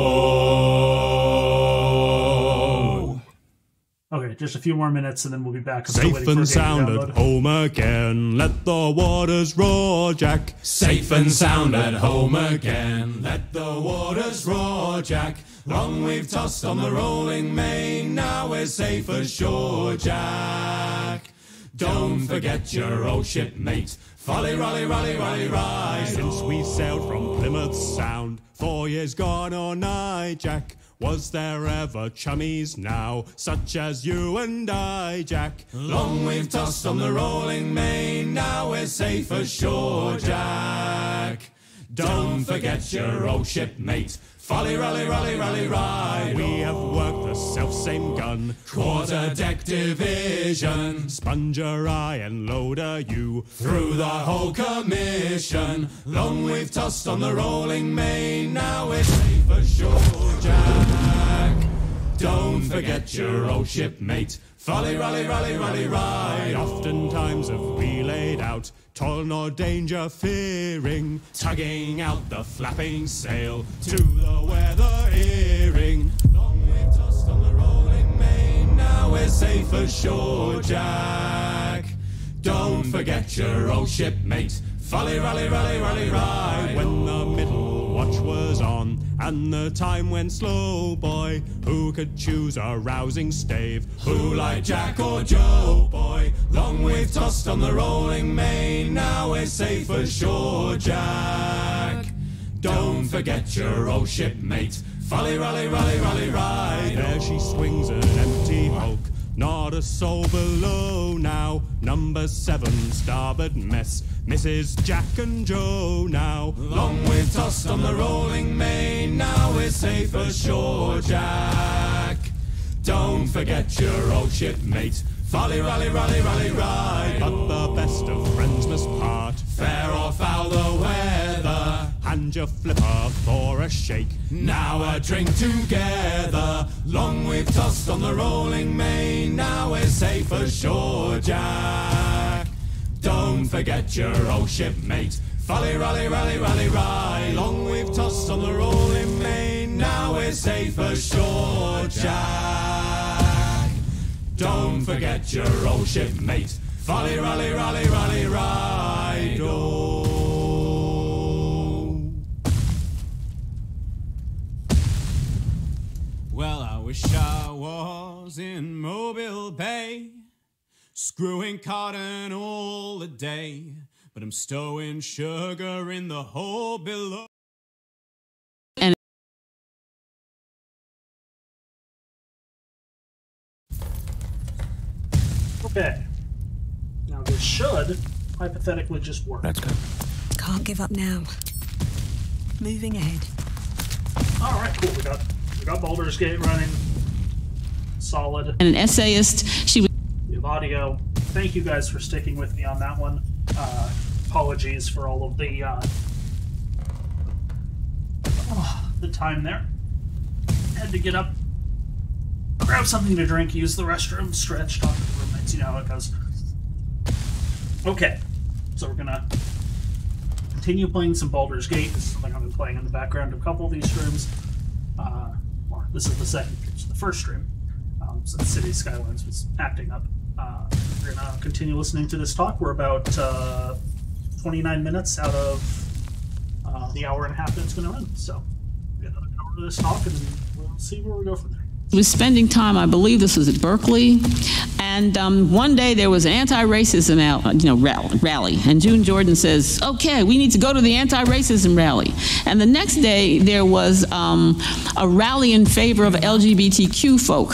Okay, just a few more minutes and then we'll be back. Safe and sound at home again, let the waters roar, Jack. Safe and sound at home again, let the waters roar, Jack. Long we've tossed on the rolling main, now we're safe ashore, Jack. Don't forget your old shipmate, folly, rolly, rolly, rolly, ride. Since we sailed from Plymouth Sound, 4 years gone or nigh, Jack, was there ever chummies now, such as you and I, Jack? Long we've tossed on the rolling main, now we're safe ashore, Jack. Don't forget your old shipmate, folly, rolly, rolly, rolly, ride. We have worked the self-same gun, quarter-deck division, sponger I and loader you, through the whole commission. Long we've tossed on the rolling main, now we're safe ashore, Jack. Don't forget your old shipmate. Folly, rally, rally, rally, ride. Oftentimes have we laid out, toil nor danger fearing, tugging out the flapping sail to the weather earing. Long we've tossed on the rolling main, now we're safe ashore, Jack. Don't forget your old shipmate. Folly, rally, rally, rally, ride. When the middle watch was on and the time went slow, boy, who could choose a rousing stave? Who like Jack or Joe, boy? Long we've tossed on the rolling main, now we're safe ashore, Jack. Don't forget your old shipmate. Folly, rally, rally, rally, ride. There she swings an empty hulk, not a soul below now. Number 7, starboard mess, Mrs. Jack and Joe now. Long we've tossed on the rolling main, now we're safe ashore, Jack. Don't forget your old shipmate. Folly, rally, rally, rally, ride. But the best of friends must part, fair or foul the weather. Hand your flipper for a shake, now a drink together. Long we've tossed on the rolling main, now we're safe ashore, Jack. Don't forget your old shipmate. Folly, rally, rally, rally, ride. Long we've tossed on the rolling main, now we're safe ashore, Jack. Don't forget your old shipmate. Folly, rally, rally, rally, ride. Oh. Well, I wish I was in Mobile Bay, screwing cotton all the day, but I'm stowing sugar in the hole below. Okay. Now this should hypothetically just work. That's good. Can't give up now. Moving ahead. All right, cool. We got Baldur's Gate running. Solid. And an essayist. She was. We have audio. Thank you guys for sticking with me on that one. Apologies for all of the time there. Had to get up, grab something to drink, use the restroom, stretch, talk to the roommates. You know how it goes. Okay, so we're gonna continue playing some Baldur's Gate. This is something I've been playing in the background of a couple of these streams. Or this is the second, the first stream. Since City Skylines was acting up. We're gonna continue listening to this talk. We're about 29 minutes out of the hour and a half that it's going to run. So we got another hour of this talk, and we'll see where we go from there. Was spending time, I believe this was at Berkeley, and one day there was an anti-racism rally, and June Jordan says, okay, we need to go to the anti-racism rally. And the next day there was a rally in favor of LGBTQ folk,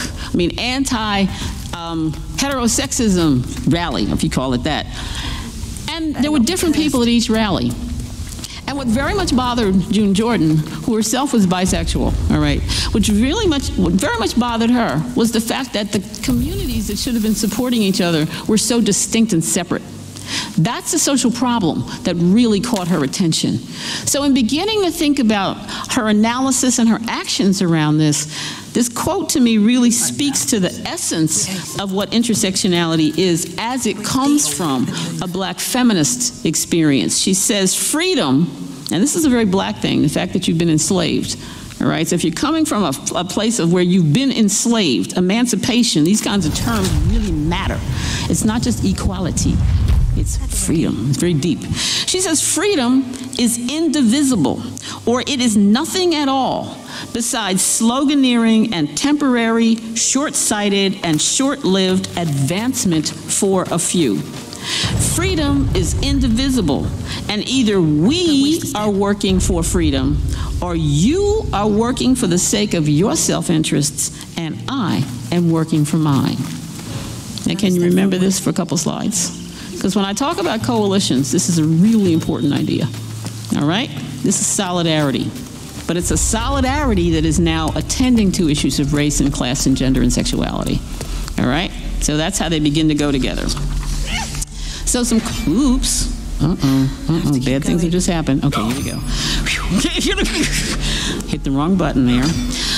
heterosexism rally, if you call it that. And there were different people at each rally. And what very much bothered June Jordan, who herself was bisexual, all right, what very much bothered her was the fact that the communities that should have been supporting each other were so distinct and separate. That's a social problem that really caught her attention. So in beginning to think about her analysis and her actions around this quote to me really speaks to the essence of what intersectionality is as it comes from a black feminist experience. She says freedom, and this is a very black thing, the fact that you've been enslaved. All right, so if you're coming from a place of where you've been enslaved, emancipation, these kinds of terms really matter. It's not just equality. It's freedom. It's very deep. She says freedom is indivisible, or it is nothing at all besides sloganeering and temporary, short-sighted, and short-lived advancement for a few. Freedom is indivisible, and either we are working for freedom, or you are working for the sake of your self-interests, and I am working for mine. Now, can you remember this for a couple slides? Because when I talk about coalitions, this is a really important idea. All right? This is solidarity. But it's a solidarity that is now attending to issues of race and class and gender and sexuality. All right? So that's how they begin to go together. So some, oops. Bad things have just happened. Okay, here we go. Hit the wrong button there. All right.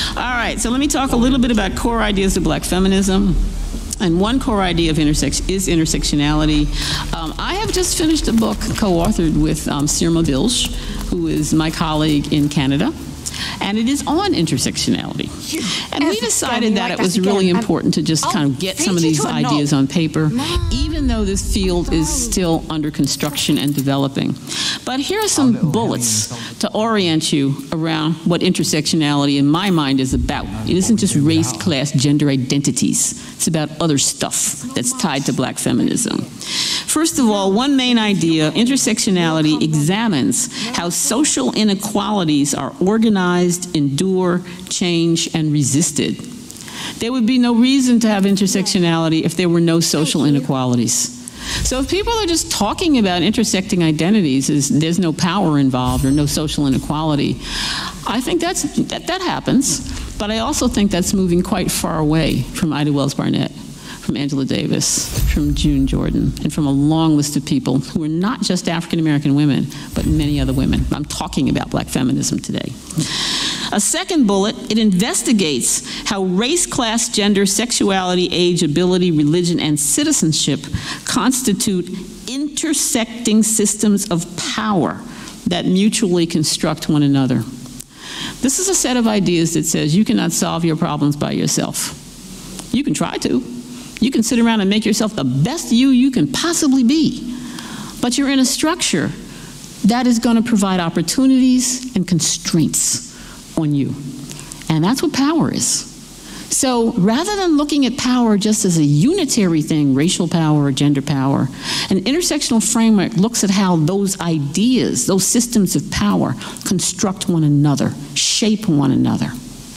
right, so let me talk a little bit about core ideas of black feminism. And one core idea of is intersectionality. I have just finished a book co-authored with Sirma Bilge, who is my colleague in Canada. And it is on intersectionality. And we decided that it was really important to just kind of get some of these ideas on paper, even though this field is still under construction and developing. But here are some bullets to orient you around what intersectionality in my mind is about. It isn't just race, class, gender identities. It's about other stuff that's tied to black feminism. First of all, one main idea, intersectionality examines how social inequalities are organized, endure, change, and resisted. There would be no reason to have intersectionality if there were no social inequalities. So if people are just talking about intersecting identities as there's no power involved or no social inequality, I think that happens, but I also think that's moving quite far away from Ida Wells Barnett, from Angela Davis, from June Jordan, and from a long list of people who are not just African American women, but many other women. I'm talking about black feminism today. A second bullet, it investigates how race, class, gender, sexuality, age, ability, religion, and citizenship constitute intersecting systems of power that mutually construct one another. This is a set of ideas that says you cannot solve your problems by yourself. You can try to. You can sit around and make yourself the best you can possibly be. But you're in a structure that is going to provide opportunities and constraints on you. And that's what power is. So rather than looking at power just as a unitary thing, racial power or gender power, an intersectional framework looks at how those ideas, those systems of power, construct one another, shape one another.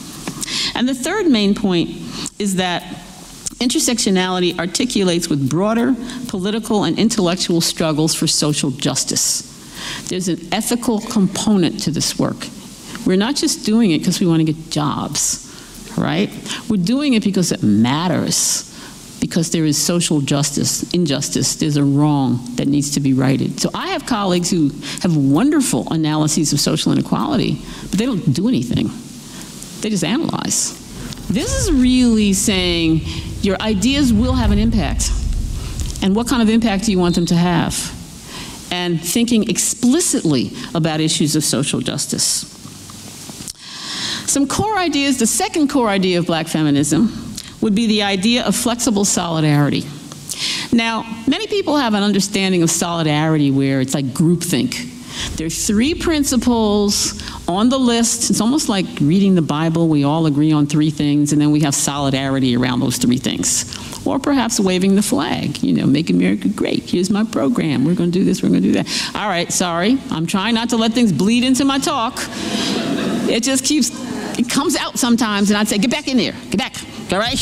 And the third main point is that intersectionality articulates with broader political and intellectual struggles for social justice. There's an ethical component to this work. We're not just doing it because we want to get jobs, right? We're doing it because it matters, because there is social injustice, there's a wrong that needs to be righted. So I have colleagues who have wonderful analyses of social inequality, but they don't do anything. They just analyze. This is really saying your ideas will have an impact, and what kind of impact do you want them to have? And thinking explicitly about issues of social justice. Some core ideas, the second core idea of black feminism would be the idea of flexible solidarity. Now, many people have an understanding of solidarity where it's like groupthink. There are 3 principles on the list. It's almost like reading the Bible. We all agree on 3 things, and then we have solidarity around those 3 things. Or perhaps waving the flag, you know, make America great. Here's my program. We're going to do this, we're going to do that. All right, sorry. I'm trying not to let things bleed into my talk. It just keeps, it comes out sometimes, and I'd say, get back in there. Get back. All right?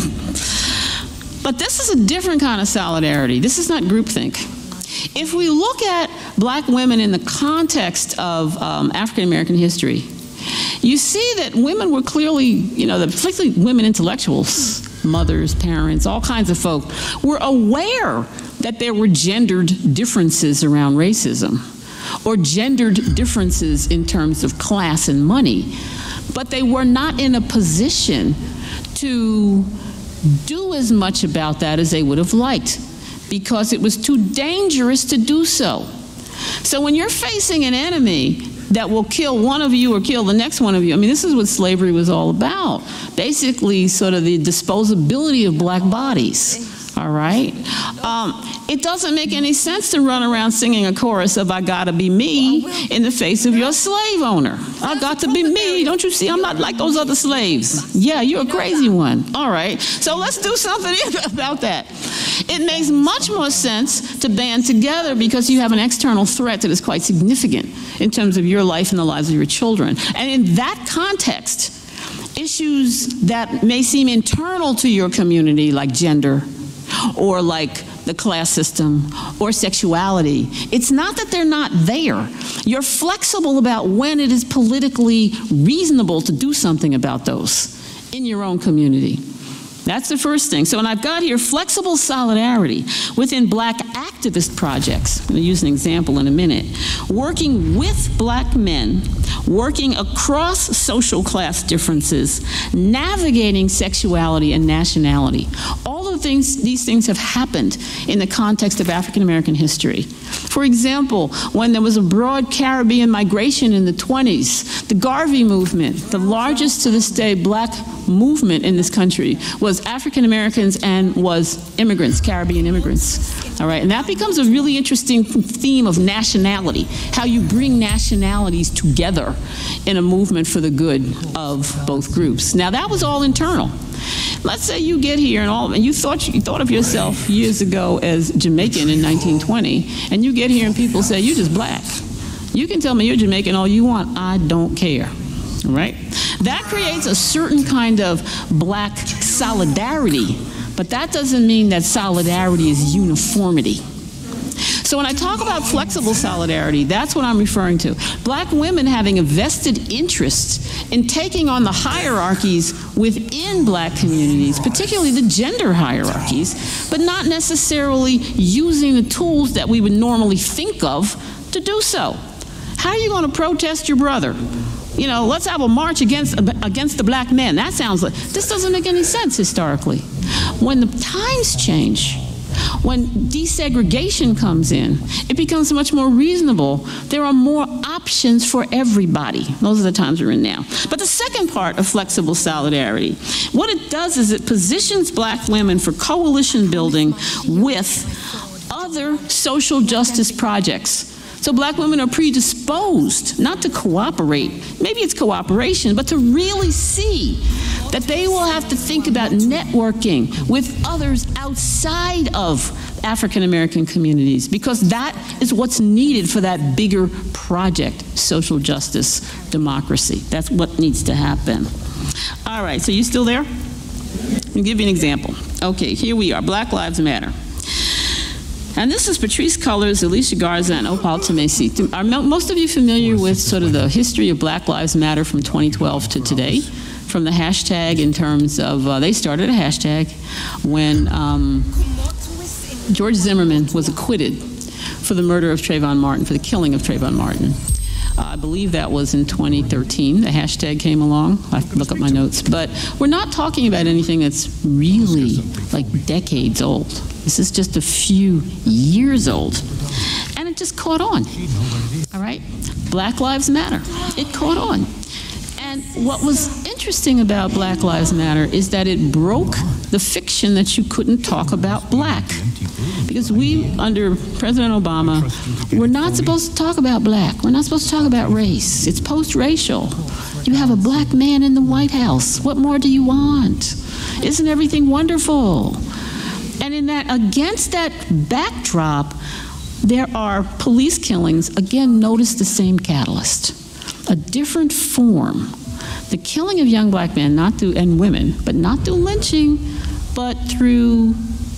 But this is a different kind of solidarity. This is not groupthink. If we look at black women in the context of African American history, you see that women were clearly, you know, particularly women intellectuals, mothers, parents, all kinds of folk, were aware that there were gendered differences around racism, or gendered differences in terms of class and money, but they were not in a position to do as much about that as they would have liked, because it was too dangerous to do so. So when you're facing an enemy that will kill one of you or kill the next one of you, I mean, this is what slavery was all about. Basically, sort of the disposability of black bodies, all right? It doesn't make any sense to run around singing a chorus of "I gotta be me" in the face of your slave owner. I got to be me. Don't you see I'm not like those other slaves? Yeah, you're a crazy one. All right, so let's do something about that. It makes much more sense to band together because you have an external threat that is quite significant in terms of your life and the lives of your children. And in that context, issues that may seem internal to your community, like gender, or like the class system, or sexuality, it's not that they're not there. You're flexible about when it is politically reasonable to do something about those in your own community. That's the first thing. So, and I've got here flexible solidarity within black activist projects. I'm going to use an example in a minute. Working with black men, working across social class differences, navigating sexuality and nationality. All of these things have happened in the context of African American history. For example, when there was a broad Caribbean migration in the 20s, the Garvey movement, the largest to this day black movement in this country, was African Americans and was immigrants, Caribbean immigrants. All right, and that becomes a really interesting theme of nationality, how you bring nationalities together in a movement for the good of both groups. Now that was all internal. Let's say you get here and you thought of yourself years ago as Jamaican in 1920, and you get here and people say, you're just black. You can tell me you're Jamaican all you want, I don't care. Right? That creates a certain kind of black solidarity, but that doesn't mean that solidarity is uniformity. So when I talk about flexible solidarity, that's what I'm referring to. Black women having a vested interest in taking on the hierarchies within black communities, particularly the gender hierarchies, but not necessarily using the tools that we would normally think of to do so. How are you going to protest your brother? You know, let's have a march against the black men. That sounds like, this doesn't make any sense historically. When the times change, when desegregation comes in, it becomes much more reasonable. There are more options for everybody. Those are the times we're in now. But the second part of flexible solidarity, what it does is it positions black women for coalition building with other social justice projects. So black women are predisposed not to cooperate, maybe it's cooperation, but to really see that they will have to think about networking with others outside of African American communities, because that is what's needed for that bigger project, social justice, democracy. That's what needs to happen. All right, so you still there? I'll give you an example. Okay, here we are, Black Lives Matter. And this is Patrice Cullors, Alicia Garza, and Opal Tomasi. Are most of you familiar with sort of the history of Black Lives Matter from 2012 to today? From the hashtag in terms of, they started a hashtag when George Zimmerman was acquitted for the murder of Trayvon Martin, for the killing of Trayvon Martin. I believe that was in 2013. The hashtag came along. I have to look up my notes. But we're not talking about anything that's really like decades old. This is just a few years old. And it just caught on. All right? Black Lives Matter. It caught on. And what was interesting about Black Lives Matter is that it broke the fiction that you couldn't talk about black. Because we, under President Obama, we're not supposed to talk about black. We're not supposed to talk about race. It's post-racial. You have a black man in the White House. What more do you want? Isn't everything wonderful? And in that, against that backdrop, there are police killings. Again, notice the same catalyst. A different form. The killing of young black men, and women, but not through lynching, but through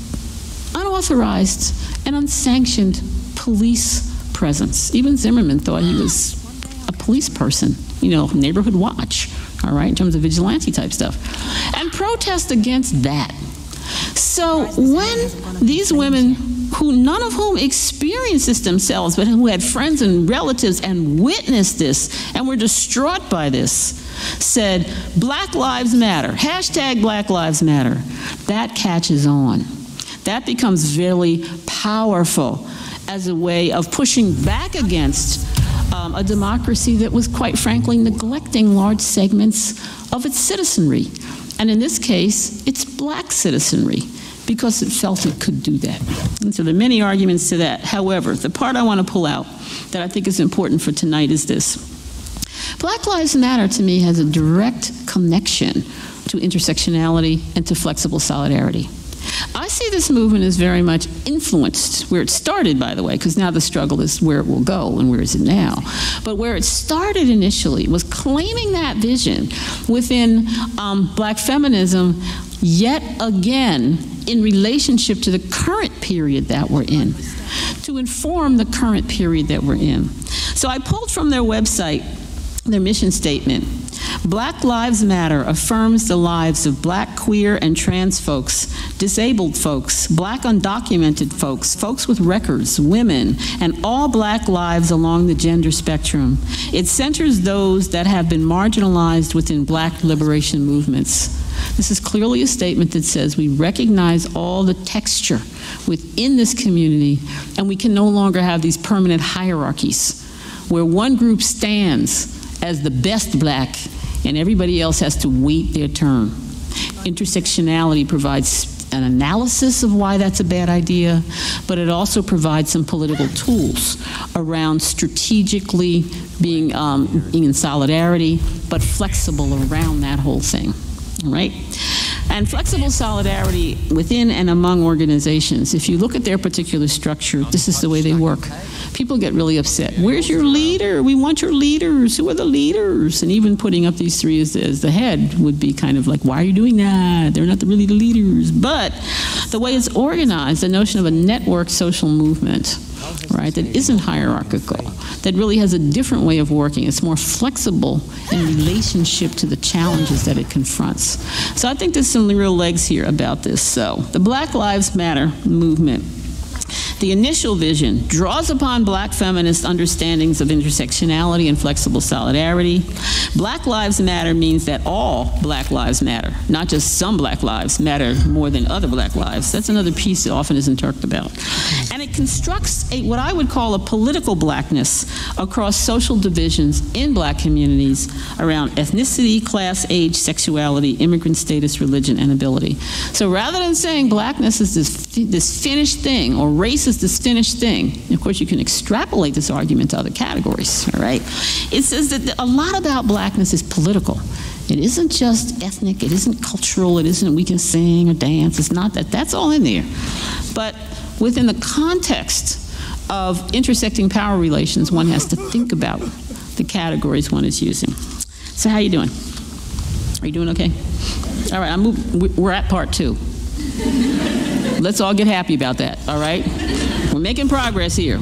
unauthorized and unsanctioned police presence. Even Zimmerman thought he was a police person, you know, neighborhood watch, all right, in terms of vigilante type stuff. And protest against that. So when these women, who none of whom experienced this themselves, but who had friends and relatives and witnessed this and were distraught by this, said, Black Lives Matter, hashtag Black Lives Matter, that catches on. That becomes very powerful as a way of pushing back against a democracy that was, quite frankly, neglecting large segments of its citizenry. And in this case, it's black citizenry, because it felt it could do that. And so there are many arguments to that. However, the part I want to pull out that I think is important for tonight is this. Black Lives Matter, to me, has a direct connection to intersectionality and to flexible solidarity. I see this movement as very much influenced, where it started, by the way, because now the struggle is where it will go and where is it now. But where it started initially was claiming that vision within black feminism, yet again in relationship to the current period that we're in, to inform the current period that we're in. So I pulled from their website their mission statement. Black Lives Matter affirms the lives of black, queer, and trans folks, disabled folks, black undocumented folks, folks with records, women, and all black lives along the gender spectrum. It centers those that have been marginalized within black liberation movements. This is clearly a statement that says we recognize all the texture within this community, and we can no longer have these permanent hierarchies where one group stands as the best black and everybody else has to wait their turn. Intersectionality provides an analysis of why that's a bad idea, but it also provides some political tools around strategically being in solidarity, but flexible around that whole thing, right? And flexible solidarity within and among organizations, if you look at their particular structure, this is the way they work. People get really upset. Where's your leader? We want your leaders. Who are the leaders? And even putting up these three as the head would be kind of like, why are you doing that? They're not really the leaders. But the way it's organized, the notion of a network social movement, right, that isn't hierarchical, that really has a different way of working. It's more flexible in relationship to the challenges that it confronts. So I think there's some real legs here about this. So the Black Lives Matter movement, the initial vision draws upon black feminist understandings of intersectionality and flexible solidarity. Black Lives Matter means that all black lives matter, not just some black lives matter more than other black lives. That's another piece that often isn't talked about. And it constructs what I would call a political blackness across social divisions in black communities around ethnicity, class, age, sexuality, immigrant status, religion, and ability. So rather than saying blackness is this finished thing, or race is this finished thing, and of course you can extrapolate this argument to other categories, all right? It says that a lot about blackness is political. It isn't just ethnic, it isn't cultural, it isn't we can sing or dance, it's not that, that's all in there. But within the context of intersecting power relations, one has to think about the categories one is using. So how you doing? Are you doing okay? All right, we're at part 2. Let's all get happy about that, all right? We're making progress here.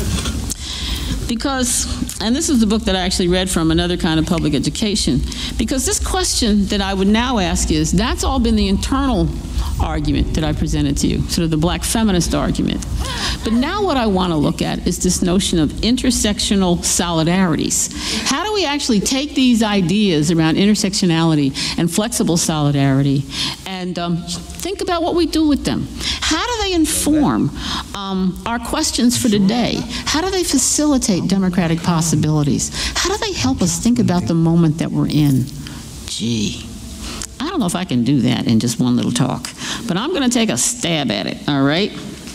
Because, and this is the book that I actually read from, Another Kind of Public Education, because this question that I would now ask is, that's all been the internal argument that I presented to you, sort of the black feminist argument. But now what I want to look at is this notion of intersectional solidarities. How do we actually take these ideas around intersectionality and flexible solidarity and think about what we do with them? How do they inform our questions for today? How do they facilitate democratic possibilities? How do they help us think about the moment that we're in? Gee, I don't know if I can do that in just one little talk, but I'm going to take a stab at it, all right?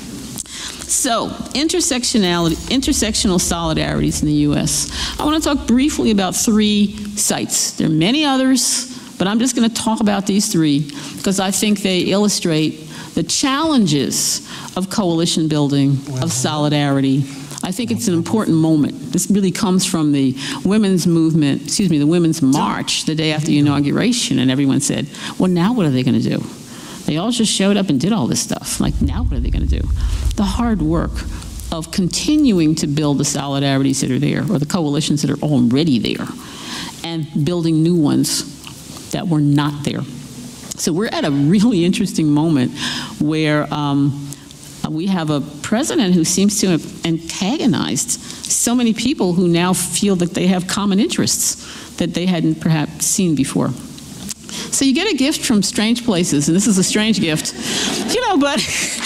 So, intersectional solidarities in the U.S. I want to talk briefly about 3 sites. There are many others, but I'm just going to talk about these 3 because I think they illustrate the challenges of coalition building, of solidarity. I think it's an important moment. This really comes from the women's movement, excuse me, the Women's March the day after the inauguration, and everyone said, well, now what are they going to do? They all just showed up and did all this stuff. Like, now what are they going to do? The hard work of continuing to build the solidarities that are there, or the coalitions that are already there, and building new ones that were not there. So we're at a really interesting moment where we have a president who seems to have antagonized so many people who now feel that they have common interests that they hadn't perhaps seen before. So you get a gift from strange places, and this is a strange gift, you know, but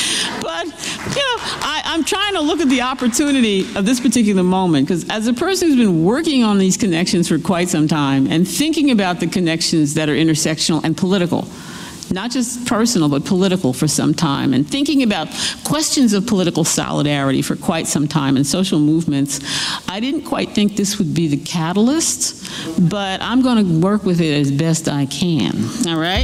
you know, I'm trying to look at the opportunity of this particular moment, because as a person who's been working on these connections for quite some time and thinking about the connections that are intersectional and political, not just personal, but political for some time, and thinking about questions of political solidarity for quite some time and social movements, I didn't quite think this would be the catalyst, but I'm going to work with it as best I can, all right?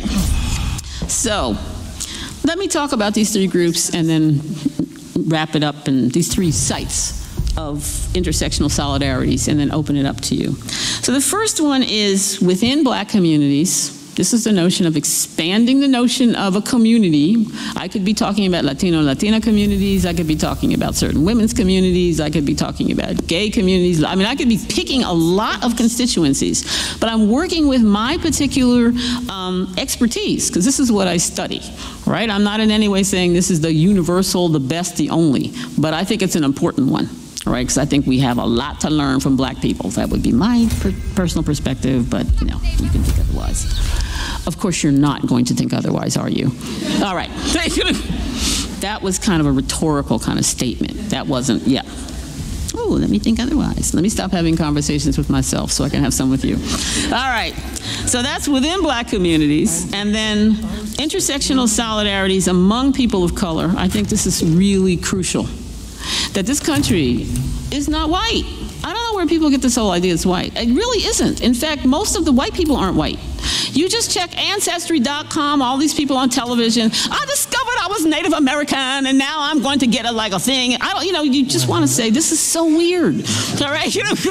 So, let me talk about these 3 groups and then wrap it up in these 3 sites of intersectional solidarities and then open it up to you. So the first one is within black communities, This is the notion of expanding the notion of a community. I could be talking about Latino and Latina communities. I could be talking about certain women's communities. I could be talking about gay communities. I mean, I could be picking a lot of constituencies, but I'm working with my particular expertise, because this is what I study, right? I'm not in any way saying this is the universal, the best, the only, but I think it's an important one. Right, because I think we have a lot to learn from black people. That would be my personal perspective, but you know, you can think otherwise. Of course, you're not going to think otherwise, are you? All right. That was kind of a rhetorical kind of statement. That wasn't, yeah. Oh, let me think otherwise. Let me stop having conversations with myself so I can have some with you. All right. So that's within black communities. And then intersectional solidarities among people of color. I think this is really crucial. That this country is not white. I don't know where people get this whole idea it's white. It really isn't. In fact, most of the white people aren't white. You just check Ancestry.com, all these people on television. I discovered I was Native American, and now I'm going to get a thing. I don't, you know, you just want to say, this is so weird. All right?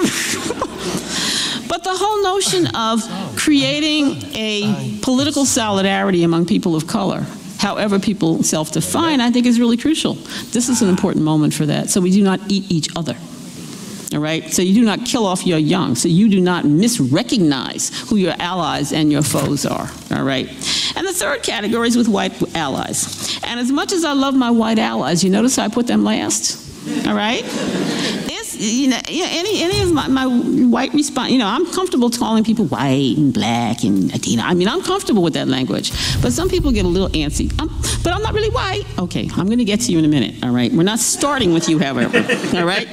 But the whole notion of creating a political solidarity among people of color, however people self-define, I think is really crucial. This is an important moment for that. So we do not eat each other, all right? So you do not kill off your young. So you do not misrecognize who your allies and your foes are, all right? And the third category is with white allies. And as much as I love my white allies, you notice how I put them last, all right? You know, any of my white response, you know, I'm comfortable calling people white and black and Latino. I mean, I'm comfortable with that language. But some people get a little antsy. But I'm not really white. Okay, I'm going to get to you in a minute, all right? We're not starting with you, however, all right?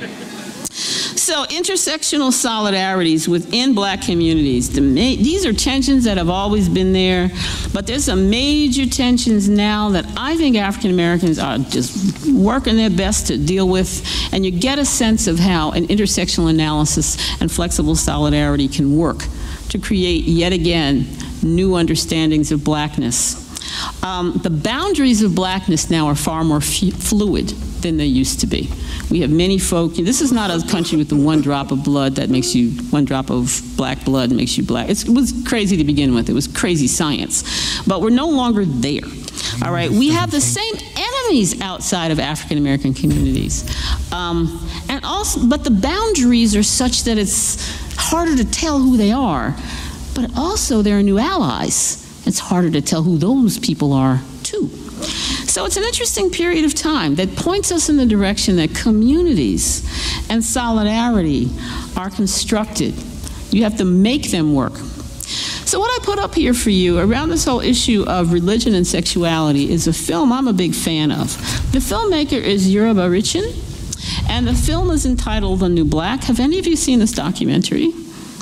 So intersectional solidarities within black communities. These are tensions that have always been there, but there's some major tensions now that I think African Americans are just working their best to deal with, and you get a sense of how an intersectional analysis and flexible solidarity can work to create, yet again, new understandings of blackness. The boundaries of blackness now are far more fluid than they used to be. We have many folk, this is not a country with the one drop of blood that makes you, one drop of black blood makes you black. It was crazy to begin with. It was crazy science. But we're no longer there. All right, we have the same enemies outside of African American communities. And also, but the boundaries are such that it's harder to tell who they are. But also there are new allies. It's harder to tell who those people are too. So it's an interesting period of time that points us in the direction that communities and solidarity are constructed. You have to make them work. So what I put up here for you around this whole issue of religion and sexuality is a film I'm a big fan of. The filmmaker is Yoruba Richin, and the film is entitled The New Black. Have any of you seen this documentary?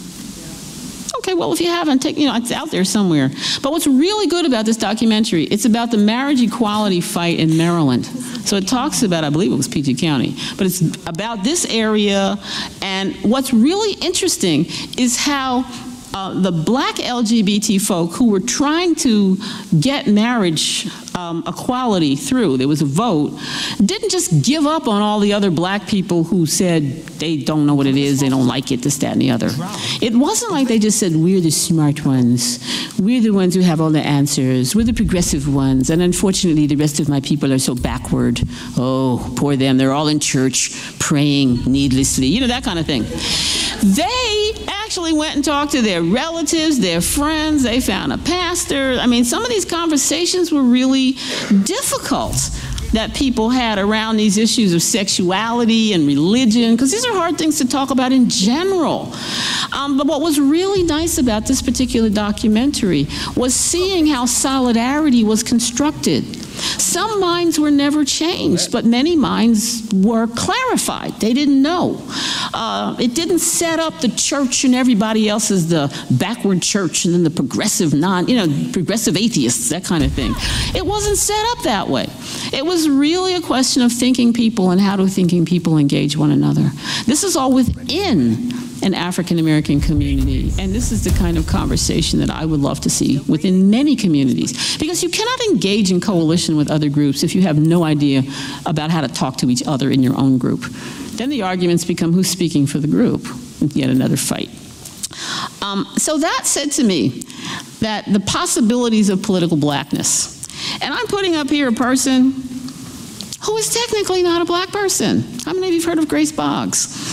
Okay, well, if you haven't, it's out there somewhere. But what's really good about this documentary, it's about the marriage equality fight in Maryland. So it talks about, I believe it was PG County, but it's about this area. And what's really interesting is how the black LGBT folk who were trying to get marriage equality through, there was a vote, didn't just give up on all the other black people who said they don't know what it is, they don't like it, this, that, and the other. It wasn't like they just said, we're the smart ones, we're the ones who have all the answers, we're the progressive ones, and unfortunately the rest of my people are so backward. Oh, poor them, they're all in church praying needlessly, you know, that kind of thing. They actually went and talked to their relatives, their friends, they found a pastor. I mean, some of these conversations were really difficult that people had around these issues of sexuality and religion, because these are hard things to talk about in general. But what was really nice about this particular documentary was seeing how solidarity was constructed. Some minds were never changed, but many minds were clarified. They didn't know. It didn't set up the church and everybody else as the backward church and then the progressive progressive atheists, that kind of thing. It wasn't set up that way. It was really a question of thinking people and how do thinking people engage one another. This is all within an African American community, and this is the kind of conversation that I would love to see within many communities, because you cannot engage in coalition with other groups if you have no idea about how to talk to each other in your own group. Then the arguments become who's speaking for the group, yet another fight. So that said to me that the possibilities of political blackness. And I'm putting up here a person who is technically not a black person. How many of you have heard of Grace Boggs?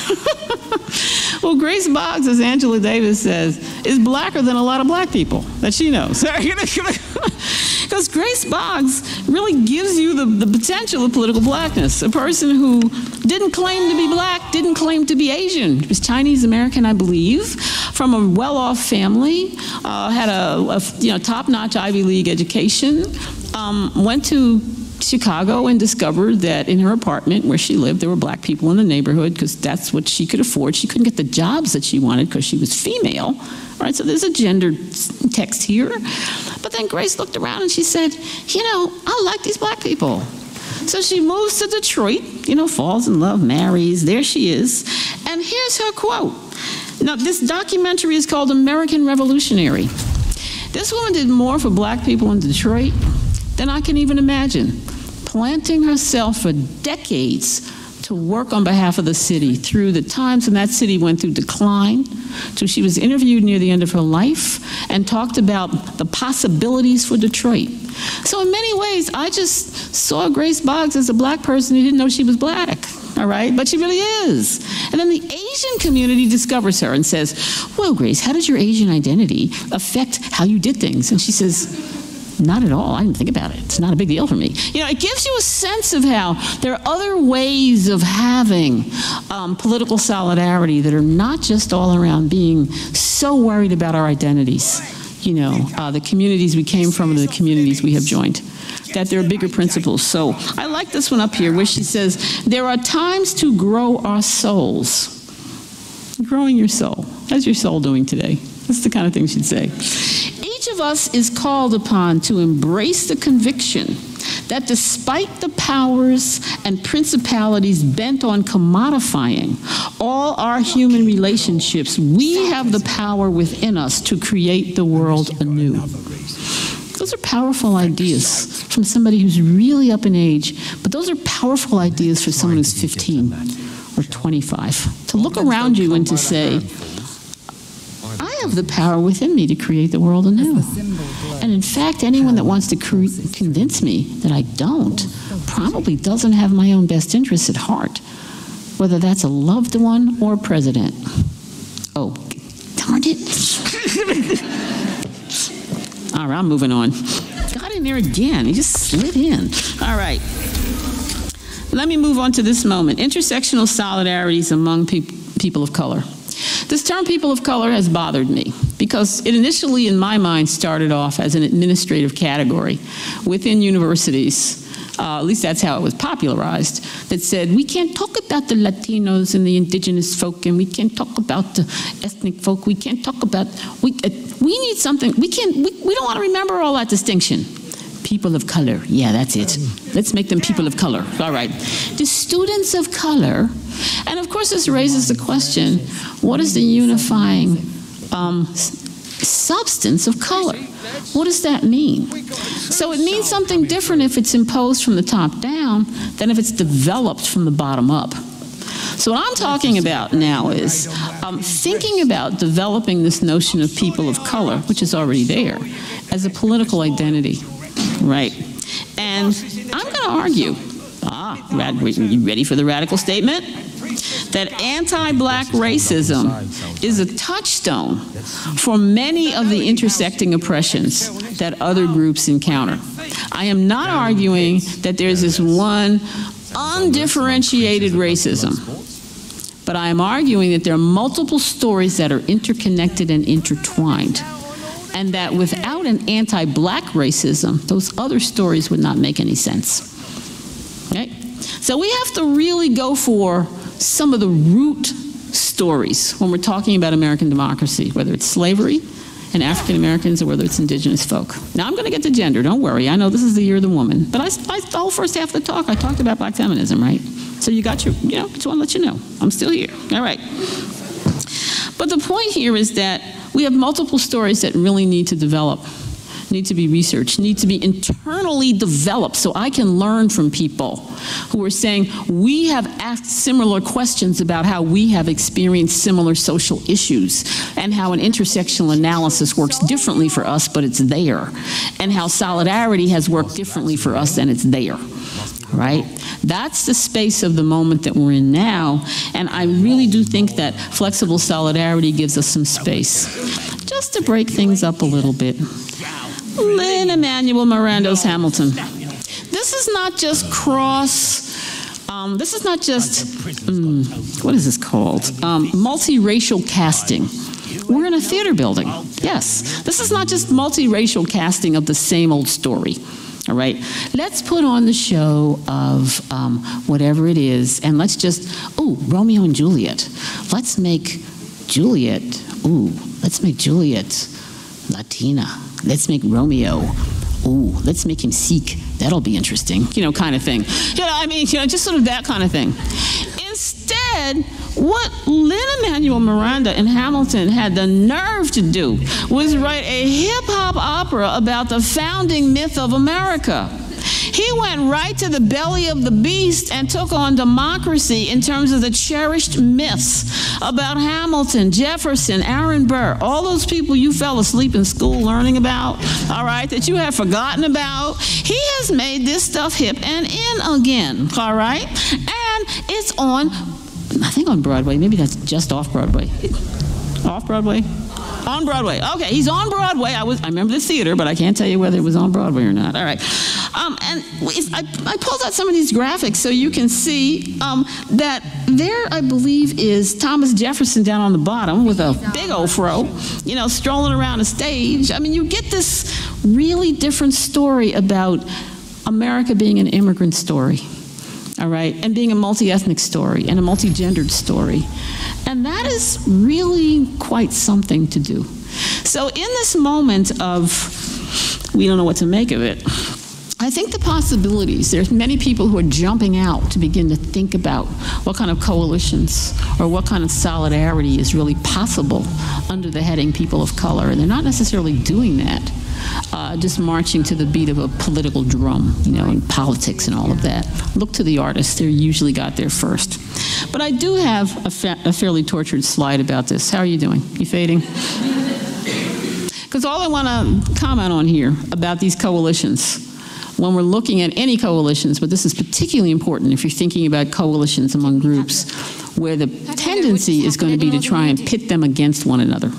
Well, Grace Boggs, as Angela Davis says, is blacker than a lot of black people that she knows. Because Grace Boggs really gives you the potential of political blackness. A person who didn't claim to be black, didn't claim to be Asian. Was Chinese American, I believe, from a well-off family, had a top-notch Ivy League education, went to Chicago and discovered that in her apartment where she lived, there were black people in the neighborhood because that's what she could afford. She couldn't get the jobs that she wanted because she was female. Right, so there's a gender text here. But then Grace looked around and she said, I like these black people. So she moves to Detroit, falls in love, marries, there she is. And here's her quote. Now, this documentary is called American Revolutionary. This woman did more for black people in Detroit than I can even imagine, planting herself for decades to work on behalf of the city through the times when that city went through decline, till she was interviewed near the end of her life and talked about the possibilities for Detroit. So in many ways, I just saw Grace Boggs as a black person who didn't know she was black, all right? But she really is. And then the Asian community discovers her and says, well, Grace, how does your Asian identity affect how you did things? And she says, not at all. I didn't think about it. It's not a big deal for me. It gives you a sense of how there are other ways of having political solidarity that are not just all around being so worried about our identities, the communities we came from and the communities we have joined, that there are bigger principles. So I like this one up here where she says, there are times to grow our souls. Growing your soul. How's your soul doing today? That's the kind of thing she'd say. Each of us is called upon to embrace the conviction that despite the powers and principalities bent on commodifying all our human relationships, we have the power within us to create the world anew. Those are powerful ideas from somebody who's really up in age, but those are powerful ideas for someone who's 15 or 25. To look around you and to say, I have the power within me to create the world anew. And in fact, anyone that wants to convince me that I don't probably doesn't have my own best interests at heart, whether that's a loved one or a president. Oh, darn it. All right, I'm moving on. Got in there again. He just slid in. All right. Let me move on to this moment. Intersectional solidarities among people of color. This term people of color has bothered me because it initially, in my mind, started off as an administrative category within universities. At least that's how it was popularized, that said, we can't talk about the Latinos and the indigenous folk, and we can't talk about the ethnic folk, we can't talk about, we need something, we don't want to remember all that distinction. People of color, yeah, that's it. Let's make them people of color, all right. The students of color, and of course this raises the question, what is the unifying substance of color? What does that mean? So it means something different if it's imposed from the top down than if it's developed from the bottom up. So what I'm talking about now is thinking about developing this notion of people of color, which is already there, as a political identity, right? And I'm going to argue, you ready for the radical statement? That anti-black racism is a touchstone for many of the intersecting oppressions that other groups encounter. I am not arguing that there's this one undifferentiated racism, but I am arguing that there are multiple stories that are interconnected and intertwined, and that without an anti-black racism, those other stories would not make any sense. Okay? So we have to really go for some of the root stories when we're talking about American democracy, whether it's slavery and African Americans or whether it's indigenous folk. Now I'm going to get to gender, don't worry. I know this is the year of the woman. But the whole first half of the talk, I talked about black feminism, right? So you got your, just want to let you know. I'm still here. All right. But the point here is that we have multiple stories that really need to develop need to be researched, need to be internally developed so I can learn from people who are saying, we have asked similar questions about how we have experienced similar social issues and how an intersectional analysis works differently for us, but it's there, and how solidarity has worked differently for us and it's there. Right? That's the space of the moment that we're in now, and I really do think that flexible solidarity gives us some space. Just to break things up a little bit, Lin-Manuel Miranda's Hamilton. This is not just this is not just, what is this called? Multiracial casting. We're in a theater building, yes. This is not just multiracial casting of the same old story. All right, let's put on the show of whatever it is, and let's just, Romeo and Juliet. Let's make Juliet, let's make Juliet Latina. Let's make Romeo, let's make him Sikh. That'll be interesting, kind of thing. Just sort of that kind of thing. Instead, what Lin-Manuel Miranda in Hamilton had the nerve to do was write a hip-hop opera about the founding myth of America. He went right to the belly of the beast and took on democracy in terms of the cherished myths about Hamilton, Jefferson, Aaron Burr, all those people you fell asleep in school learning about, all right, that you have forgotten about. He has made this stuff hip and in again, all right? And it's on, I think on Broadway. Maybe that's just off Broadway. Off Broadway? On Broadway. Okay, he's on Broadway. I remember the theater, but I can't tell you whether it was on Broadway or not. All right. And I pulled out some of these graphics so you can see that there, I believe, is Thomas Jefferson down on the bottom with a big old fro, strolling around the stage. I mean, you get this really different story about America being an immigrant story. All right, and being a multi-ethnic story and a multi-gendered story. And that is really quite something to do. So in this moment of, we don't know what to make of it, I think the possibilities, there's many people who are jumping out to begin to think about what kind of coalitions or what kind of solidarity is really possible under the heading people of color. And they're not necessarily doing that. Just marching to the beat of a political drum, in politics and all of that. Look to the artists, they're usually got there first. But I do have a fairly tortured slide about this. How are you doing? You fading? Because all I want to comment on here about these coalitions, when we're looking at any coalitions, but this is particularly important if you're thinking about coalitions among groups, where the tendency is going to be to try and pit them against one another,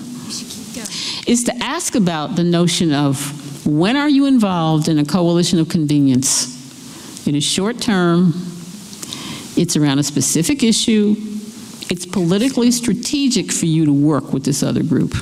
is to ask about the notion of when are you involved in a coalition of convenience? It is short term, it's around a specific issue, it's politically strategic for you to work with this other group.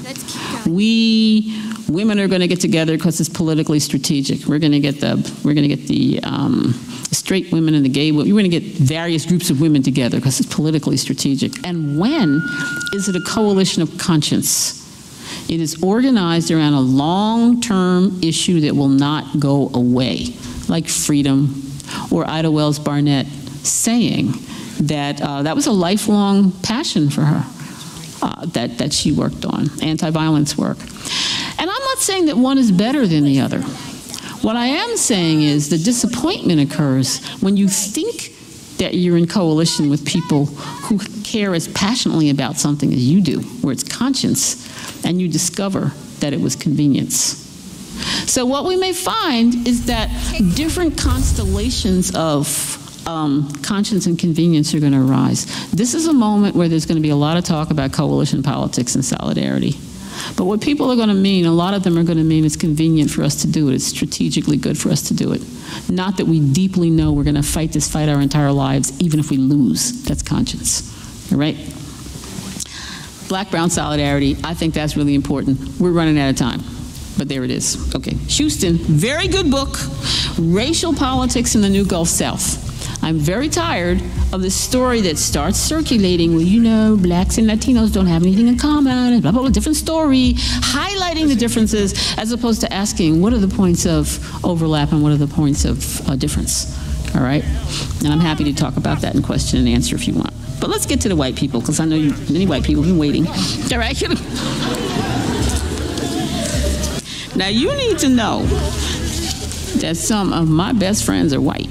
Women are going to get together because it's politically strategic. We're going to get the straight women and the gay women. We're going to get various groups of women together because it's politically strategic. And when is it a coalition of conscience? It is organized around a long-term issue that will not go away, like freedom, or Ida Wells Barnett saying that that was a lifelong passion for her that she worked on, anti-violence work. And I'm not saying that one is better than the other. What I am saying is the disappointment occurs when you think that you're in coalition with people who care as passionately about something as you do, where it's conscience, and you discover that it was convenience. So what we may find is that different constellations of conscience and convenience are going to arise. This is a moment where there's going to be a lot of talk about coalition politics and solidarity. But what people are going to mean, a lot of them are going to mean it's convenient for us to do it. It's strategically good for us to do it. Not that we deeply know we're going to fight this fight our entire lives, even if we lose. That's conscience. All right? Black-brown solidarity, I think that's really important. We're running out of time, but there it is. Okay, Houston, very good book, Racial Politics in the New Gulf South. I'm very tired of the story that starts circulating, well, blacks and Latinos don't have anything in common, blah, blah, blah, different story, highlighting the differences, as opposed to asking, what are the points of overlap and what are the points of difference, all right? And I'm happy to talk about that in question and answer if you want. But let's get to the white people, because I know many white people have been waiting. All right? Now, you need to know that some of my best friends are white.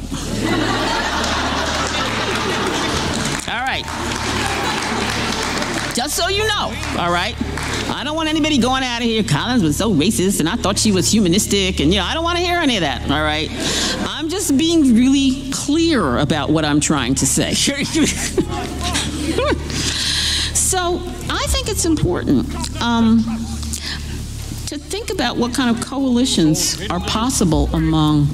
All right. Just so you know, all right? I don't want anybody going out of here, Collins was so racist, and I thought she was humanistic, and I don't want to hear any of that, all right? I'm just being really clear about what I'm trying to say. So I think it's important to think about what kind of coalitions are possible among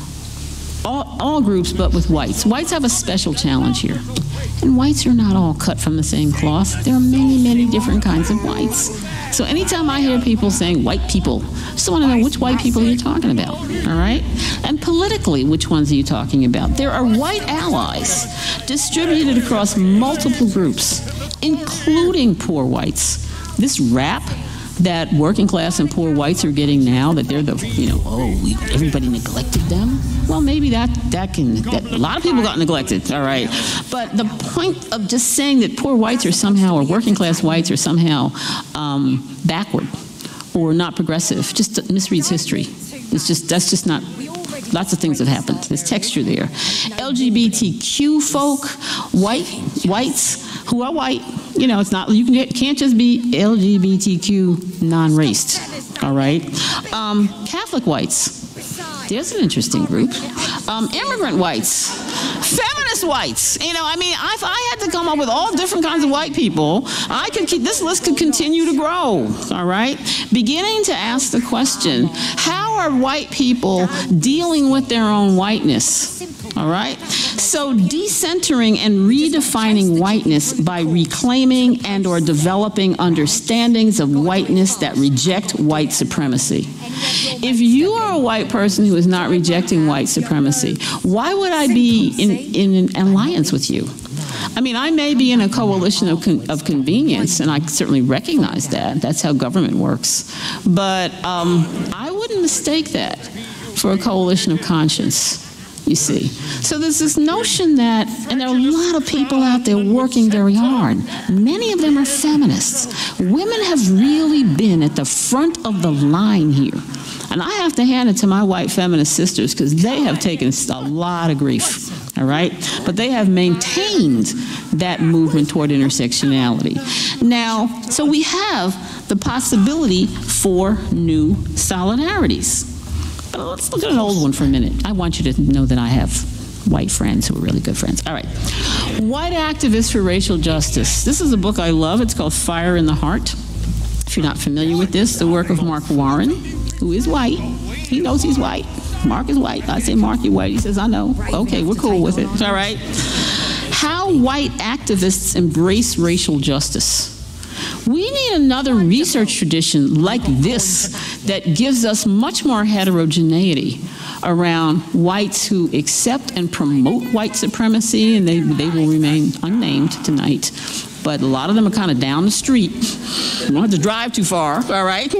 all groups, but with whites. Whites have a special challenge here. And whites are not all cut from the same cloth. There are many, many different kinds of whites. So anytime I hear people saying white people, I just want to know which white people you're talking about, all right? And politically, which ones are you talking about? There are white allies distributed across multiple groups, including poor whites. This rap that working class and poor whites are getting now, that they're the, everybody neglected them. Well, maybe that a lot of people got neglected, all right? But the point of just saying that poor whites are somehow, or working class whites are somehow backward or not progressive, just misreads history. That's just not, lots of things have happened. There's texture there. LGBTQ folk, whites who are white, it's not, you can't just be LGBTQ non-raced, all right? Catholic whites, there's an interesting group. Immigrant whites, feminist whites, if I had to come up with all different kinds of white people, this list could continue to grow, all right? Beginning to ask the question, how are white people dealing with their own whiteness? All right? So decentering and redefining whiteness by reclaiming and or developing understandings of whiteness that reject white supremacy. If you are a white person who is not rejecting white supremacy, why would I be in an alliance with you? I may be in a coalition of convenience, and I certainly recognize that. That's how government works. But I wouldn't mistake that for a coalition of conscience. You see. So there's this notion that, and there are a lot of people out there working very hard. Many of them are feminists. Women have really been at the front of the line here. And I have to hand it to my white feminist sisters because they have taken a lot of grief, all right? But they have maintained that movement toward intersectionality. Now, so we have the possibility for new solidarities. But let's look at an old one for a minute. I want you to know that I have white friends who are really good friends. All right. White Activists for Racial Justice. This is a book I love. It's called Fire in the Heart. If you're not familiar with this, the work of Mark Warren, who is white. He knows he's white. Mark is white. I say, Mark, you're white. He says, I know. Okay, we're cool with it. All right. How white activists embrace racial justice. We need another research tradition like this that gives us much more heterogeneity around whites who accept and promote white supremacy, and they will remain unnamed tonight. But a lot of them are kind of down the street. You don't have to drive too far, all right?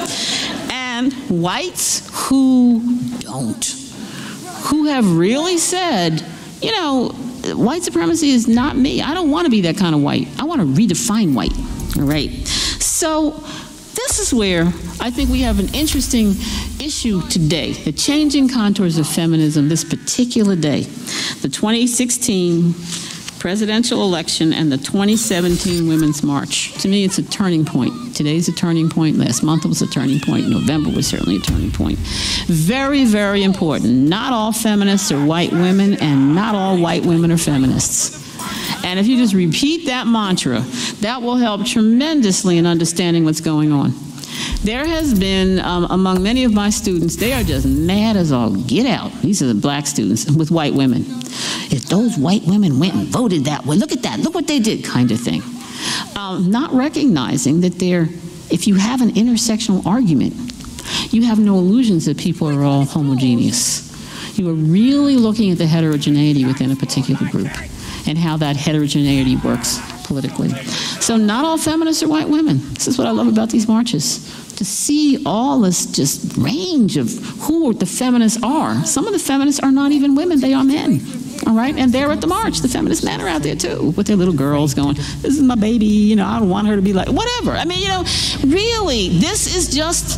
And whites who don't, who have really said, white supremacy is not me. I don't want to be that kind of white. I want to redefine white. All right. So this is where I think we have an interesting issue today, the changing contours of feminism this particular day, the 2016 presidential election and the 2017 Women's March. To me, it's a turning point. Today's a turning point. Last month was a turning point. November was certainly a turning point. Very, very important. Not all feminists are white women, and not all white women are feminists. And if you just repeat that mantra, that will help tremendously in understanding what's going on. There has been, among many of my students, they are just mad as all get out. These are the black students with white women. If those white women went and voted that way, look at that, look what they did, kind of thing. Not recognizing that if you have an intersectional argument, you have no illusions that people are all homogeneous. You are really looking at the heterogeneity within a particular group and how that heterogeneity works politically. So not all feminists are white women. This is what I love about these marches. To see all this just range of who the feminists are. Some of the feminists are not even women, they are men. All right, and they're at the march. The feminist men are out there too, with their little girls going, this is my baby, I don't want her to be like, whatever. Really, this is just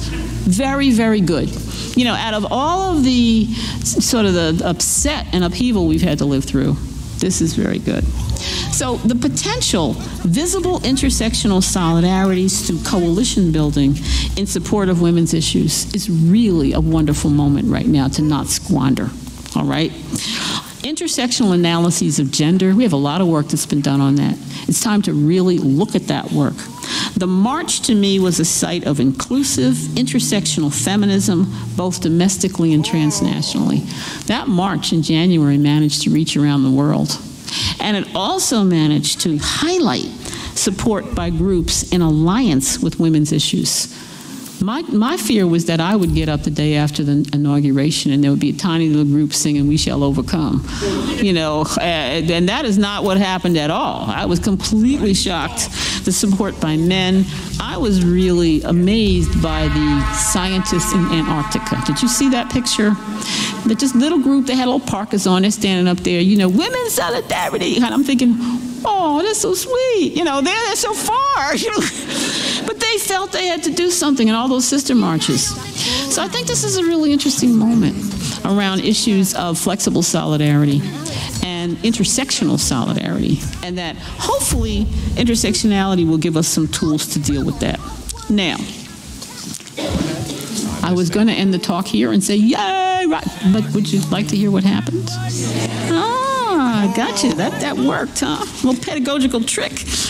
Very, very good. You know, out of all of the sort of the upset and upheaval we've had to live through, this is very good. So the potential visible intersectional solidarities through coalition building in support of women's issues is really a wonderful moment right now to not squander, all right? Intersectional analyses of gender, we have a lot of work that's been done on that. It's time to really look at that work. The march to me was a site of inclusive intersectional feminism, both domestically and transnationally. That march in January managed to reach around the world. And it also managed to highlight support by groups in alliance with women's issues. My fear was that I would get up the day after the inauguration and there would be a tiny little group singing "We Shall Overcome," you know, and that is not what happened at all. I was completely shocked. The support by men. I was really amazed by the scientists in Antarctica. Did you see that picture? But just little group, they had little parkas on, they're standing up there, you know, women's solidarity. And I'm thinking, oh, that's so sweet. You know, they're so far. You know? But they felt they had to do something in all those sister marches. So I think this is a really interesting moment around issues of flexible solidarity and intersectional solidarity, and that hopefully intersectionality will give us some tools to deal with that. Now, I was going to end the talk here and say, yay, right, but would you like to hear what happened? Ah, I got you. That worked, huh? A little pedagogical trick.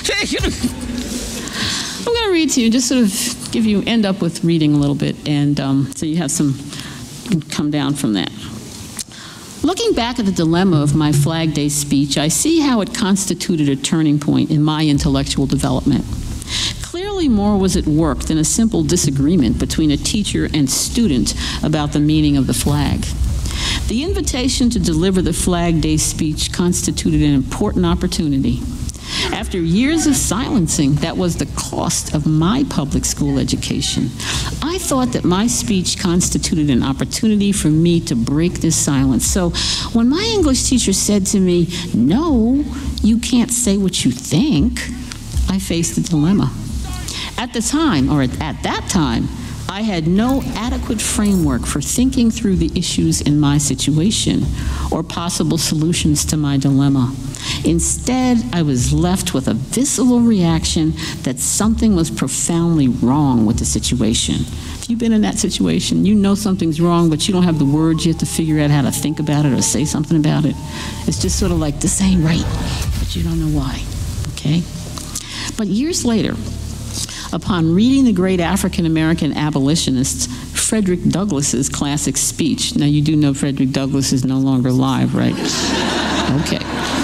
I'm going to read to you, just sort of end up with reading a little bit, and so you have some, come down from that. Looking back at the dilemma of my Flag Day speech, I see how it constituted a turning point in my intellectual development. Clearly more was at work than a simple disagreement between a teacher and student about the meaning of the flag. The invitation to deliver the Flag Day speech constituted an important opportunity. After years of silencing that was the cost of my public school education, I thought that my speech constituted an opportunity for me to break this silence. So when my English teacher said to me, "No, you can't say what you think," I faced a dilemma. At that time, I had no adequate framework for thinking through the issues in my situation or possible solutions to my dilemma. Instead, I was left with a visceral reaction that something was profoundly wrong with the situation. If you've been in that situation, you know something's wrong, but you don't have the words yet to figure out how to think about it or say something about it. It's just sort of like, this ain't right, but you don't know why, okay? But years later, upon reading the great African-American abolitionist Frederick Douglass's classic speech. Now, you do know Frederick Douglass is no longer alive, right? Okay.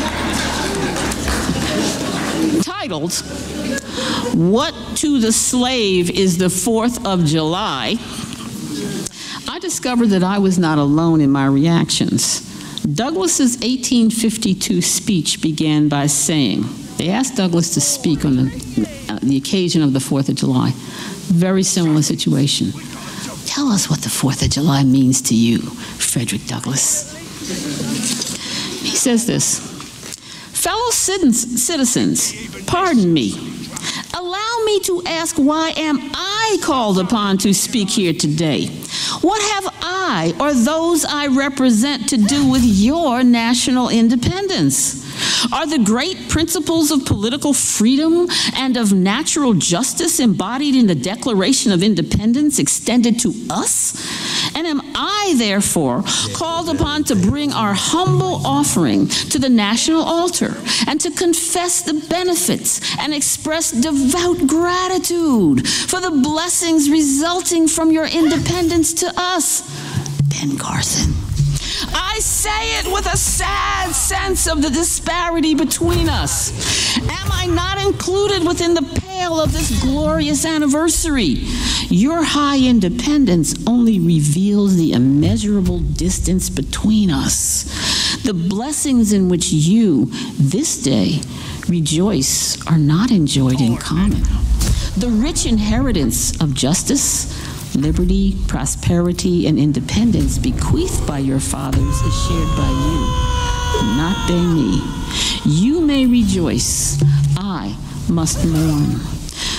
Titled, "What to the Slave is the 4th of July?" I discovered that I was not alone in my reactions. Douglass's 1852 speech began by saying, they asked Douglass to speak on the occasion of the 4th of July. Very similar situation. Tell us what the 4th of July means to you, Frederick Douglass. He says this, "Fellow citizens, pardon me. Allow me to ask, why am I called upon to speak here today? What have I or those I represent to do with your national independence? Are the great principles of political freedom and of natural justice embodied in the Declaration of Independence extended to us? And am I, therefore, called upon to bring our humble offering to the national altar and to confess the benefits and express devout gratitude for the blessings resulting from your independence to us?" Ben Carson. I say it with a sad sense of the disparity between us. Am I not included within the pale of this glorious anniversary? Your high independence only reveals the immeasurable distance between us. The blessings in which you, this day, rejoice are not enjoyed in common. The rich inheritance of justice, liberty, prosperity, and independence bequeathed by your fathers is shared by you, not by me. You may rejoice, I must mourn.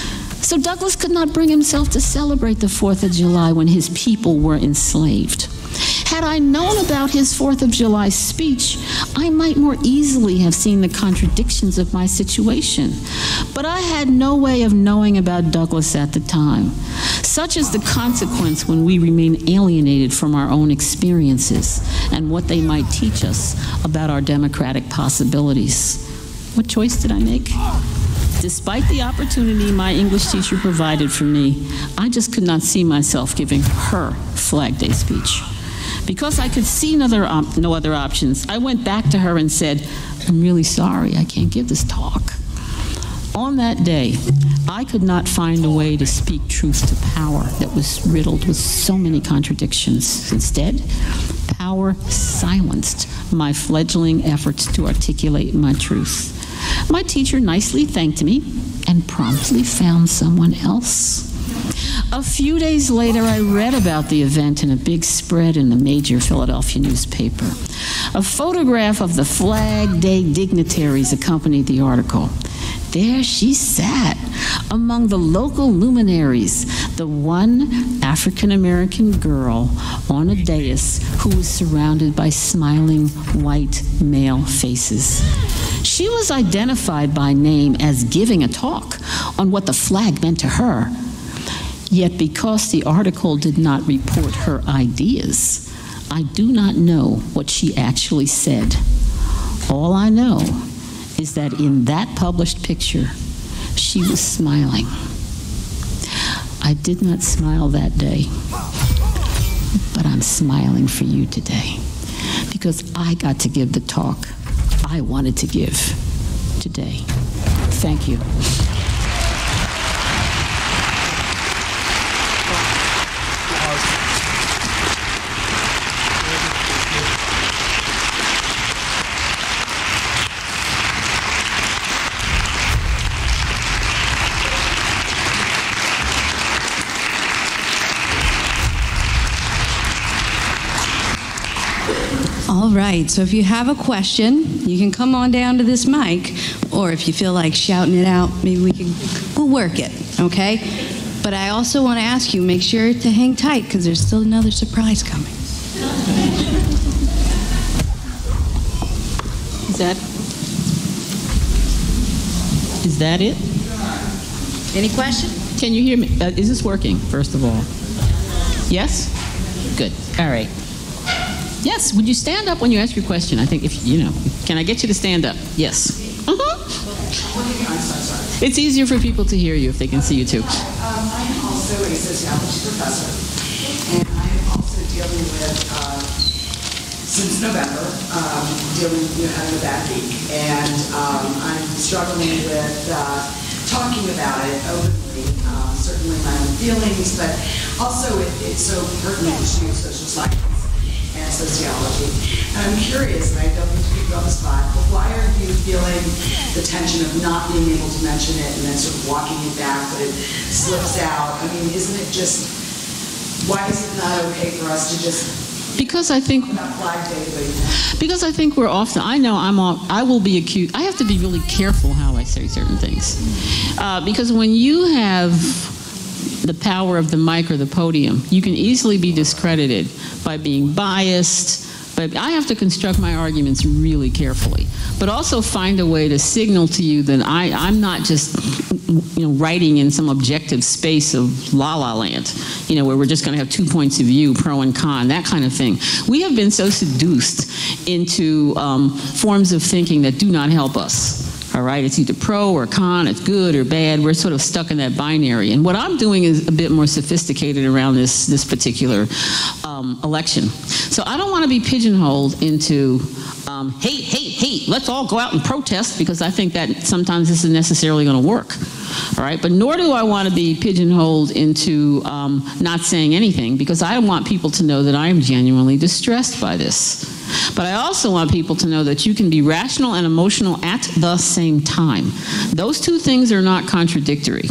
So Douglass could not bring himself to celebrate the 4th of July when his people were enslaved. Had I known about his 4th of July speech, I might more easily have seen the contradictions of my situation. But I had no way of knowing about Douglass at the time. Such is the consequence when we remain alienated from our own experiences and what they might teach us about our democratic possibilities. What choice did I make? Despite the opportunity my English teacher provided for me, I just could not see myself giving her Flag Day speech. Because I could see no other options, I went back to her and said, I'm really sorry, I can't give this talk. On that day, I could not find a way to speak truth to power that was riddled with so many contradictions. Instead, power silenced my fledgling efforts to articulate my truth. My teacher nicely thanked me and promptly found someone else. A few days later, I read about the event in a big spread in the major Philadelphia newspaper. A photograph of the Flag Day dignitaries accompanied the article. There she sat among the local luminaries, the one African-American girl on a dais who was surrounded by smiling white male faces. She was identified by name as giving a talk on what the flag meant to her. Yet because the article did not report her ideas, I do not know what she actually said. All I know is that in that published picture, she was smiling. I did not smile that day, but I'm smiling for you today because I got to give the talk I wanted to give today. Thank you. All right, so if you have a question, you can come on down to this mic, or if you feel like shouting it out, maybe we'll work it, okay? But I also want to ask you, make sure to hang tight, because there's still another surprise coming. Is that it? Any question? Can you hear me? Is this working, first of all? Yes? Good. All right. Yes, would you stand up when you ask your question? I think if, can I get you to stand up? Yes. It's easier for people to hear you if they can see you too. I am also a sociology professor, and I am also dealing with, since November, having a bad week, and I'm struggling with talking about it openly, certainly my own feelings, but also it's so pertinent to social science and sociology. And I'm curious, and I don't mean to put you on the spot, but why are you feeling the tension of not being able to mention it and then sort of walking it back, but it slips out? I mean, isn't it just, why is it not okay for us to just Because I think we're often, I will be accused, I have to be really careful how I say certain things. Because when you have the power of the mic or the podium, you can easily be discredited by being biased. But I have to construct my arguments really carefully, but also find a way to signal to you that I'm not just, writing in some objective space of la-la land, where we're just going to have 2 points of view, pro and con, that kind of thing. We have been so seduced into forms of thinking that do not help us. All right, it's either pro or con, it's good or bad. We're sort of stuck in that binary. And what I'm doing is a bit more sophisticated around this particular election. So I don't want to be pigeonholed into hate, let's all go out and protest, because I think that sometimes this isn't necessarily going to work. All right, but nor do I want to be pigeonholed into not saying anything, because I want people to know that I am genuinely distressed by this. But I also want people to know that you can be rational and emotional at the same time. Those two things are not contradictory.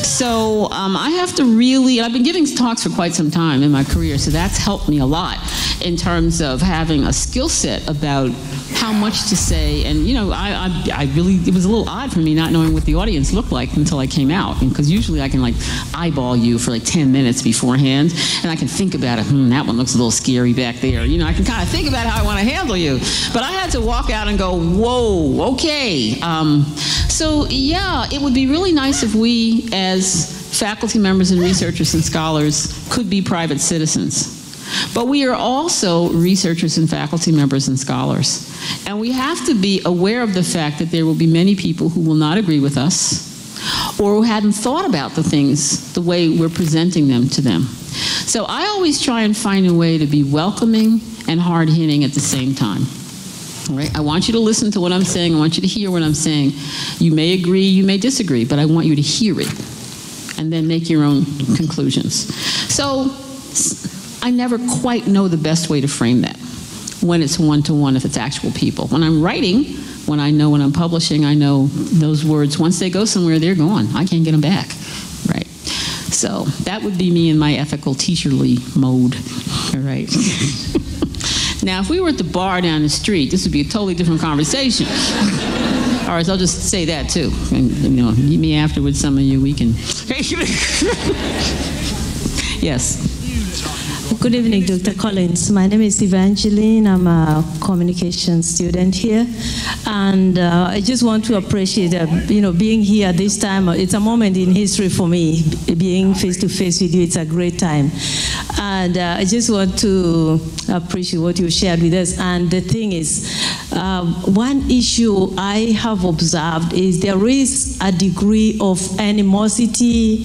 So I have to really, I've been giving talks for quite some time in my career, so that's helped me a lot. in terms of having a skill set about how much to say. And, you know, I really, it was a little odd for me not knowing what the audience looked like until I came out. Because usually I can like eyeball you for like 10 minutes beforehand, and I can think about it. That one looks a little scary back there. You know, I can kind of think about how I want to handle you. But I had to walk out and go, whoa, okay. So yeah, it would be really nice if we as faculty members and researchers and scholars could be private citizens. But we are also researchers and faculty members and scholars. And we have to be aware of the fact that there will be many people who will not agree with us or who hadn't thought about the things the way we're presenting them to them. So I always try and find a way to be welcoming and hard-hitting at the same time. All right? I want you to listen to what I'm saying. I want you to hear what I'm saying. You may agree, you may disagree, but I want you to hear it and then make your own conclusions. So I never quite know the best way to frame that when it's one-to-one, if it's actual people. When I'm writing, when I'm publishing, I know those words, once they go somewhere, they're gone. I can't get them back, right? So that would be me in my ethical teacherly mode, all right? Now, if we were at the bar down the street, this would be a totally different conversation. All right, so I'll just say that too. And, you know, meet me afterwards, some of you, we can. Yes. Good evening, Dr. Collins. My name is Evangeline. I'm a communication student here. And I just want to appreciate, being here at this time. It's a moment in history for me. Being face-to-face with you, it's a great time. And I just want to appreciate what you shared with us. And the thing is, one issue I have observed is there is a degree of animosity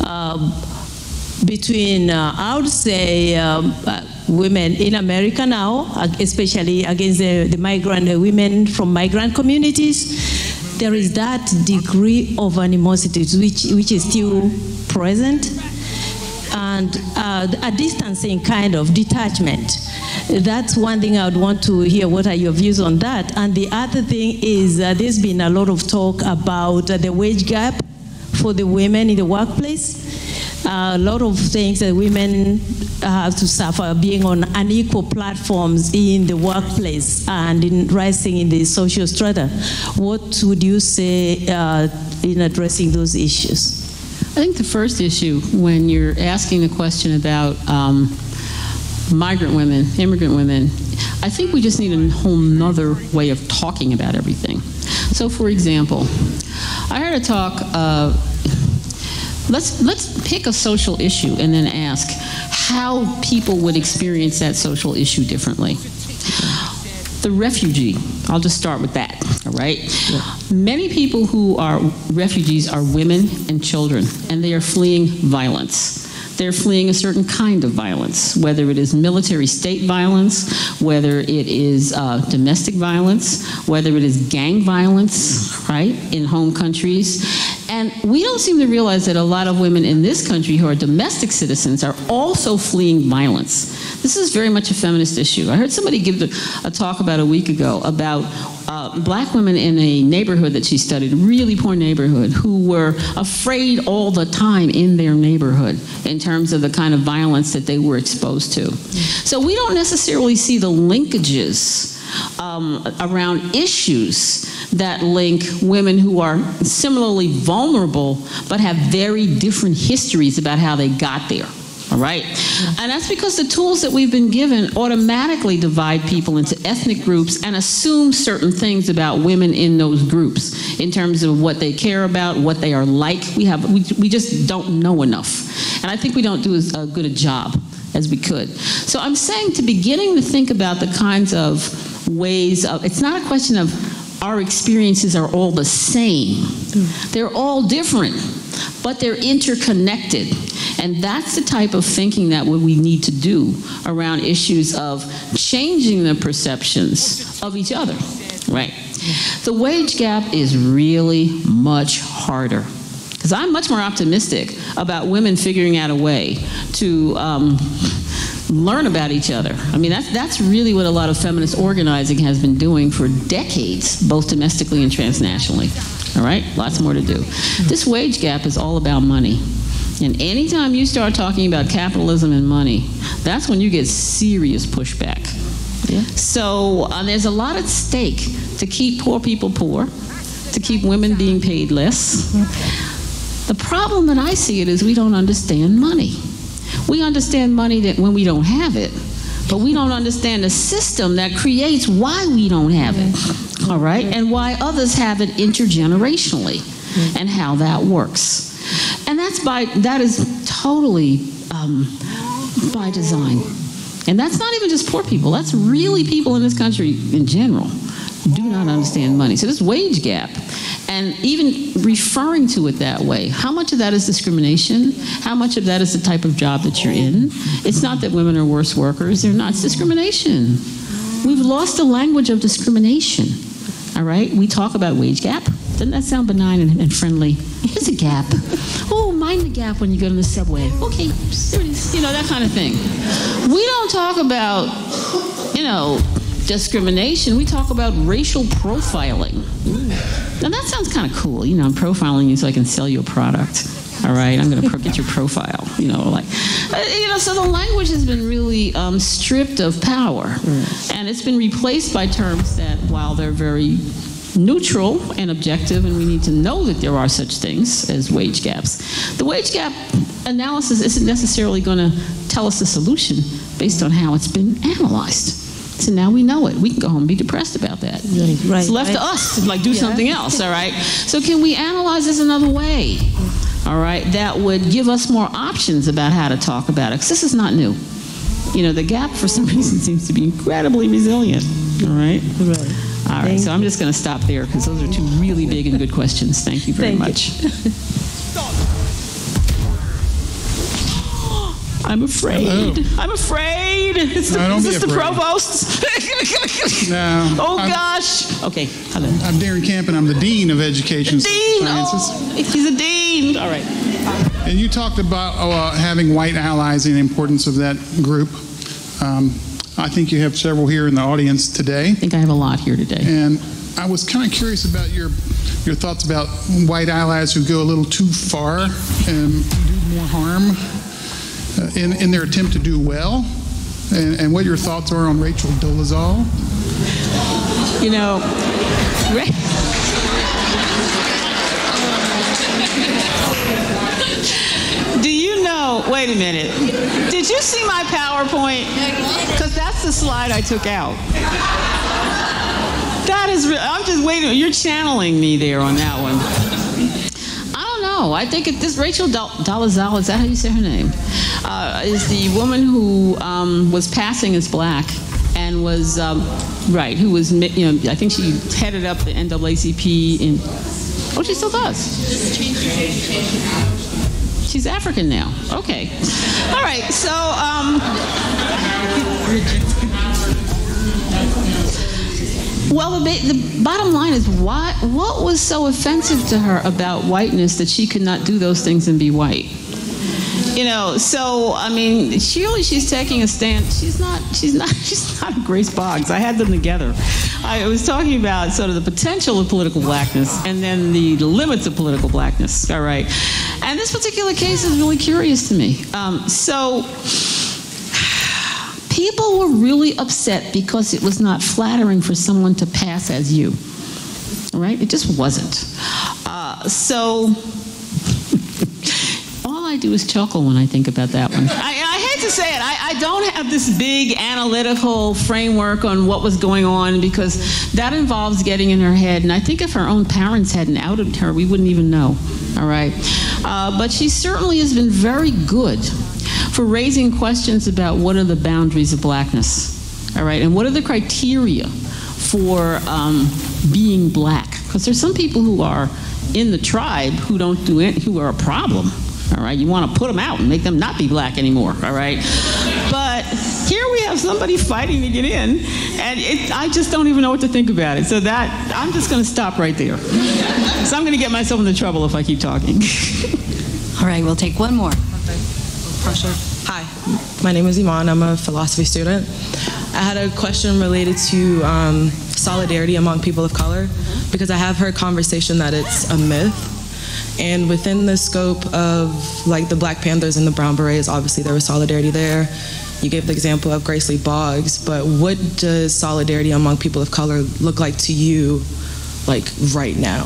between, I would say, women in America now, especially against the migrant women from migrant communities. There is that degree of animosity which is still present, and a distancing kind of detachment. That's one thing I would want to hear. What are your views on that? And the other thing is there's been a lot of talk about the wage gap for the women in the workplace. A lot of things that women have to suffer being on unequal platforms in the workplace and in rising in the social strata. What would you say in addressing those issues? I think the first issue, when you're asking the question about migrant women, immigrant women, I think we just need a whole nother way of talking about everything. So, for example, I heard a talk. Let's pick a social issue and then ask how people would experience that social issue differently. The refugee, I'll just start with that, all right? Yeah. Many people who are refugees are women and children, and they are fleeing violence. They're fleeing a certain kind of violence, whether it is military state violence, whether it is domestic violence, whether it is gang violence, right, in home countries. And we don't seem to realize that a lot of women in this country who are domestic citizens are also fleeing violence. This is very much a feminist issue. I heard somebody give a talk about a week ago about black women in a neighborhood that she studied, a really poor neighborhood, who were afraid all the time in their neighborhood in terms of the kind of violence that they were exposed to. So we don't necessarily see the linkages around issues that link women who are similarly vulnerable but have very different histories about how they got there. All right? And that's because the tools that we've been given automatically divide people into ethnic groups and assume certain things about women in those groups in terms of what they care about, what they are like. We just don't know enough. And I think we don't do as good a job as we could. So I'm saying to beginning to think about the kinds of ways of, it's not a question of our experiences are all the same. They're all different, but they're interconnected. And that's the type of thinking that we need to do around issues of changing the perceptions of each other, right? The wage gap is really much harder, because I'm much more optimistic about women figuring out a way to learn about each other. I mean, that's really what a lot of feminist organizing has been doing for decades, both domestically and transnationally. All right? Lots more to do. This wage gap is all about money. And anytime you start talking about capitalism and money, that's when you get serious pushback. Yeah. So there's a lot at stake to keep poor people poor, to keep women being paid less. The problem that I see it is we don't understand money. We understand money that when we don't have it, but we don't understand the system that creates why we don't have it, all right, and why others have it intergenerationally, and how that works. And that is totally by design. And that's not even just poor people, that's really people in this country in general do not understand money. So this wage gap, and even referring to it that way, how much of that is discrimination? How much of that is the type of job that you're in? It's not that women are worse workers, they're not. It's discrimination. We've lost the language of discrimination, all right? We talk about wage gap. Doesn't that sound benign and friendly? Here's a gap. Oh, mind the gap when you go to the subway. Okay, there it is. You know, that kind of thing. We don't talk about, you know, discrimination. We talk about racial profiling. Now that sounds kind of cool. You know, I'm profiling you so I can sell you a product. All right, I'm going to get your profile. You know, like, you know. So the language has been really stripped of power, and it's been replaced by terms that, while they're very neutral and objective, and we need to know that there are such things as wage gaps. The wage gap analysis isn't necessarily going to tell us the solution based on how it's been analyzed. So now we know it. We can go home and be depressed about that. Right, it's left to us to do something else, all right? So can we analyze this another way, all right, that would give us more options about how to talk about it? Because this is not new. You know, the gap for some reason seems to be incredibly resilient, all right? Right. All right, so I'm just going to stop there because those are two really big and good questions. Thank you very much. I'm afraid. Hello. I'm afraid. Is this the provost? No. Oh, gosh. Okay, hello. I'm Darren Camp, and I'm the Dean of Education and Social Sciences. Oh, he's a dean. All right. And you talked about having white allies and the importance of that group. I think you have several here in the audience today. I think I have a lot here today. And I was kind of curious about your thoughts about white allies who go a little too far and do more harm in their attempt to do well, and what your thoughts are on Rachel Dolezal. You know, do you know, wait a minute, did you see my PowerPoint? Because that's the slide I took out. That is, I'm just waiting, you're channeling me there on that one. I don't know, I think this Rachel Dolezal, is that how you say her name? Is the woman who was passing as black and was, who was, you know, I think she headed up the NAACP in, oh, she still does. She's African now. Okay. All right. So, well, the bottom line is what was so offensive to her about whiteness that she could not do those things and be white? You know, so I mean, surely she's taking a stand. She's not a Grace Boggs. I had them together. I was talking about sort of the potential of political blackness and then the limits of political blackness. All right, and this particular case is really curious to me. So people were really upset because it was not flattering for someone to pass as you. All right, it just wasn't. So. I do is chuckle when I think about that one. I hate to say it, I don't have this big analytical framework on what was going on because that involves getting in her head, and I think if her own parents hadn't outed her, we wouldn't even know, all right? But she certainly has been very good for raising questions about what are the boundaries of blackness, all right? And what are the criteria for being black? Because there's some people who are in the tribe who don't do it, who are a problem. All right, you want to put them out and make them not be black anymore, all right? But here we have somebody fighting to get in, and I just don't even know what to think about it. So I'm just going to stop right there. So I'm going to get myself into trouble if I keep talking. All right, we'll take one more. Pressure. Hi, my name is Iman. I'm a philosophy student. I had a question related to solidarity among people of color, because I have heard conversation that it's a myth. And within the scope of like the Black Panthers and the Brown Berets, obviously there was solidarity there. You gave the example of Grace Lee Boggs, but what does solidarity among people of color look like to you, like right now?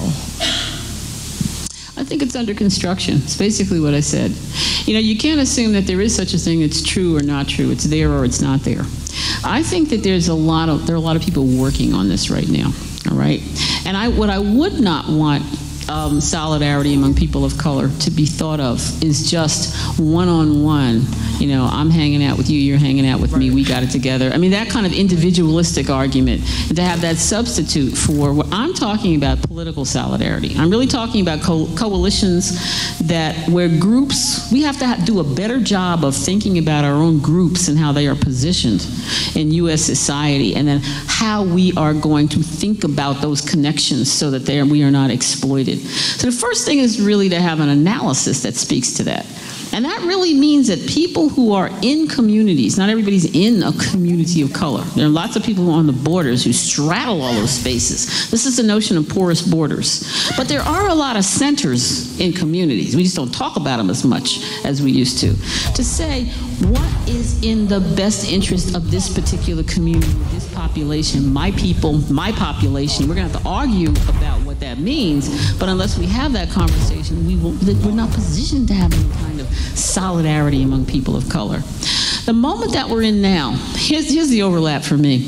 I think it's under construction. It's basically what I said. You know, you can't assume that there is such a thing that's true or not true. It's there or it's not there. I think that there are a lot of people working on this right now. All right, and what I would not want solidarity among people of color to be thought of is just one-on-one. You know, I'm hanging out with you, you're hanging out with me, we got it together. I mean, that kind of individualistic argument, and to have that substitute for what I'm talking about, political solidarity. I'm really talking about coalitions where groups, we have to do a better job of thinking about our own groups and how they are positioned in U.S. society, and then how we are going to think about those connections so that we are not exploited. So the first thing is really to have an analysis that speaks to that. And that really means that people who are in communities, not everybody's in a community of color. There are lots of people who are on the borders who straddle all those spaces. This is the notion of porous borders. But there are a lot of centers in communities. We just don't talk about them as much as we used to. To say, what is in the best interest of this particular community, this population, my people, my population? We're going to have to argue about what that means, but unless we have that conversation, we're not positioned to have any kind of solidarity among people of color. The moment that we're in now, here's the overlap for me.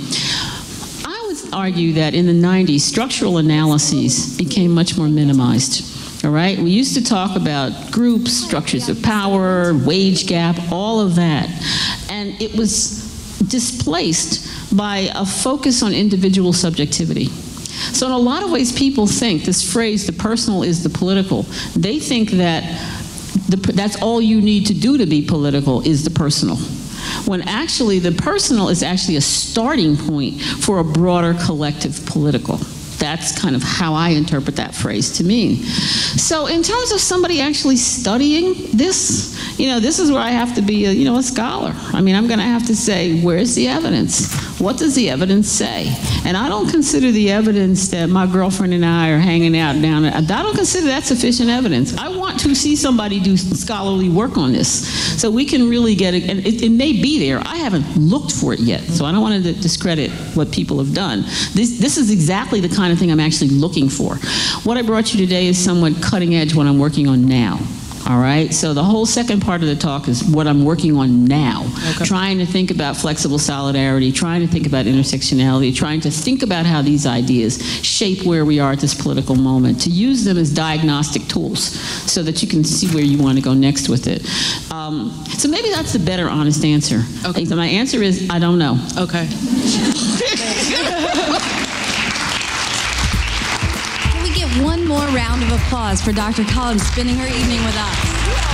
I would argue that in the 90s, structural analyses became much more minimized. All right, we used to talk about groups, structures of power, wage gap, all of that. And it was displaced by a focus on individual subjectivity. So in a lot of ways, people think this phrase, the personal is the political, they think that that's all you need to do to be political is the personal. When actually the personal is actually a starting point for a broader collective political. That's kind of how I interpret that phrase to mean. So in terms of somebody actually studying this, you know, this is where I have to be a scholar. I mean, I'm going to have to say, where's the evidence? What does the evidence say? And I don't consider the evidence that my girlfriend and I are hanging out down, I don't consider that sufficient evidence. I want to see somebody do scholarly work on this so we can really get it, and it may be there. I haven't looked for it yet, so I don't want to discredit what people have done. This is exactly the kind of thing I'm actually looking for. What I brought you today is somewhat cutting edge what I'm working on now. All right, so the whole second part of the talk is what I'm working on now. Okay. Trying to think about flexible solidarity, trying to think about intersectionality, trying to think about how these ideas shape where we are at this political moment, to use them as diagnostic tools so that you can see where you want to go next with it. So maybe that's the better honest answer. Okay. So my answer is, I don't know. Okay. One more round of applause for Dr. Collins spending her evening with us.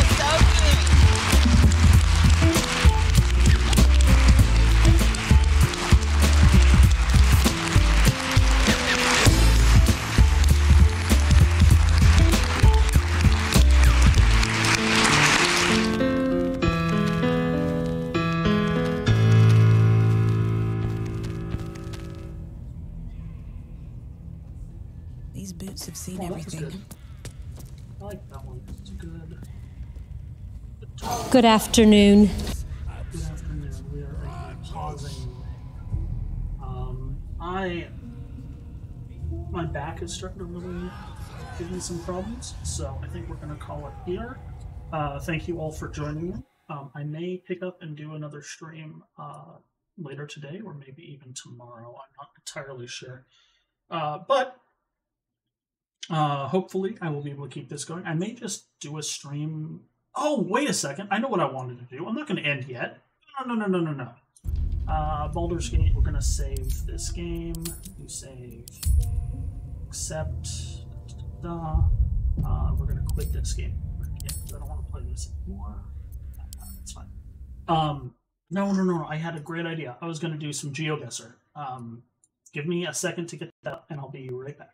These boots have seen everything. I like that one. It's good. Good afternoon. Good afternoon. We are pausing. My back is starting to really give me some problems, so I think we're going to call it here. Thank you all for joining me. I may pick up and do another stream later today, or maybe even tomorrow. I'm not entirely sure. But hopefully I will be able to keep this going. I may just do a stream. Oh, wait a second. I know what I wanted to do. I'm not going to end yet. No. Baldur's Gate, we're going to save this game. You save. Accept. We're going to quit this game. I don't want to play this anymore. It's fine. No. I had a great idea. I was going to do some GeoGuessr. Give me a second to get that, and I'll be right back.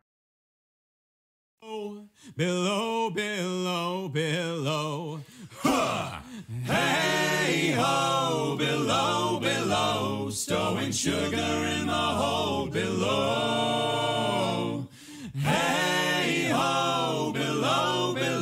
Below, below, below. Huh. Hey ho, below, below. Stowing sugar in the hole below. Hey ho, below, below.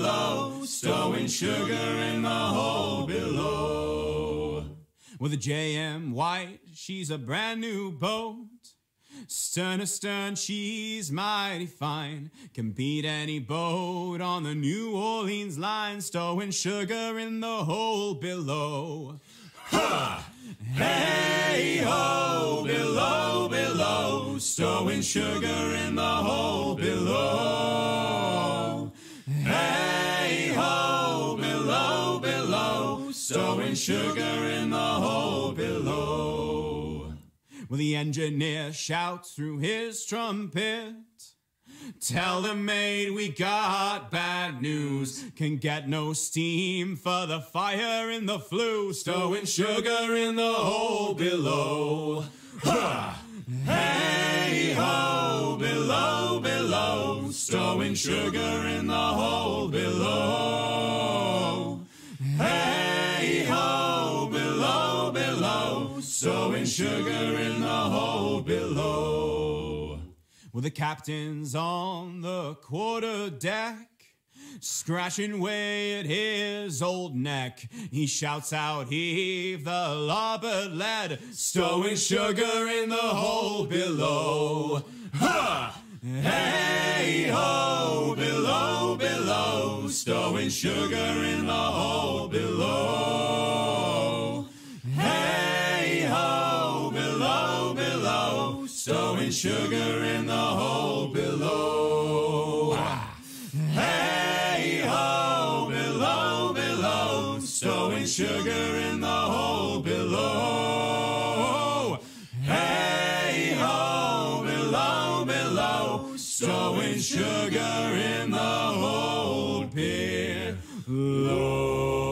with a JM White, she's a brand new boat. Stern to stern, she's mighty fine. Can beat any boat on the New Orleans line. Stowing sugar in the hole below. Ha! Hey ho, below, below. Stowing sugar in the hole below. Hey ho, below, below. Stowing sugar in the hole below. Well, the engineer shouts through his trumpet. Tell the maid we got bad news. Can get no steam for the fire in the flue. Stowing sugar in the hole below. Ha! Hey ho, below, below. Stowing sugar in the hole below. Hey ho, below, below. Stowing sugar in the hole below. Well, the captain's on the quarter deck, scratching away at his old neck. He shouts out, heave the larboard lead, stowing sugar in the hole below. Ha! Hey ho, below, below, stowing sugar in the hole below. Hey ho, below, below, stowing sugar in the hole below. Hey ho, below, below, stowing sugar in the hole below. Hey ho, below, below, stowing sugar in the hole below.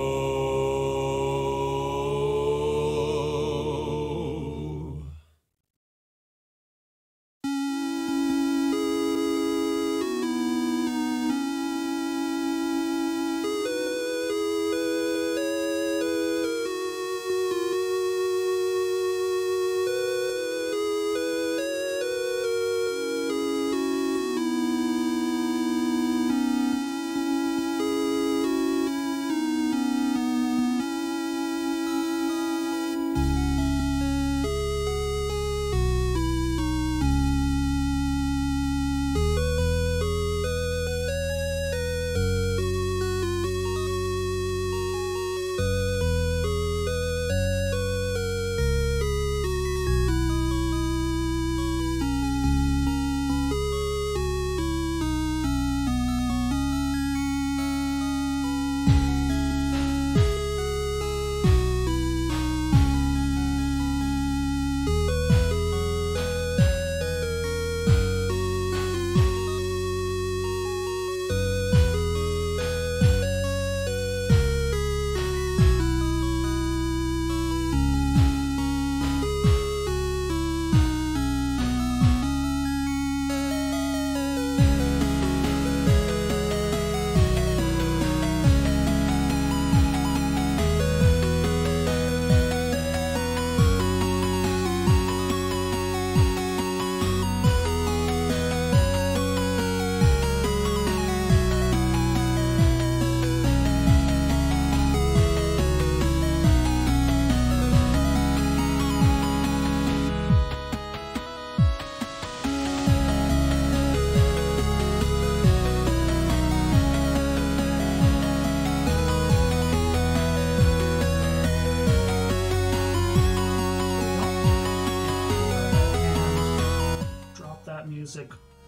Music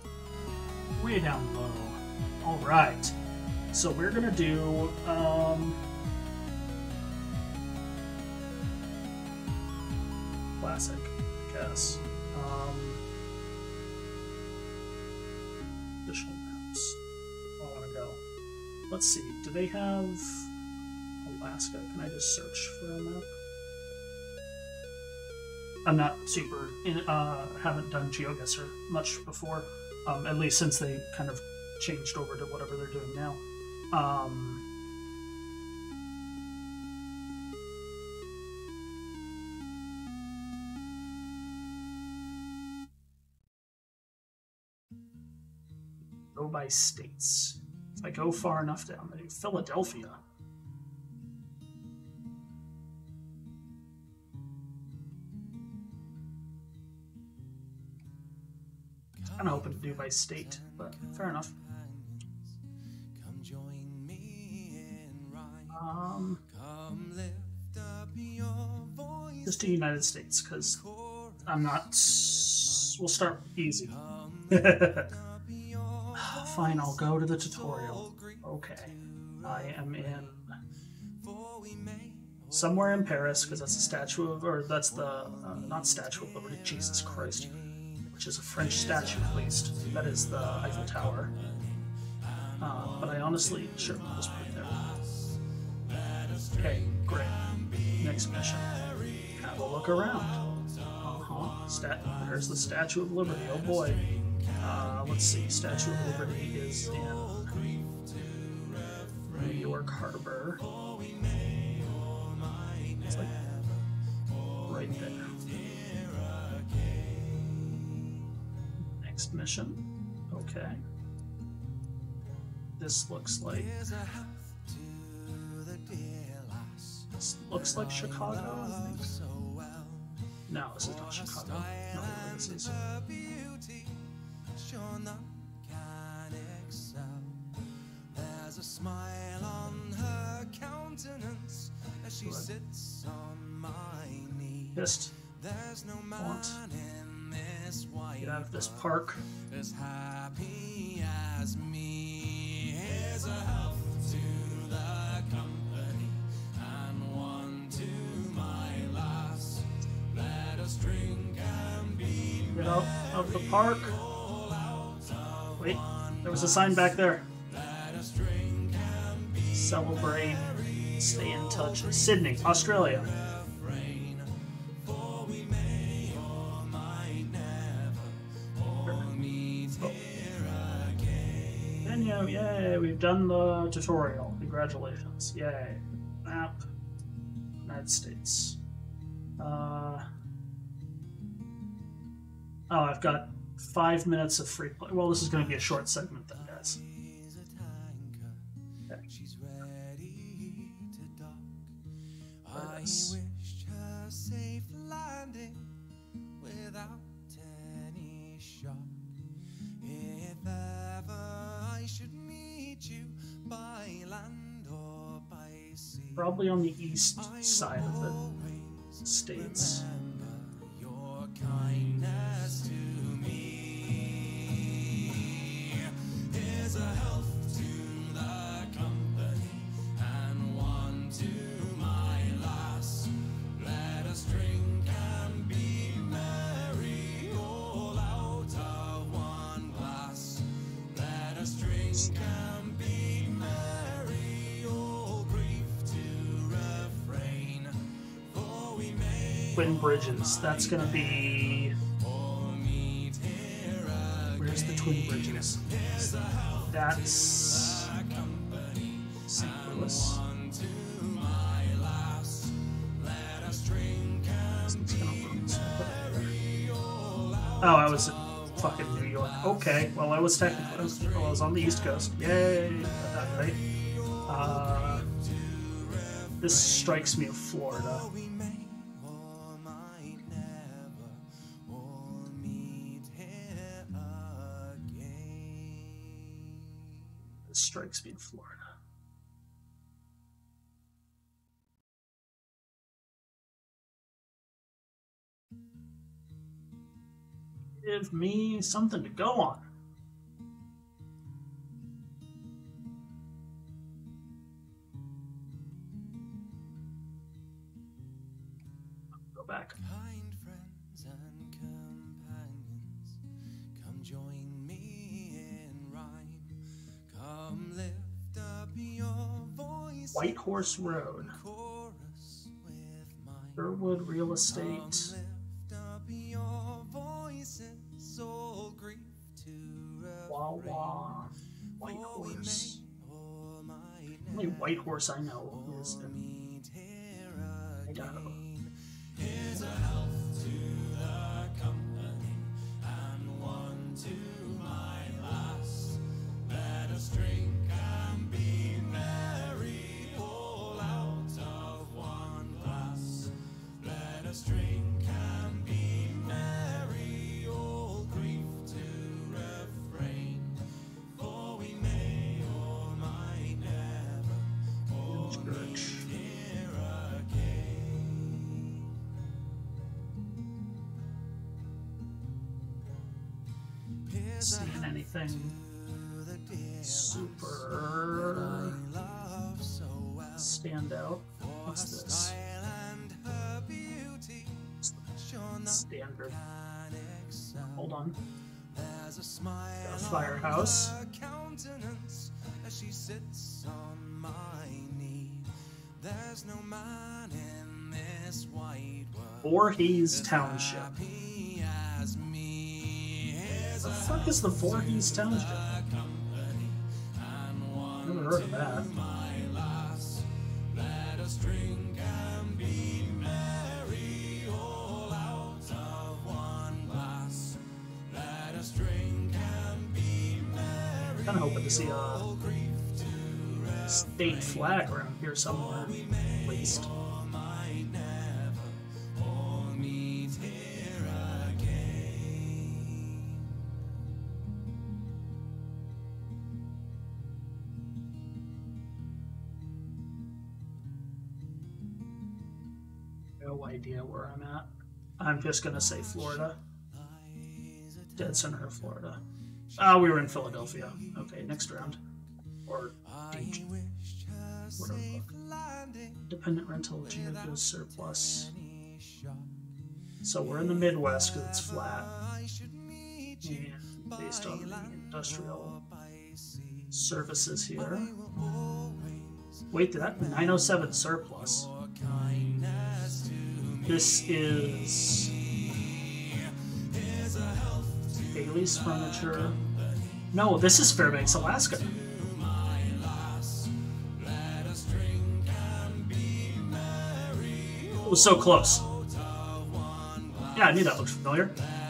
way down low. All right, so we're gonna do classic, I guess. Additional maps. I want to go. Let's see. Do they have Alaska? Can I just search for a map? I'm not super haven't done GeoGuessr much before, at least since they kind of changed over to whatever they're doing now. Go by states. If I go far enough down, I do Philadelphia. I'm hoping to do by state, but fair enough. Just the United States, because I'm not. We'll start easy. Fine, I'll go to the tutorial. Okay. I am in somewhere in Paris, because that's the statue of, or that's the, not Statue of Liberty, Jesus Christ, which is a French statue at least. That is the Eiffel Tower. But I honestly, sure, I'll just put it there. Okay, great. Next mission. Have a look around. There's the Statue of Liberty. Oh boy. Let's see. Statue of Liberty is in New York Harbor. It's like right there. Next mission. Okay. This looks like Chicago, I think. No, this is not Chicago. No, this is. There's a smile on her countenance as she sits on my knee. Pissed. There's no man in this white. Get out of this park. As happy as me. Here's a health to the company and one to my lass. Let us drink and be. Get out of the park. Wait, there was a sign back there. Celebrate, stay in touch. Sydney, Australia. Menu, yay, we've done the tutorial. Congratulations, yay. Map, United States. Oh, I've got 5 minutes of free play. Well, this is going to be a short segment then, guys. Okay. I wished her safe landing without any shock. If ever I should meet you by land or by sea. Probably on the east side of the states. Your kindness to a health to the company and one to my lass. Let us drink and be merry, all out of one glass. Let us drink and be merry, all grief to refrain. For we may. Twin Bridges. That's gonna be. Where's the Twin Bridges? That's St. Louis. Oh, I was in fucking New York. Okay, well, I was technically, I was on the East Coast. Yay, got that right. This strikes me of Florida. Strikes me in Florida. Give me something to go on. Go back. Kind friends and companions, come join me in rhyme. Come lift up your voice. White Horse Road. Sherwood Real Estate. Wawa. White Horse. The only White Horse I know is in Idaho. Here's a health to the company and one to my lass. Let us drink and be merry, all out of one glass. Let us drink and be merry, all grief to seeing anything super stand out. What's this? Standard. Hold on. Got a firehouse. Voorhees Township. The fuck is the Voorhees Township? Never heard of that. Kind of hoping to see a state flag around here somewhere, at least. No idea where I'm at. I'm just gonna say Florida. Dead center of Florida. We were in Philadelphia. Okay, next round. Or DG. Whatever. Dependent rental, geogos surplus. So we're in the Midwest because it's flat. And based on the industrial services here. Wait, that 907 surplus. This is Bailey's Furniture. No, this is Fairbanks, Alaska. It was so close. Yeah, I knew that looked familiar.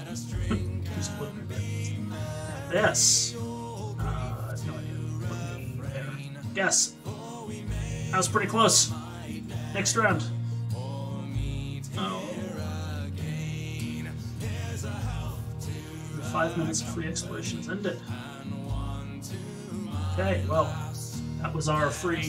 This. No idea. There. Guess. That was pretty close. Next round. Oh. 5 minutes of free exploration has ended. Okay, well, that was our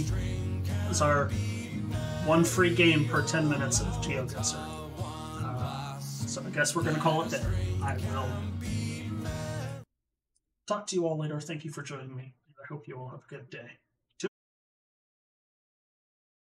one free game per 10 minutes of GeoGuessr. So I guess we're going to call it there. I will talk to you all later. Thank you for joining me. I hope you all have a good day.